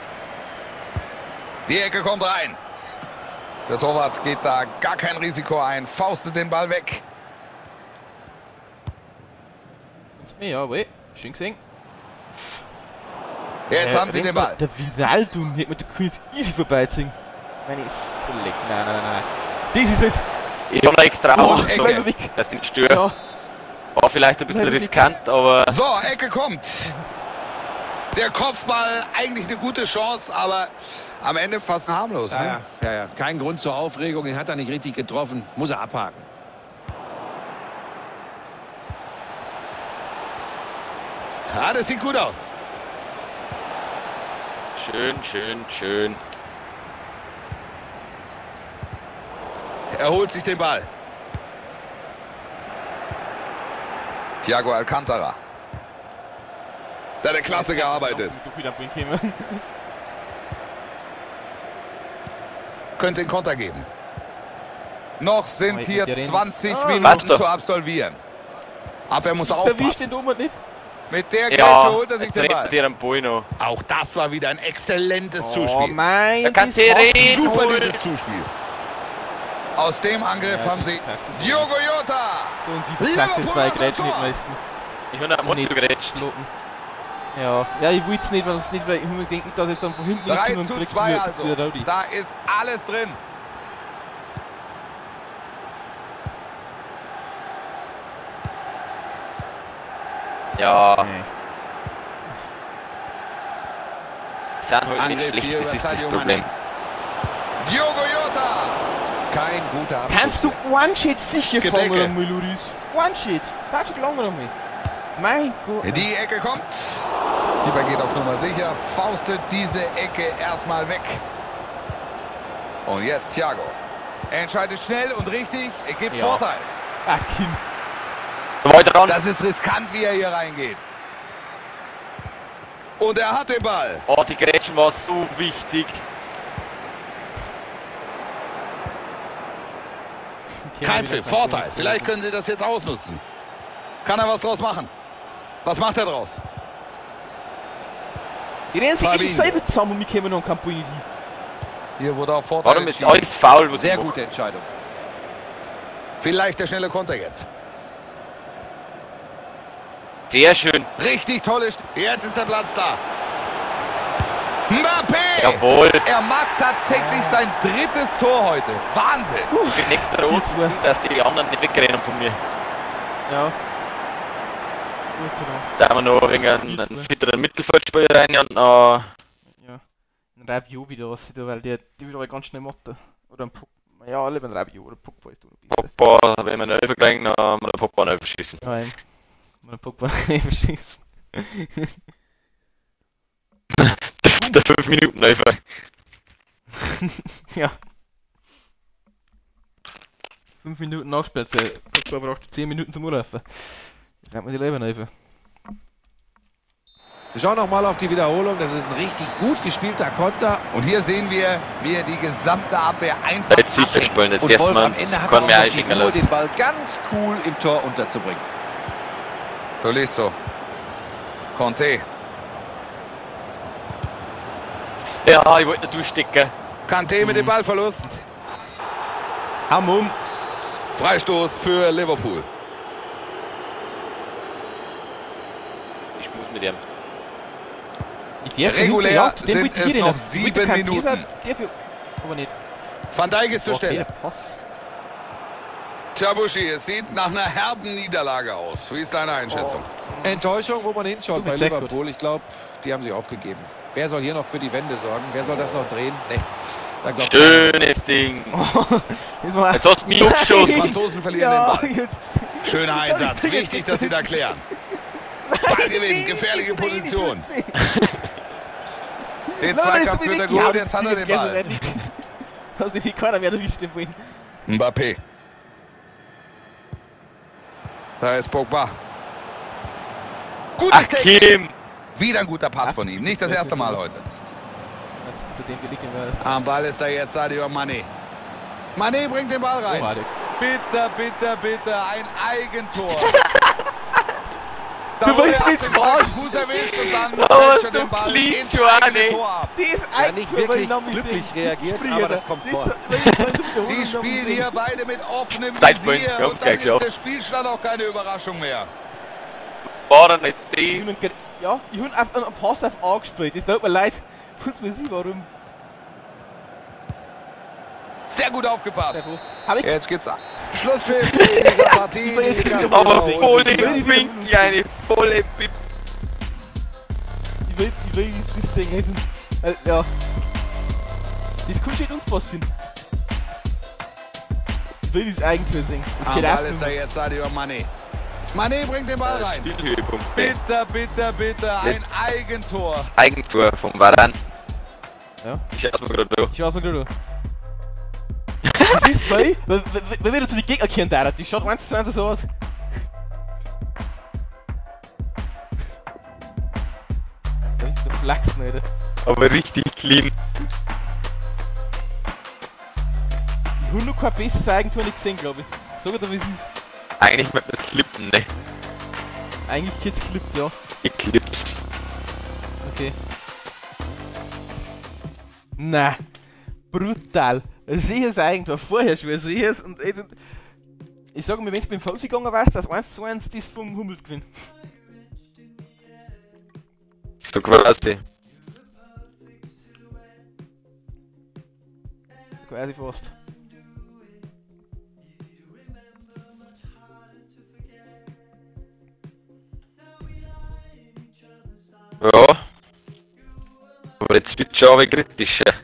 S3: Die Ecke kommt rein. Der Torwart geht da gar kein Risiko ein, faustet den Ball weg.
S1: Ja, weh. Schön gesehen.
S3: Jetzt haben sie den Ball.
S1: Der Vinaldum hätte mit der König easy vorbeiziehen. Meine ist so leck. Nein, nein, nein. Das ist jetzt.
S2: Ich habe noch extra
S3: Oh,
S2: ausgezogen,
S3: Ecke.
S1: weg.
S2: dass sie nicht stören.
S1: Ja.
S2: War vielleicht ein bisschen riskant, aber
S3: So, Ecke kommt. Der Kopfball, eigentlich eine gute Chance, aber am Ende fast harmlos. Ne?
S4: Ja. Kein Grund zur Aufregung. Den hat er nicht richtig getroffen. Muss er abhaken.
S3: Ja, das sieht gut aus.
S2: schön, schön, schön.
S3: Er holt sich den Ball. Thiago Alcantara. Da hat er klasse gearbeitet. Könnte den Konter geben. Noch sind
S1: Oh,
S3: hier
S1: der rennt.
S3: 20
S1: Ah,
S3: Minuten
S2: warte.
S3: zu absolvieren. Abwehr muss
S1: Erwischt
S3: aufpassen.
S1: den Ober nicht.
S3: Mit der
S2: Ja,
S3: Grätsche holt er sich
S2: jetzt
S3: den
S2: rennt
S3: Ball.
S2: dir am Ball noch.
S3: Auch das war wieder ein exzellentes
S1: Oh
S3: Zuspiel.
S1: mein,
S2: Da kann
S1: das
S2: sie
S1: hasse
S2: reden.
S1: ich.
S3: Super
S2: Jawohl.
S3: dieses Zuspiel. Aus dem Angriff
S1: Ja,
S3: haben
S1: das
S3: sie
S1: ist praktisch.
S3: Diogo Jota.
S1: Und sie verkackt jetzt bei Grätschen nicht meisten.
S2: Ich habe am Motto gerätscht.
S1: Ja, ich will es nicht, weil ich mir denke, dass jetzt dann von hinten
S3: 3:2 also. Da ist alles drin.
S2: Ja,
S1: Nee.
S2: sind halt nicht
S3: Angriff
S2: schlecht,
S3: hier
S2: das
S3: über
S2: ist das
S3: Sadio
S2: Problem.
S3: Mané. Diogo Jota.
S4: Kein guter Abschluss.
S1: Kannst du One-Shit sicher
S3: Gedecke.
S1: fangen einmal, Loris? One-Shit. Patrick Langer einmal. Mein Gott.
S3: Die Ecke kommt. Lieber geht auf Nummer sicher. Faustet diese Ecke erstmal weg. Und jetzt Thiago. Er entscheidet schnell und richtig. Er gibt
S2: Ja.
S3: Vorteil.
S1: Ah, Kim.
S2: Weiter dran.
S3: Das ist riskant, wie er hier reingeht. Und er hat den Ball.
S2: Oh, die Grätschen war so wichtig.
S3: Kein Pfiff, Vorteil. Vielleicht können sie das jetzt ausnutzen. Kann er was draus machen? Was macht er draus?
S1: Die rennen sich schon selber zusammen und wir kommen noch am Campo rein.
S3: Hier wurde auch Vorteil.
S2: Warum ist alles faul?
S4: Sehr gute Entscheidung.
S3: Vielleicht der schnelle Konter jetzt.
S2: Sehr schön.
S3: Richtig toll ist. Jetzt ist der Platz da. Mbappé!
S2: Jawohl.
S3: Er macht tatsächlich sein drittes Tor heute. Wahnsinn.
S2: Ich bin extra rot, dass die anderen nicht wegrennen von mir.
S1: Ja. Gut so.
S2: Da haben wir noch einen fitteren Mittelfeldspieler rein und noch...
S1: Ja. Ein Rabiot wieder, was sie da, weil die wieder ganz schnell matten. Oder ein Puck. Ja, lieber ein Rabiot oder Pogba ist da ein bisschen.
S2: Pogba, wenn wir einen Elfer kriegen, dann haben wir den Pogba einen Elfer schießen.
S1: Ja, eben. Wenn Pogba einen schießen.
S2: Der 5 Minuten Elfer.
S1: Ja. 5 Minuten Nachspielzeit. Pogba braucht 10 Minuten zum Urlaufen. Das nennt man die Lebenhilfe.
S4: Wir schauen nochmal auf die Wiederholung. Das ist ein richtig gut gespielter Konter.
S3: Und hier sehen wir, wie er die gesamte Abwehr einfach
S2: Jetzt sicher spielen, jetzt
S4: und
S2: dürfen
S4: Wolf
S2: wir
S4: am
S2: uns
S4: Ende hat
S2: keinen mehr
S4: auch noch die
S2: einschicken
S4: Ruhe,
S2: lassen.
S4: den Ball ganz cool im Tor unterzubringen.
S3: Tolisso. Conte.
S2: Ja, ich wollte nicht durchstecken.
S3: Kanté mit dem Ballverlust.
S1: Hamum.
S3: Freistoß für Liverpool.
S2: Ich muss mit ihm.
S3: Regulär sind es noch 7 Minuten.
S1: Aber nicht.
S3: Van Dijk ist zur Stelle.
S1: Pass.
S3: Chabushi, es sieht nach einer herben Niederlage aus. Wie ist deine Einschätzung?
S4: Enttäuschung, wo man hinschaut bei
S1: sehr gut.
S4: Liverpool. Ich glaube, die haben sich aufgegeben. Wer soll hier noch für die Wende sorgen? Wer soll das noch drehen? Nee. Da glaubt
S2: Schönes Ding.
S1: Jetzt mal.
S2: Jetzt hast du mich
S3: Die
S2: abgeschossen.
S3: Franzosen verlieren
S1: Ja,
S3: den Ball.
S1: jetzt.
S3: Schöner Einsatz. Wichtig, dass sie da klären. Ballgewinn, gefährliche Position. Den Zweikampf führt er gut. Jetzt hat er den Ball.
S1: Hast du die keiner mehr erwischt im Win.
S3: Mbappé. Da ist Pogba. Gutes Technik.
S2: Hakim.
S3: Wieder ein guter Pass von ihm. Nicht das erste Mal heute.
S1: Das ist zu dem gelegen wäre.
S3: Am Ball ist da jetzt Sadio Mané. Mané bringt den Ball rein. Bitte, bitte, bitte. Ein Eigentor.
S1: Du willst nicht verarschen.
S3: Fuß erwischt und dann
S2: Oh,
S3: fälscht er
S2: so
S3: den Ball
S2: clean,
S3: ins
S2: Johanne.
S3: eigene Tor ab.
S1: Die ist
S4: ja nicht wirklich glücklich reagiert, aber das kommt vor.
S3: Die spielen hier beide mit offenem
S2: Zeitpunkt,
S3: Visier
S2: ja,
S3: und dann ist
S2: ja.
S3: der Spielstand auch keine Überraschung mehr.
S2: Waren jetzt dies.
S1: Ja, ich habe einfach einen Pass auf A gespielt. Es tut mir leid. Muss man sehen, warum.
S3: Sehr gut aufgepasst.
S1: Hab ich.
S3: Jetzt gibt's Schlusspfiff in dieser Partie.
S2: Aber voll im Winkel, eine volle Pip.
S1: Ich will das Ding hätten. Ja. Das kann schon uns passieren. Ich will das Eigentor singen. Das
S3: Am
S1: geht
S3: Ball
S1: auch
S3: ist da
S1: nicht.
S3: jetzt Sadio Mané. Mané bringt den Ball rein.
S2: Spielhöhepunkt.
S3: Bitte, bitte, bitte. Ein Eigentor.
S2: Das Eigentor vom Varan.
S1: Ja.
S2: Ich schaue mir gerade durch.
S1: Ich schaue mir gerade an. Das ist bei, wenn wir zu den Gegner kennen, der die schaut 1:1 so aus. Da ist der Flachs nicht.
S2: Aber richtig clean.
S1: Ich habe noch kein besseres Eigentor nicht gesehen, glaube ich. Sag dir, wie es ist.
S2: Eigentlich mit das Klippen, ne?
S1: Eigentlich geht's klippt, ja.
S2: Eclipse.
S1: Okay. Na, brutal. Sehe es Eigentor, vorher schon, sehe es und jetzt. Ich sage mir, wenn es beim Fausi gegangen wäre, das 1:1 das vom Hummels gewinnen.
S2: So quasi.
S1: So quasi fast.
S2: Ja. Aber jetzt wird es schon aber kritischer.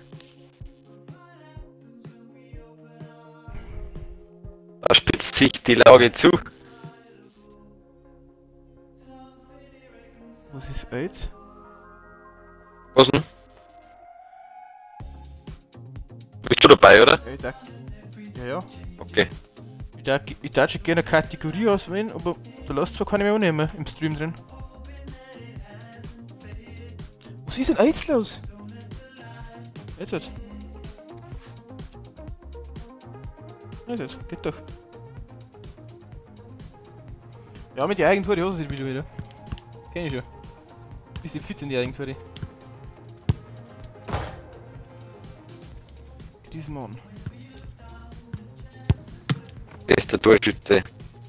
S2: Da spitzt sich die Lage zu.
S1: Was ist jetzt?
S2: Was denn? Bist du dabei, oder?
S1: Ja.
S2: Okay.
S1: Ich darf schon gerne eine Kategorie auswählen, aber da lässt zwar keine mehr annehmen im Stream drin. Was ist denn jetzt los? Jetzt. Geht doch. Ja, mit der Eigentor, die Hose sieht wieder. Kenn ich schon. Bisschen fit in die Eigentore. Diesen Mann.
S2: Bester Torschütze.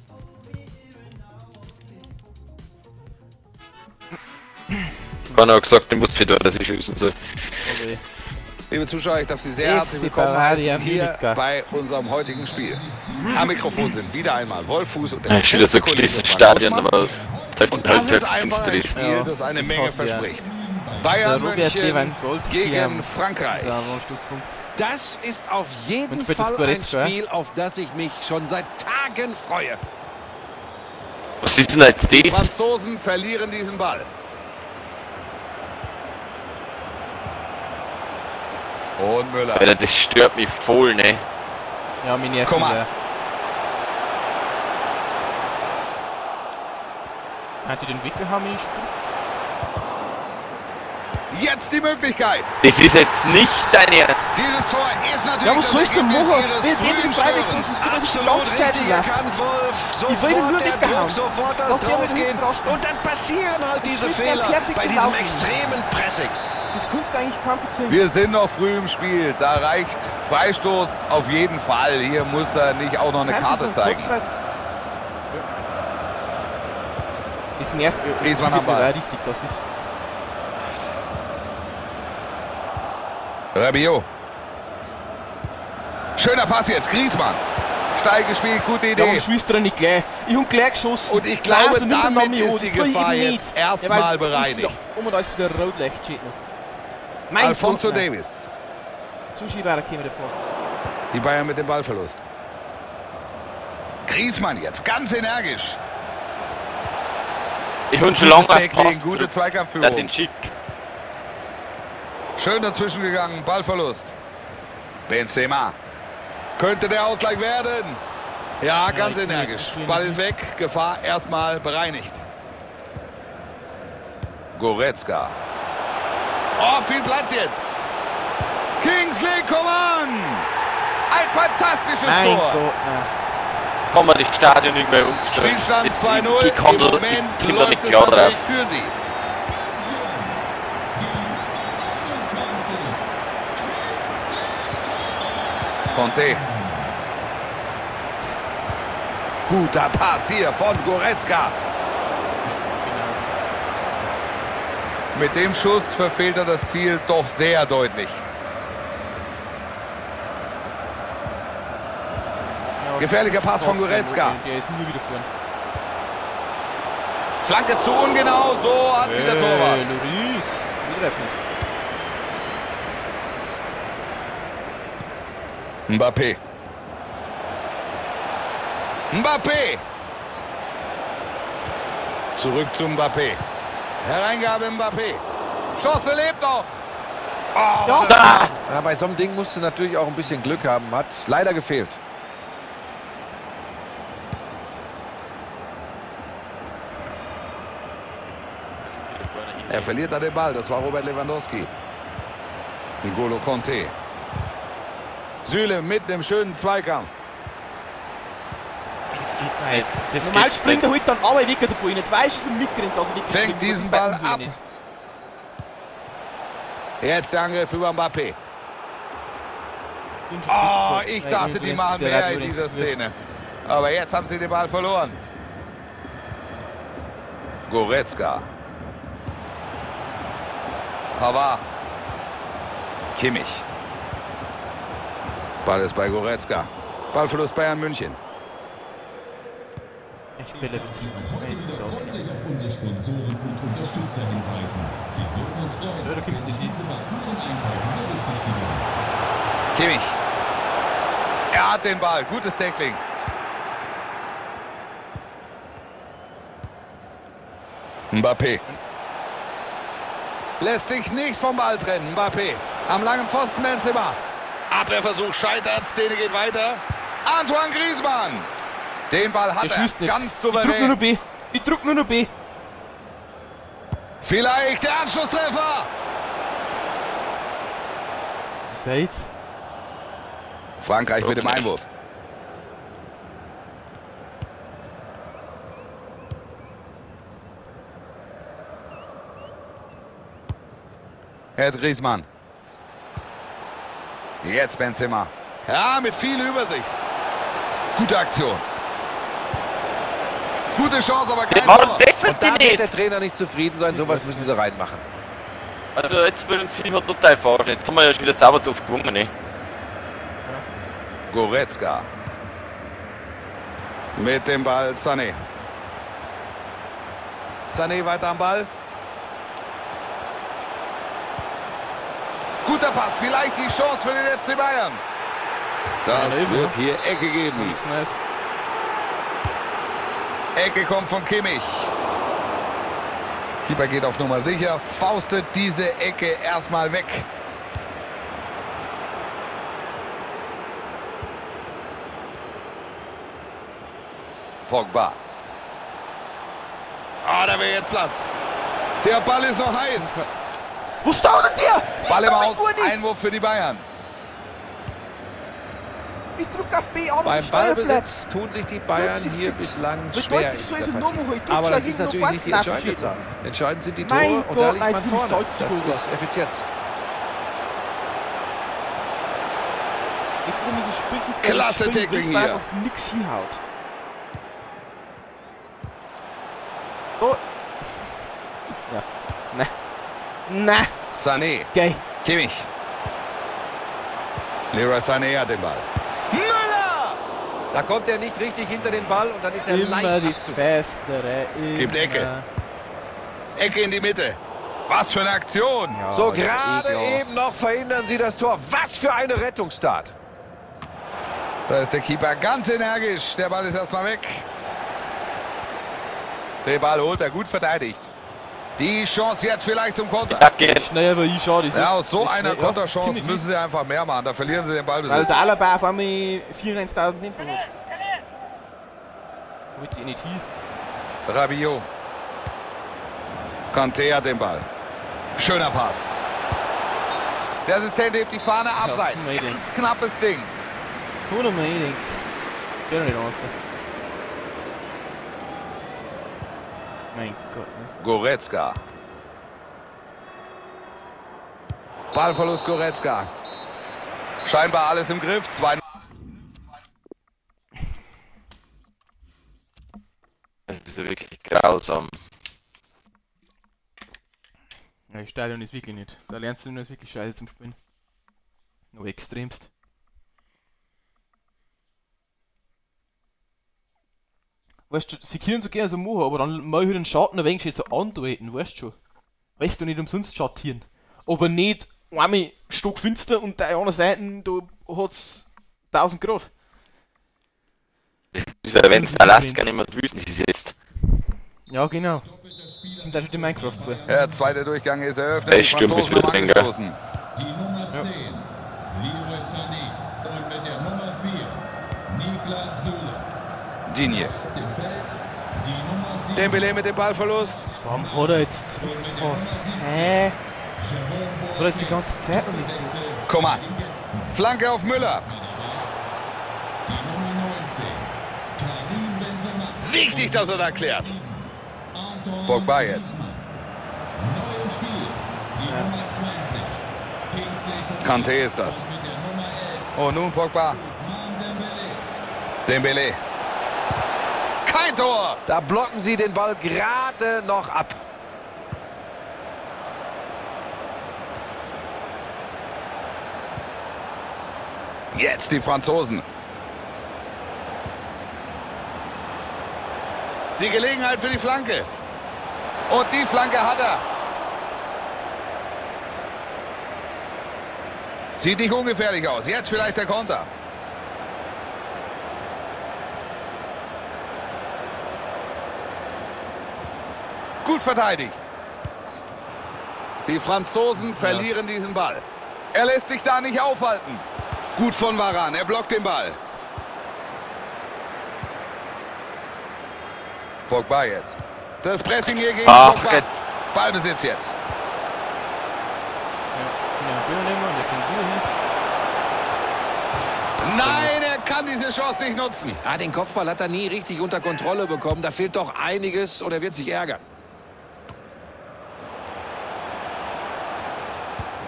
S2: Keiner hat gesagt, den muss für dass ich schießen soll.
S1: Okay.
S3: Liebe Zuschauer, ich darf Sie sehr herzlich willkommen heißen hier bei unserem heutigen Spiel. Am Mikrofon sind wieder einmal Wolfuß und
S2: der wieder so geschlossenes Stadion, aber
S3: das ist einfach ein Spiel, das eine Menge verspricht. Bayern München gegen Frankreich.
S4: Das ist auf jeden Fall ein Spiel, auf das ich mich schon seit Tagen freue.
S2: Was ist denn jetzt das?
S3: Die Franzosen verlieren diesen Ball. Und Müller.
S2: Alter, das stört mich voll, ne?
S1: Ja, mir nervt
S3: das ja.
S1: Hat die den Wickel haben in Spiel?
S3: Jetzt die Möglichkeit.
S2: Das ist jetzt nicht dein Ernst.
S3: Dieses Tor ist natürlich
S1: ja, was sollst du machen?
S3: Wir gehen den Freiwechsel. Das ist absolut richtig erkannt, Wolf. Sofort der Druck, sofort das Draufgehen. Und dann passieren halt diese Fehler bei diesem extremen Pressing.
S1: Das kannst du eigentlich kaum verzeihen.
S3: Wir sind noch früh im Spiel. Da reicht Freistoß auf jeden Fall. Hier muss er nicht auch noch eine Karte zeigen.
S1: Das nervt
S3: Griezmann am Ball.
S1: Richtig, dass das
S3: Rabiot. Schöner Pass jetzt, Griezmann. Steil gespielt, gute Idee.
S1: Ja, und schießt er nicht gleich. Ich hab gleich geschossen.
S3: Und ich glaube, damit ist die Gefahr jetzt erstmal bereinigt.
S1: Und da ist wieder Rotlicht.
S3: Alphonso Davies.
S1: Zuschieber käme der Post.
S3: Die Bayern mit dem Ballverlust. Griezmann jetzt, ganz energisch.
S2: Ich wünsche lange
S3: gute Zweikampfführung.
S2: Das sind schick.
S3: Schön dazwischen gegangen, Ballverlust. Benzema. Könnte der Ausgleich werden? Ja, ganz energisch. Ball ist weg, Gefahr erstmal bereinigt. Goretzka. Oh, viel Platz jetzt. Kingsley Coman. Ein fantastisches Tor.
S2: Kann man das Stadion nicht mehr umstellen.
S3: Spielstand 2-0.
S2: Ich komme da nicht klar drauf.
S3: Für sie. Conte. Guter Pass hier von Goretzka. Mit dem Schuss verfehlt er das Ziel doch sehr deutlich. Gefährlicher Pass von Goretzka.
S1: Der ist nie wieder vorne.
S3: Flanke zu ungenau, so hat sie der Torwart.
S1: Loris.
S3: Mbappé. Mbappé. Zurück zu Mbappé. Hereingabe Mbappé. Chance lebt noch. Oh,
S4: ja, bei so einem Ding musst du natürlich auch ein bisschen Glück haben. Hat leider gefehlt. Er verliert da den Ball. Das war Robert Lewandowski. N'Golo Conte. Süle mit einem schönen Zweikampf.
S2: Das geht's nicht. Das
S1: normal springt er heute dann alle weg der Ball. Jetzt weißt du, dass er mitrennt. Also
S3: fängt diesen Ball ab. Jetzt der Angriff über Mbappé. Oh, ich dachte, die machen mehr in dieser Szene. Aber jetzt haben sie den Ball verloren. Goretzka. Pavard. Kimmich. Ball ist bei Goretzka. Ballverlust Bayern München.
S1: Ich spiele
S5: unsere Sponsoren und Unterstützer hinweisen. Wir würden uns freuen, wenn Sie diese bei Ihren Einkäufen berücksichtigen.
S3: Kimmich. Er hat den Ball. Gutes Tackling. Mbappé. Lässt sich nicht vom Ball trennen. Mbappé. Am langen Pfosten Benzema. Abwehrversuch scheitert. Szene geht weiter. Antoine Griezmann. Den Ball hat er ganz souverän.
S1: Ich drück nur noch B. Ich drück nur noch B.
S3: Vielleicht der Anschlusstreffer.
S1: Seid's?
S3: Frankreich mit dem Einwurf. Jetzt Griezmann. Jetzt Benzema. Ja, mit viel Übersicht. Gute Aktion. Gute Chance, aber kein Tor.
S4: Und da wird der Trainer nicht zufrieden sein. Sowas müssen sie reinmachen.
S2: Also jetzt will uns FIFA total fahren. Jetzt haben wir ja schon wieder sauber zu aufgewungen, ne?
S3: Goretzka. Mit dem Ball Sané. Sané weiter am Ball. Guter Pass, vielleicht die Chance für den FC Bayern. Das wird hier Ecke geben. Ecke kommt von Kimmich. Keeper geht auf Nummer sicher, faustet diese Ecke erstmal weg. Pogba. Ah, da wäre jetzt Platz. Der Ball ist noch heiß.
S1: Wo staudet der?
S3: Ball im Aus, Einwurf für die Bayern.
S1: Ich drücke auf B, aber
S4: beim Ballbesitz tun sich die Bayern hier bislang schwer in dieser Partie. Aber das ist natürlich nicht die entscheidende Zahl. Entscheidend sind die Tore und da liegt man vorne. Das ist effizient.
S3: Klasse Tackling hier.
S1: Einfach nix hinhaut. Oh. Ja. Ne. Na.
S3: Sané.
S1: Geil.
S3: Kimmich. Leroy Sané hat den Ball. Müller!
S4: Da kommt er nicht richtig hinter den Ball und dann ist er
S1: Immer
S4: leicht
S1: die
S4: abzu.
S1: festere.
S3: Gibt Ecke. Ecke in die Mitte. Was für eine Aktion.
S1: Ja,
S4: So, gerade eben noch verhindern sie das Tor. Was für eine Rettungstat.
S3: Da ist der Keeper ganz energisch. Der Ball ist erstmal weg. Den Ball holt er, gut verteidigt. Die Chance jetzt vielleicht zum Konter.
S1: Schnell, aber ich schade.
S3: Ja, aus so einer Konterchance müssen sie einfach mehr machen. Da verlieren sie den Ballbesitz.
S1: Weil der Alaba auf einmal 94.000 Tempo hat. Holt die nicht hin.
S3: Rabiot. Kanté hat den Ball. Schöner Pass. Der Assistent hebt die Fahne abseits.
S1: Ja,
S3: ganz knappes Ding.
S1: Unbedingt. Geht doch nicht aus. Mein Gott, ne?
S3: Goretzka. Ballverlust Goretzka. Scheinbar alles im Griff. 2.
S2: Das ist ja wirklich grausam.
S1: Ja, das Stadion ist wirklich nicht. Da lernst du nur wirklich scheiße zum Spielen. Aber extremst. Weißt du, sie können so gerne so machen, aber dann mal den Schatten ein wenig so andeuten, weißt du schon. Weißt du, nicht umsonst schattieren. Aber nicht einmal stockfinster und der anderen Seite, da hat's 1000 Grad.
S2: Das wäre, wenn es Alaska nicht mehr drüben ist jetzt.
S1: Ja, genau. Und da ist die Minecraft vor.
S3: Der zweite Durchgang ist eröffnet.
S2: Das stimmt, ist wieder drin, gell?
S5: Die Nummer 10, Leroy Sané. Und mit der Nummer 4, Niklas Süle.
S3: Digne.
S5: Auf dem Feld die Nummer 7.
S3: Dembélé mit dem Ballverlust.
S1: Warum hat er jetzt zurückgepasst? Hä? War das die ganze Zeit noch nicht?
S3: Coman. Flanke auf Müller.
S5: Die Nummer 19, Karim Benzema.
S3: Wichtig, dass er da klärt.
S5: Anton
S3: Pogba jetzt.
S5: Griezmann. Neu im Spiel, die Nummer 20, Kingsley Coman.
S3: Kanté ist das.
S5: Mit der Nummer 11,
S3: Und nun Pogba.
S5: Ousmane
S3: Dembélé.
S5: Dembélé.
S3: Kein Tor.
S4: Da blocken sie den Ball gerade noch ab.
S3: Jetzt die Franzosen. Die Gelegenheit für die Flanke. Und die Flanke hat er. Sieht nicht ungefährlich aus. Jetzt vielleicht der Konter. Gut verteidigt. Die Franzosen verlieren diesen Ball. Er lässt sich da nicht aufhalten. Gut von Varane, er blockt den Ball. Pogba jetzt. Das Pressing hier gegen Pogba.
S2: Jetzt.
S3: Ballbesitz jetzt. Nein, er kann diese Chance nicht nutzen.
S4: Ah, den Kopfball hat er nie richtig unter Kontrolle bekommen. Da fehlt doch einiges und er wird sich ärgern.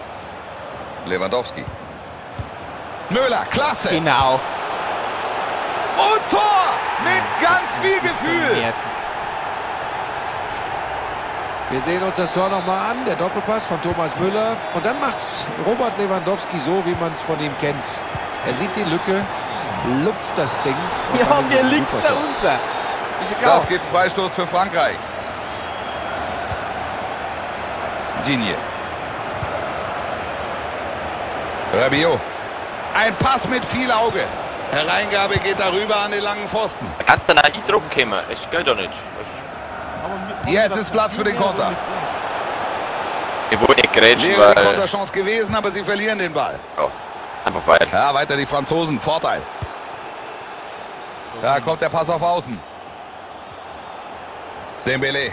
S3: Lewandowski. Müller, klasse.
S6: Genau.
S3: Und Tor mit ganz viel Gefühl.
S4: Wir sehen uns das Tor nochmal an, der Doppelpass von Thomas Müller. Und dann macht's Robert Lewandowski so, wie man es von ihm kennt. Er sieht die Lücke, lupft das Ding.
S6: Ja, mir liegt da unser.
S3: Das gibt Freistoß für Frankreich. Digne. Rabiot. Ein Pass mit viel Auge. Hereingabe geht darüber an den langen Pfosten.
S2: Da kann dann auch Druck kommen. Es geht doch nicht.
S3: Jetzt ist Platz für den Konter.
S2: Ich wollte nicht grätschen,
S3: Wäre die
S2: weil...
S3: Konterchance gewesen, aber sie verlieren den Ball.
S2: Oh, einfach weiter.
S3: Ja, weiter die Franzosen. Vorteil. Da kommt der Pass auf Außen. Dembélé.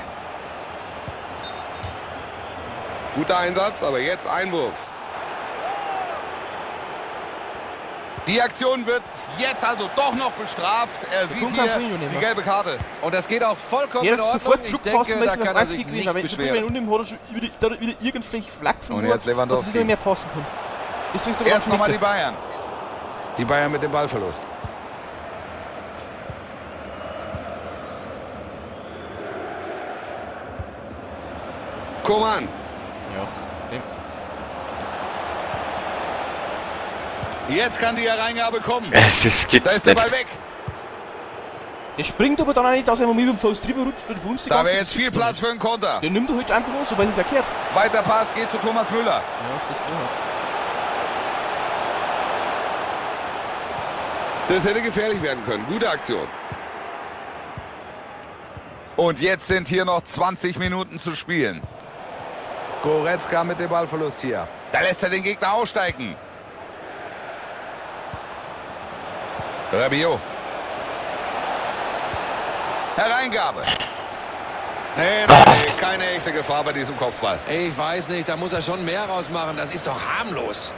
S3: Guter Einsatz, aber jetzt Einwurf. Die Aktion wird jetzt also doch noch bestraft. Er sieht hier die gelbe Karte.
S4: Und das geht auch vollkommen
S6: Er
S4: in
S6: hat
S4: Ordnung.
S6: sofort
S4: Ich
S6: zurückpassen
S4: denke, da
S6: müssen,
S4: kann
S6: was
S4: er sich
S6: gewesen,
S4: nicht
S6: aber
S4: beschweren.
S6: unten im hat er schon wieder irgendwelche Flachsen.
S3: Und jetzt Lewandowski.
S6: dass er nicht mehr passen kann. Das ist doch
S3: Jetzt nochmal die Bayern. Die Bayern mit dem Ballverlust. Coman.
S6: Ja.
S3: Jetzt kann die Hereingabe kommen.
S2: Das
S3: Da
S2: gibt's
S3: ist der
S2: nicht.
S3: Ball weg.
S6: Er springt aber dann auch nicht, dass er mit dem Fuß drüber rutscht und von uns die
S3: Da
S6: ganze
S3: wäre jetzt viel Platz für einen Konter.
S6: Der nimmt doch halt einfach los, sobald es erklärt.
S3: Weiter Pass geht zu Thomas Müller.
S6: Ja, das ist klar.
S3: Das hätte gefährlich werden können. Gute Aktion. Und jetzt sind hier noch 20 Minuten zu spielen. Goretzka mit dem Ballverlust hier. Da lässt er den Gegner aussteigen. Rabiot. Hereingabe. Nee, keine echte Gefahr bei diesem Kopfball.
S4: Ich weiß nicht, da muss er schon mehr rausmachen. Das ist doch harmlos.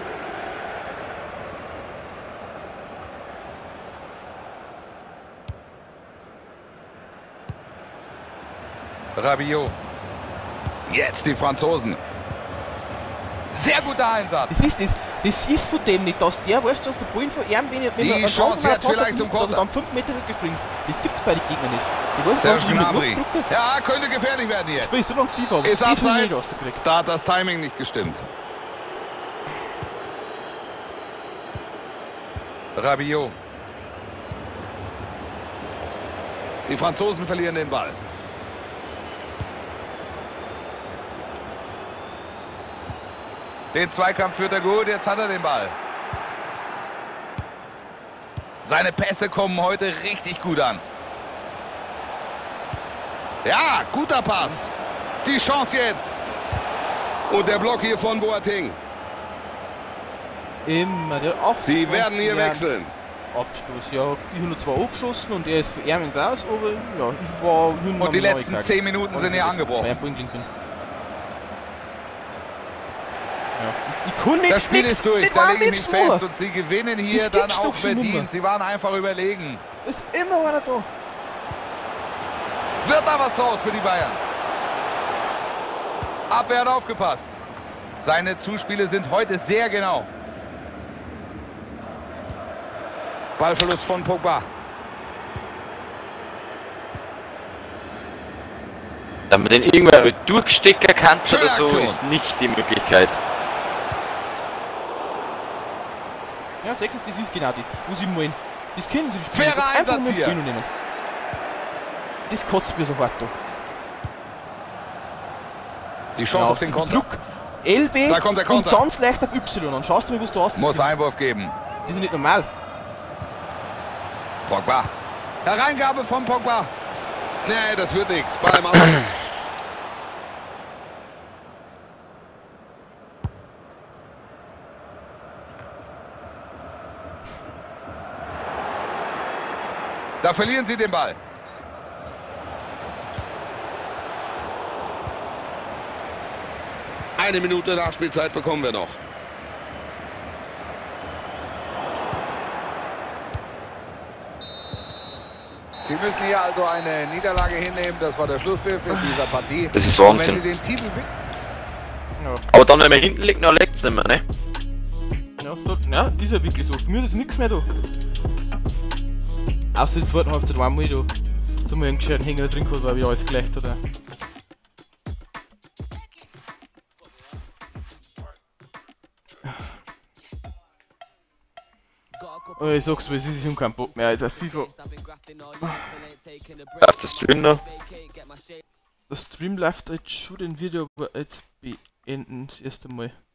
S3: Rabiot. Jetzt die Franzosen. Sehr guter Einsatz.
S6: Das ist von dem nicht, dass der weiß, dass der Ball von ihm, wenn er
S3: Die Chance jetzt vielleicht zum Konter.
S6: dann 5 Meter weggespringt. Das gibt es bei den Gegnern nicht. Die weiß
S3: Serge
S6: nicht,
S3: Gnabry. Ja, könnte gefährlich werden jetzt.
S6: Spiel so lange FIFA, aber
S3: Ist
S6: das will ich nicht
S3: abseits.
S6: rausgekriegt.
S3: Da hat das Timing nicht gestimmt. Rabiot. Die Franzosen verlieren den Ball. Den Zweikampf führt er gut, jetzt hat er den Ball. Seine Pässe kommen heute richtig gut an. Ja, guter Pass. Die Chance jetzt. Und der Block hier von Boateng.
S6: Immer der 8.
S3: Sie werden hier wechseln.
S6: Abstoß, ja. Ich habe zwar angeschossen und er ist für ihn ins Aus, aber ja, ich war...
S3: Und die letzten 10 Minuten sind hier angebrochen.
S6: Ja. Ich kann nicht
S3: Das Spiel ist durch,
S6: nicht
S3: da
S6: mal
S3: lege ich mich
S6: nichts machen.
S3: fest und sie gewinnen hier
S6: Das
S3: dann
S6: gibt's
S3: auch
S6: doch schon nicht mehr.
S3: verdient. Sie waren einfach überlegen.
S6: Ist immer einer da.
S3: Wird da was draus für die Bayern? Abwehr hat aufgepasst. Seine Zuspiele sind heute sehr genau. Ballverlust von Pogba.
S2: Dass man den irgendwann durchstecken kann
S3: Schöne
S2: oder so,
S3: Aktion.
S2: ist nicht die Möglichkeit.
S6: Ja, 6 ist, das ist genau das. Muss ich meinen. Das kennen sie, die Spieler.
S3: Fairer
S6: Das einfach
S3: Einsatz
S6: nur
S3: hier.
S6: Grün nehmen. Das kotzt mir so hart da.
S3: Die Chance auf den Konter.
S6: Druck. LB
S3: Da kommt der Konter.
S6: und ganz leicht auf Y. Dann schaust du mal, was du hast.
S3: Muss Einwurf geben.
S6: Das ist nicht normal.
S3: Pogba. Hereingabe von Pogba. Nee, das wird nichts. Ball im Aus. Da verlieren sie den Ball. Eine Minute Nachspielzeit bekommen wir noch. Sie müssen hier also eine Niederlage hinnehmen. Das war der Schlusspfiff in dieser Partie.
S2: Das ist
S3: Und wenn
S2: Wahnsinn.
S3: sie den Titel
S6: Ja.
S2: Aber dann, wenn man hinten liegt, dann leckt es nicht mehr, ne?
S6: Ja, ja, ist ja wirklich so. Für mich ist nichts mehr da. Außer die zweiten Halbzeit einmal da. Zum mal einen gescheiten Hänger drin gehabt, weil ich alles gleich oder. Oh, ich sag's mir, es ist schon kein Bock mehr, Alter. FIFA.
S2: Läuft der Stream noch?
S6: Der Stream läuft jetzt schon, den Video aber jetzt beenden das erste Mal.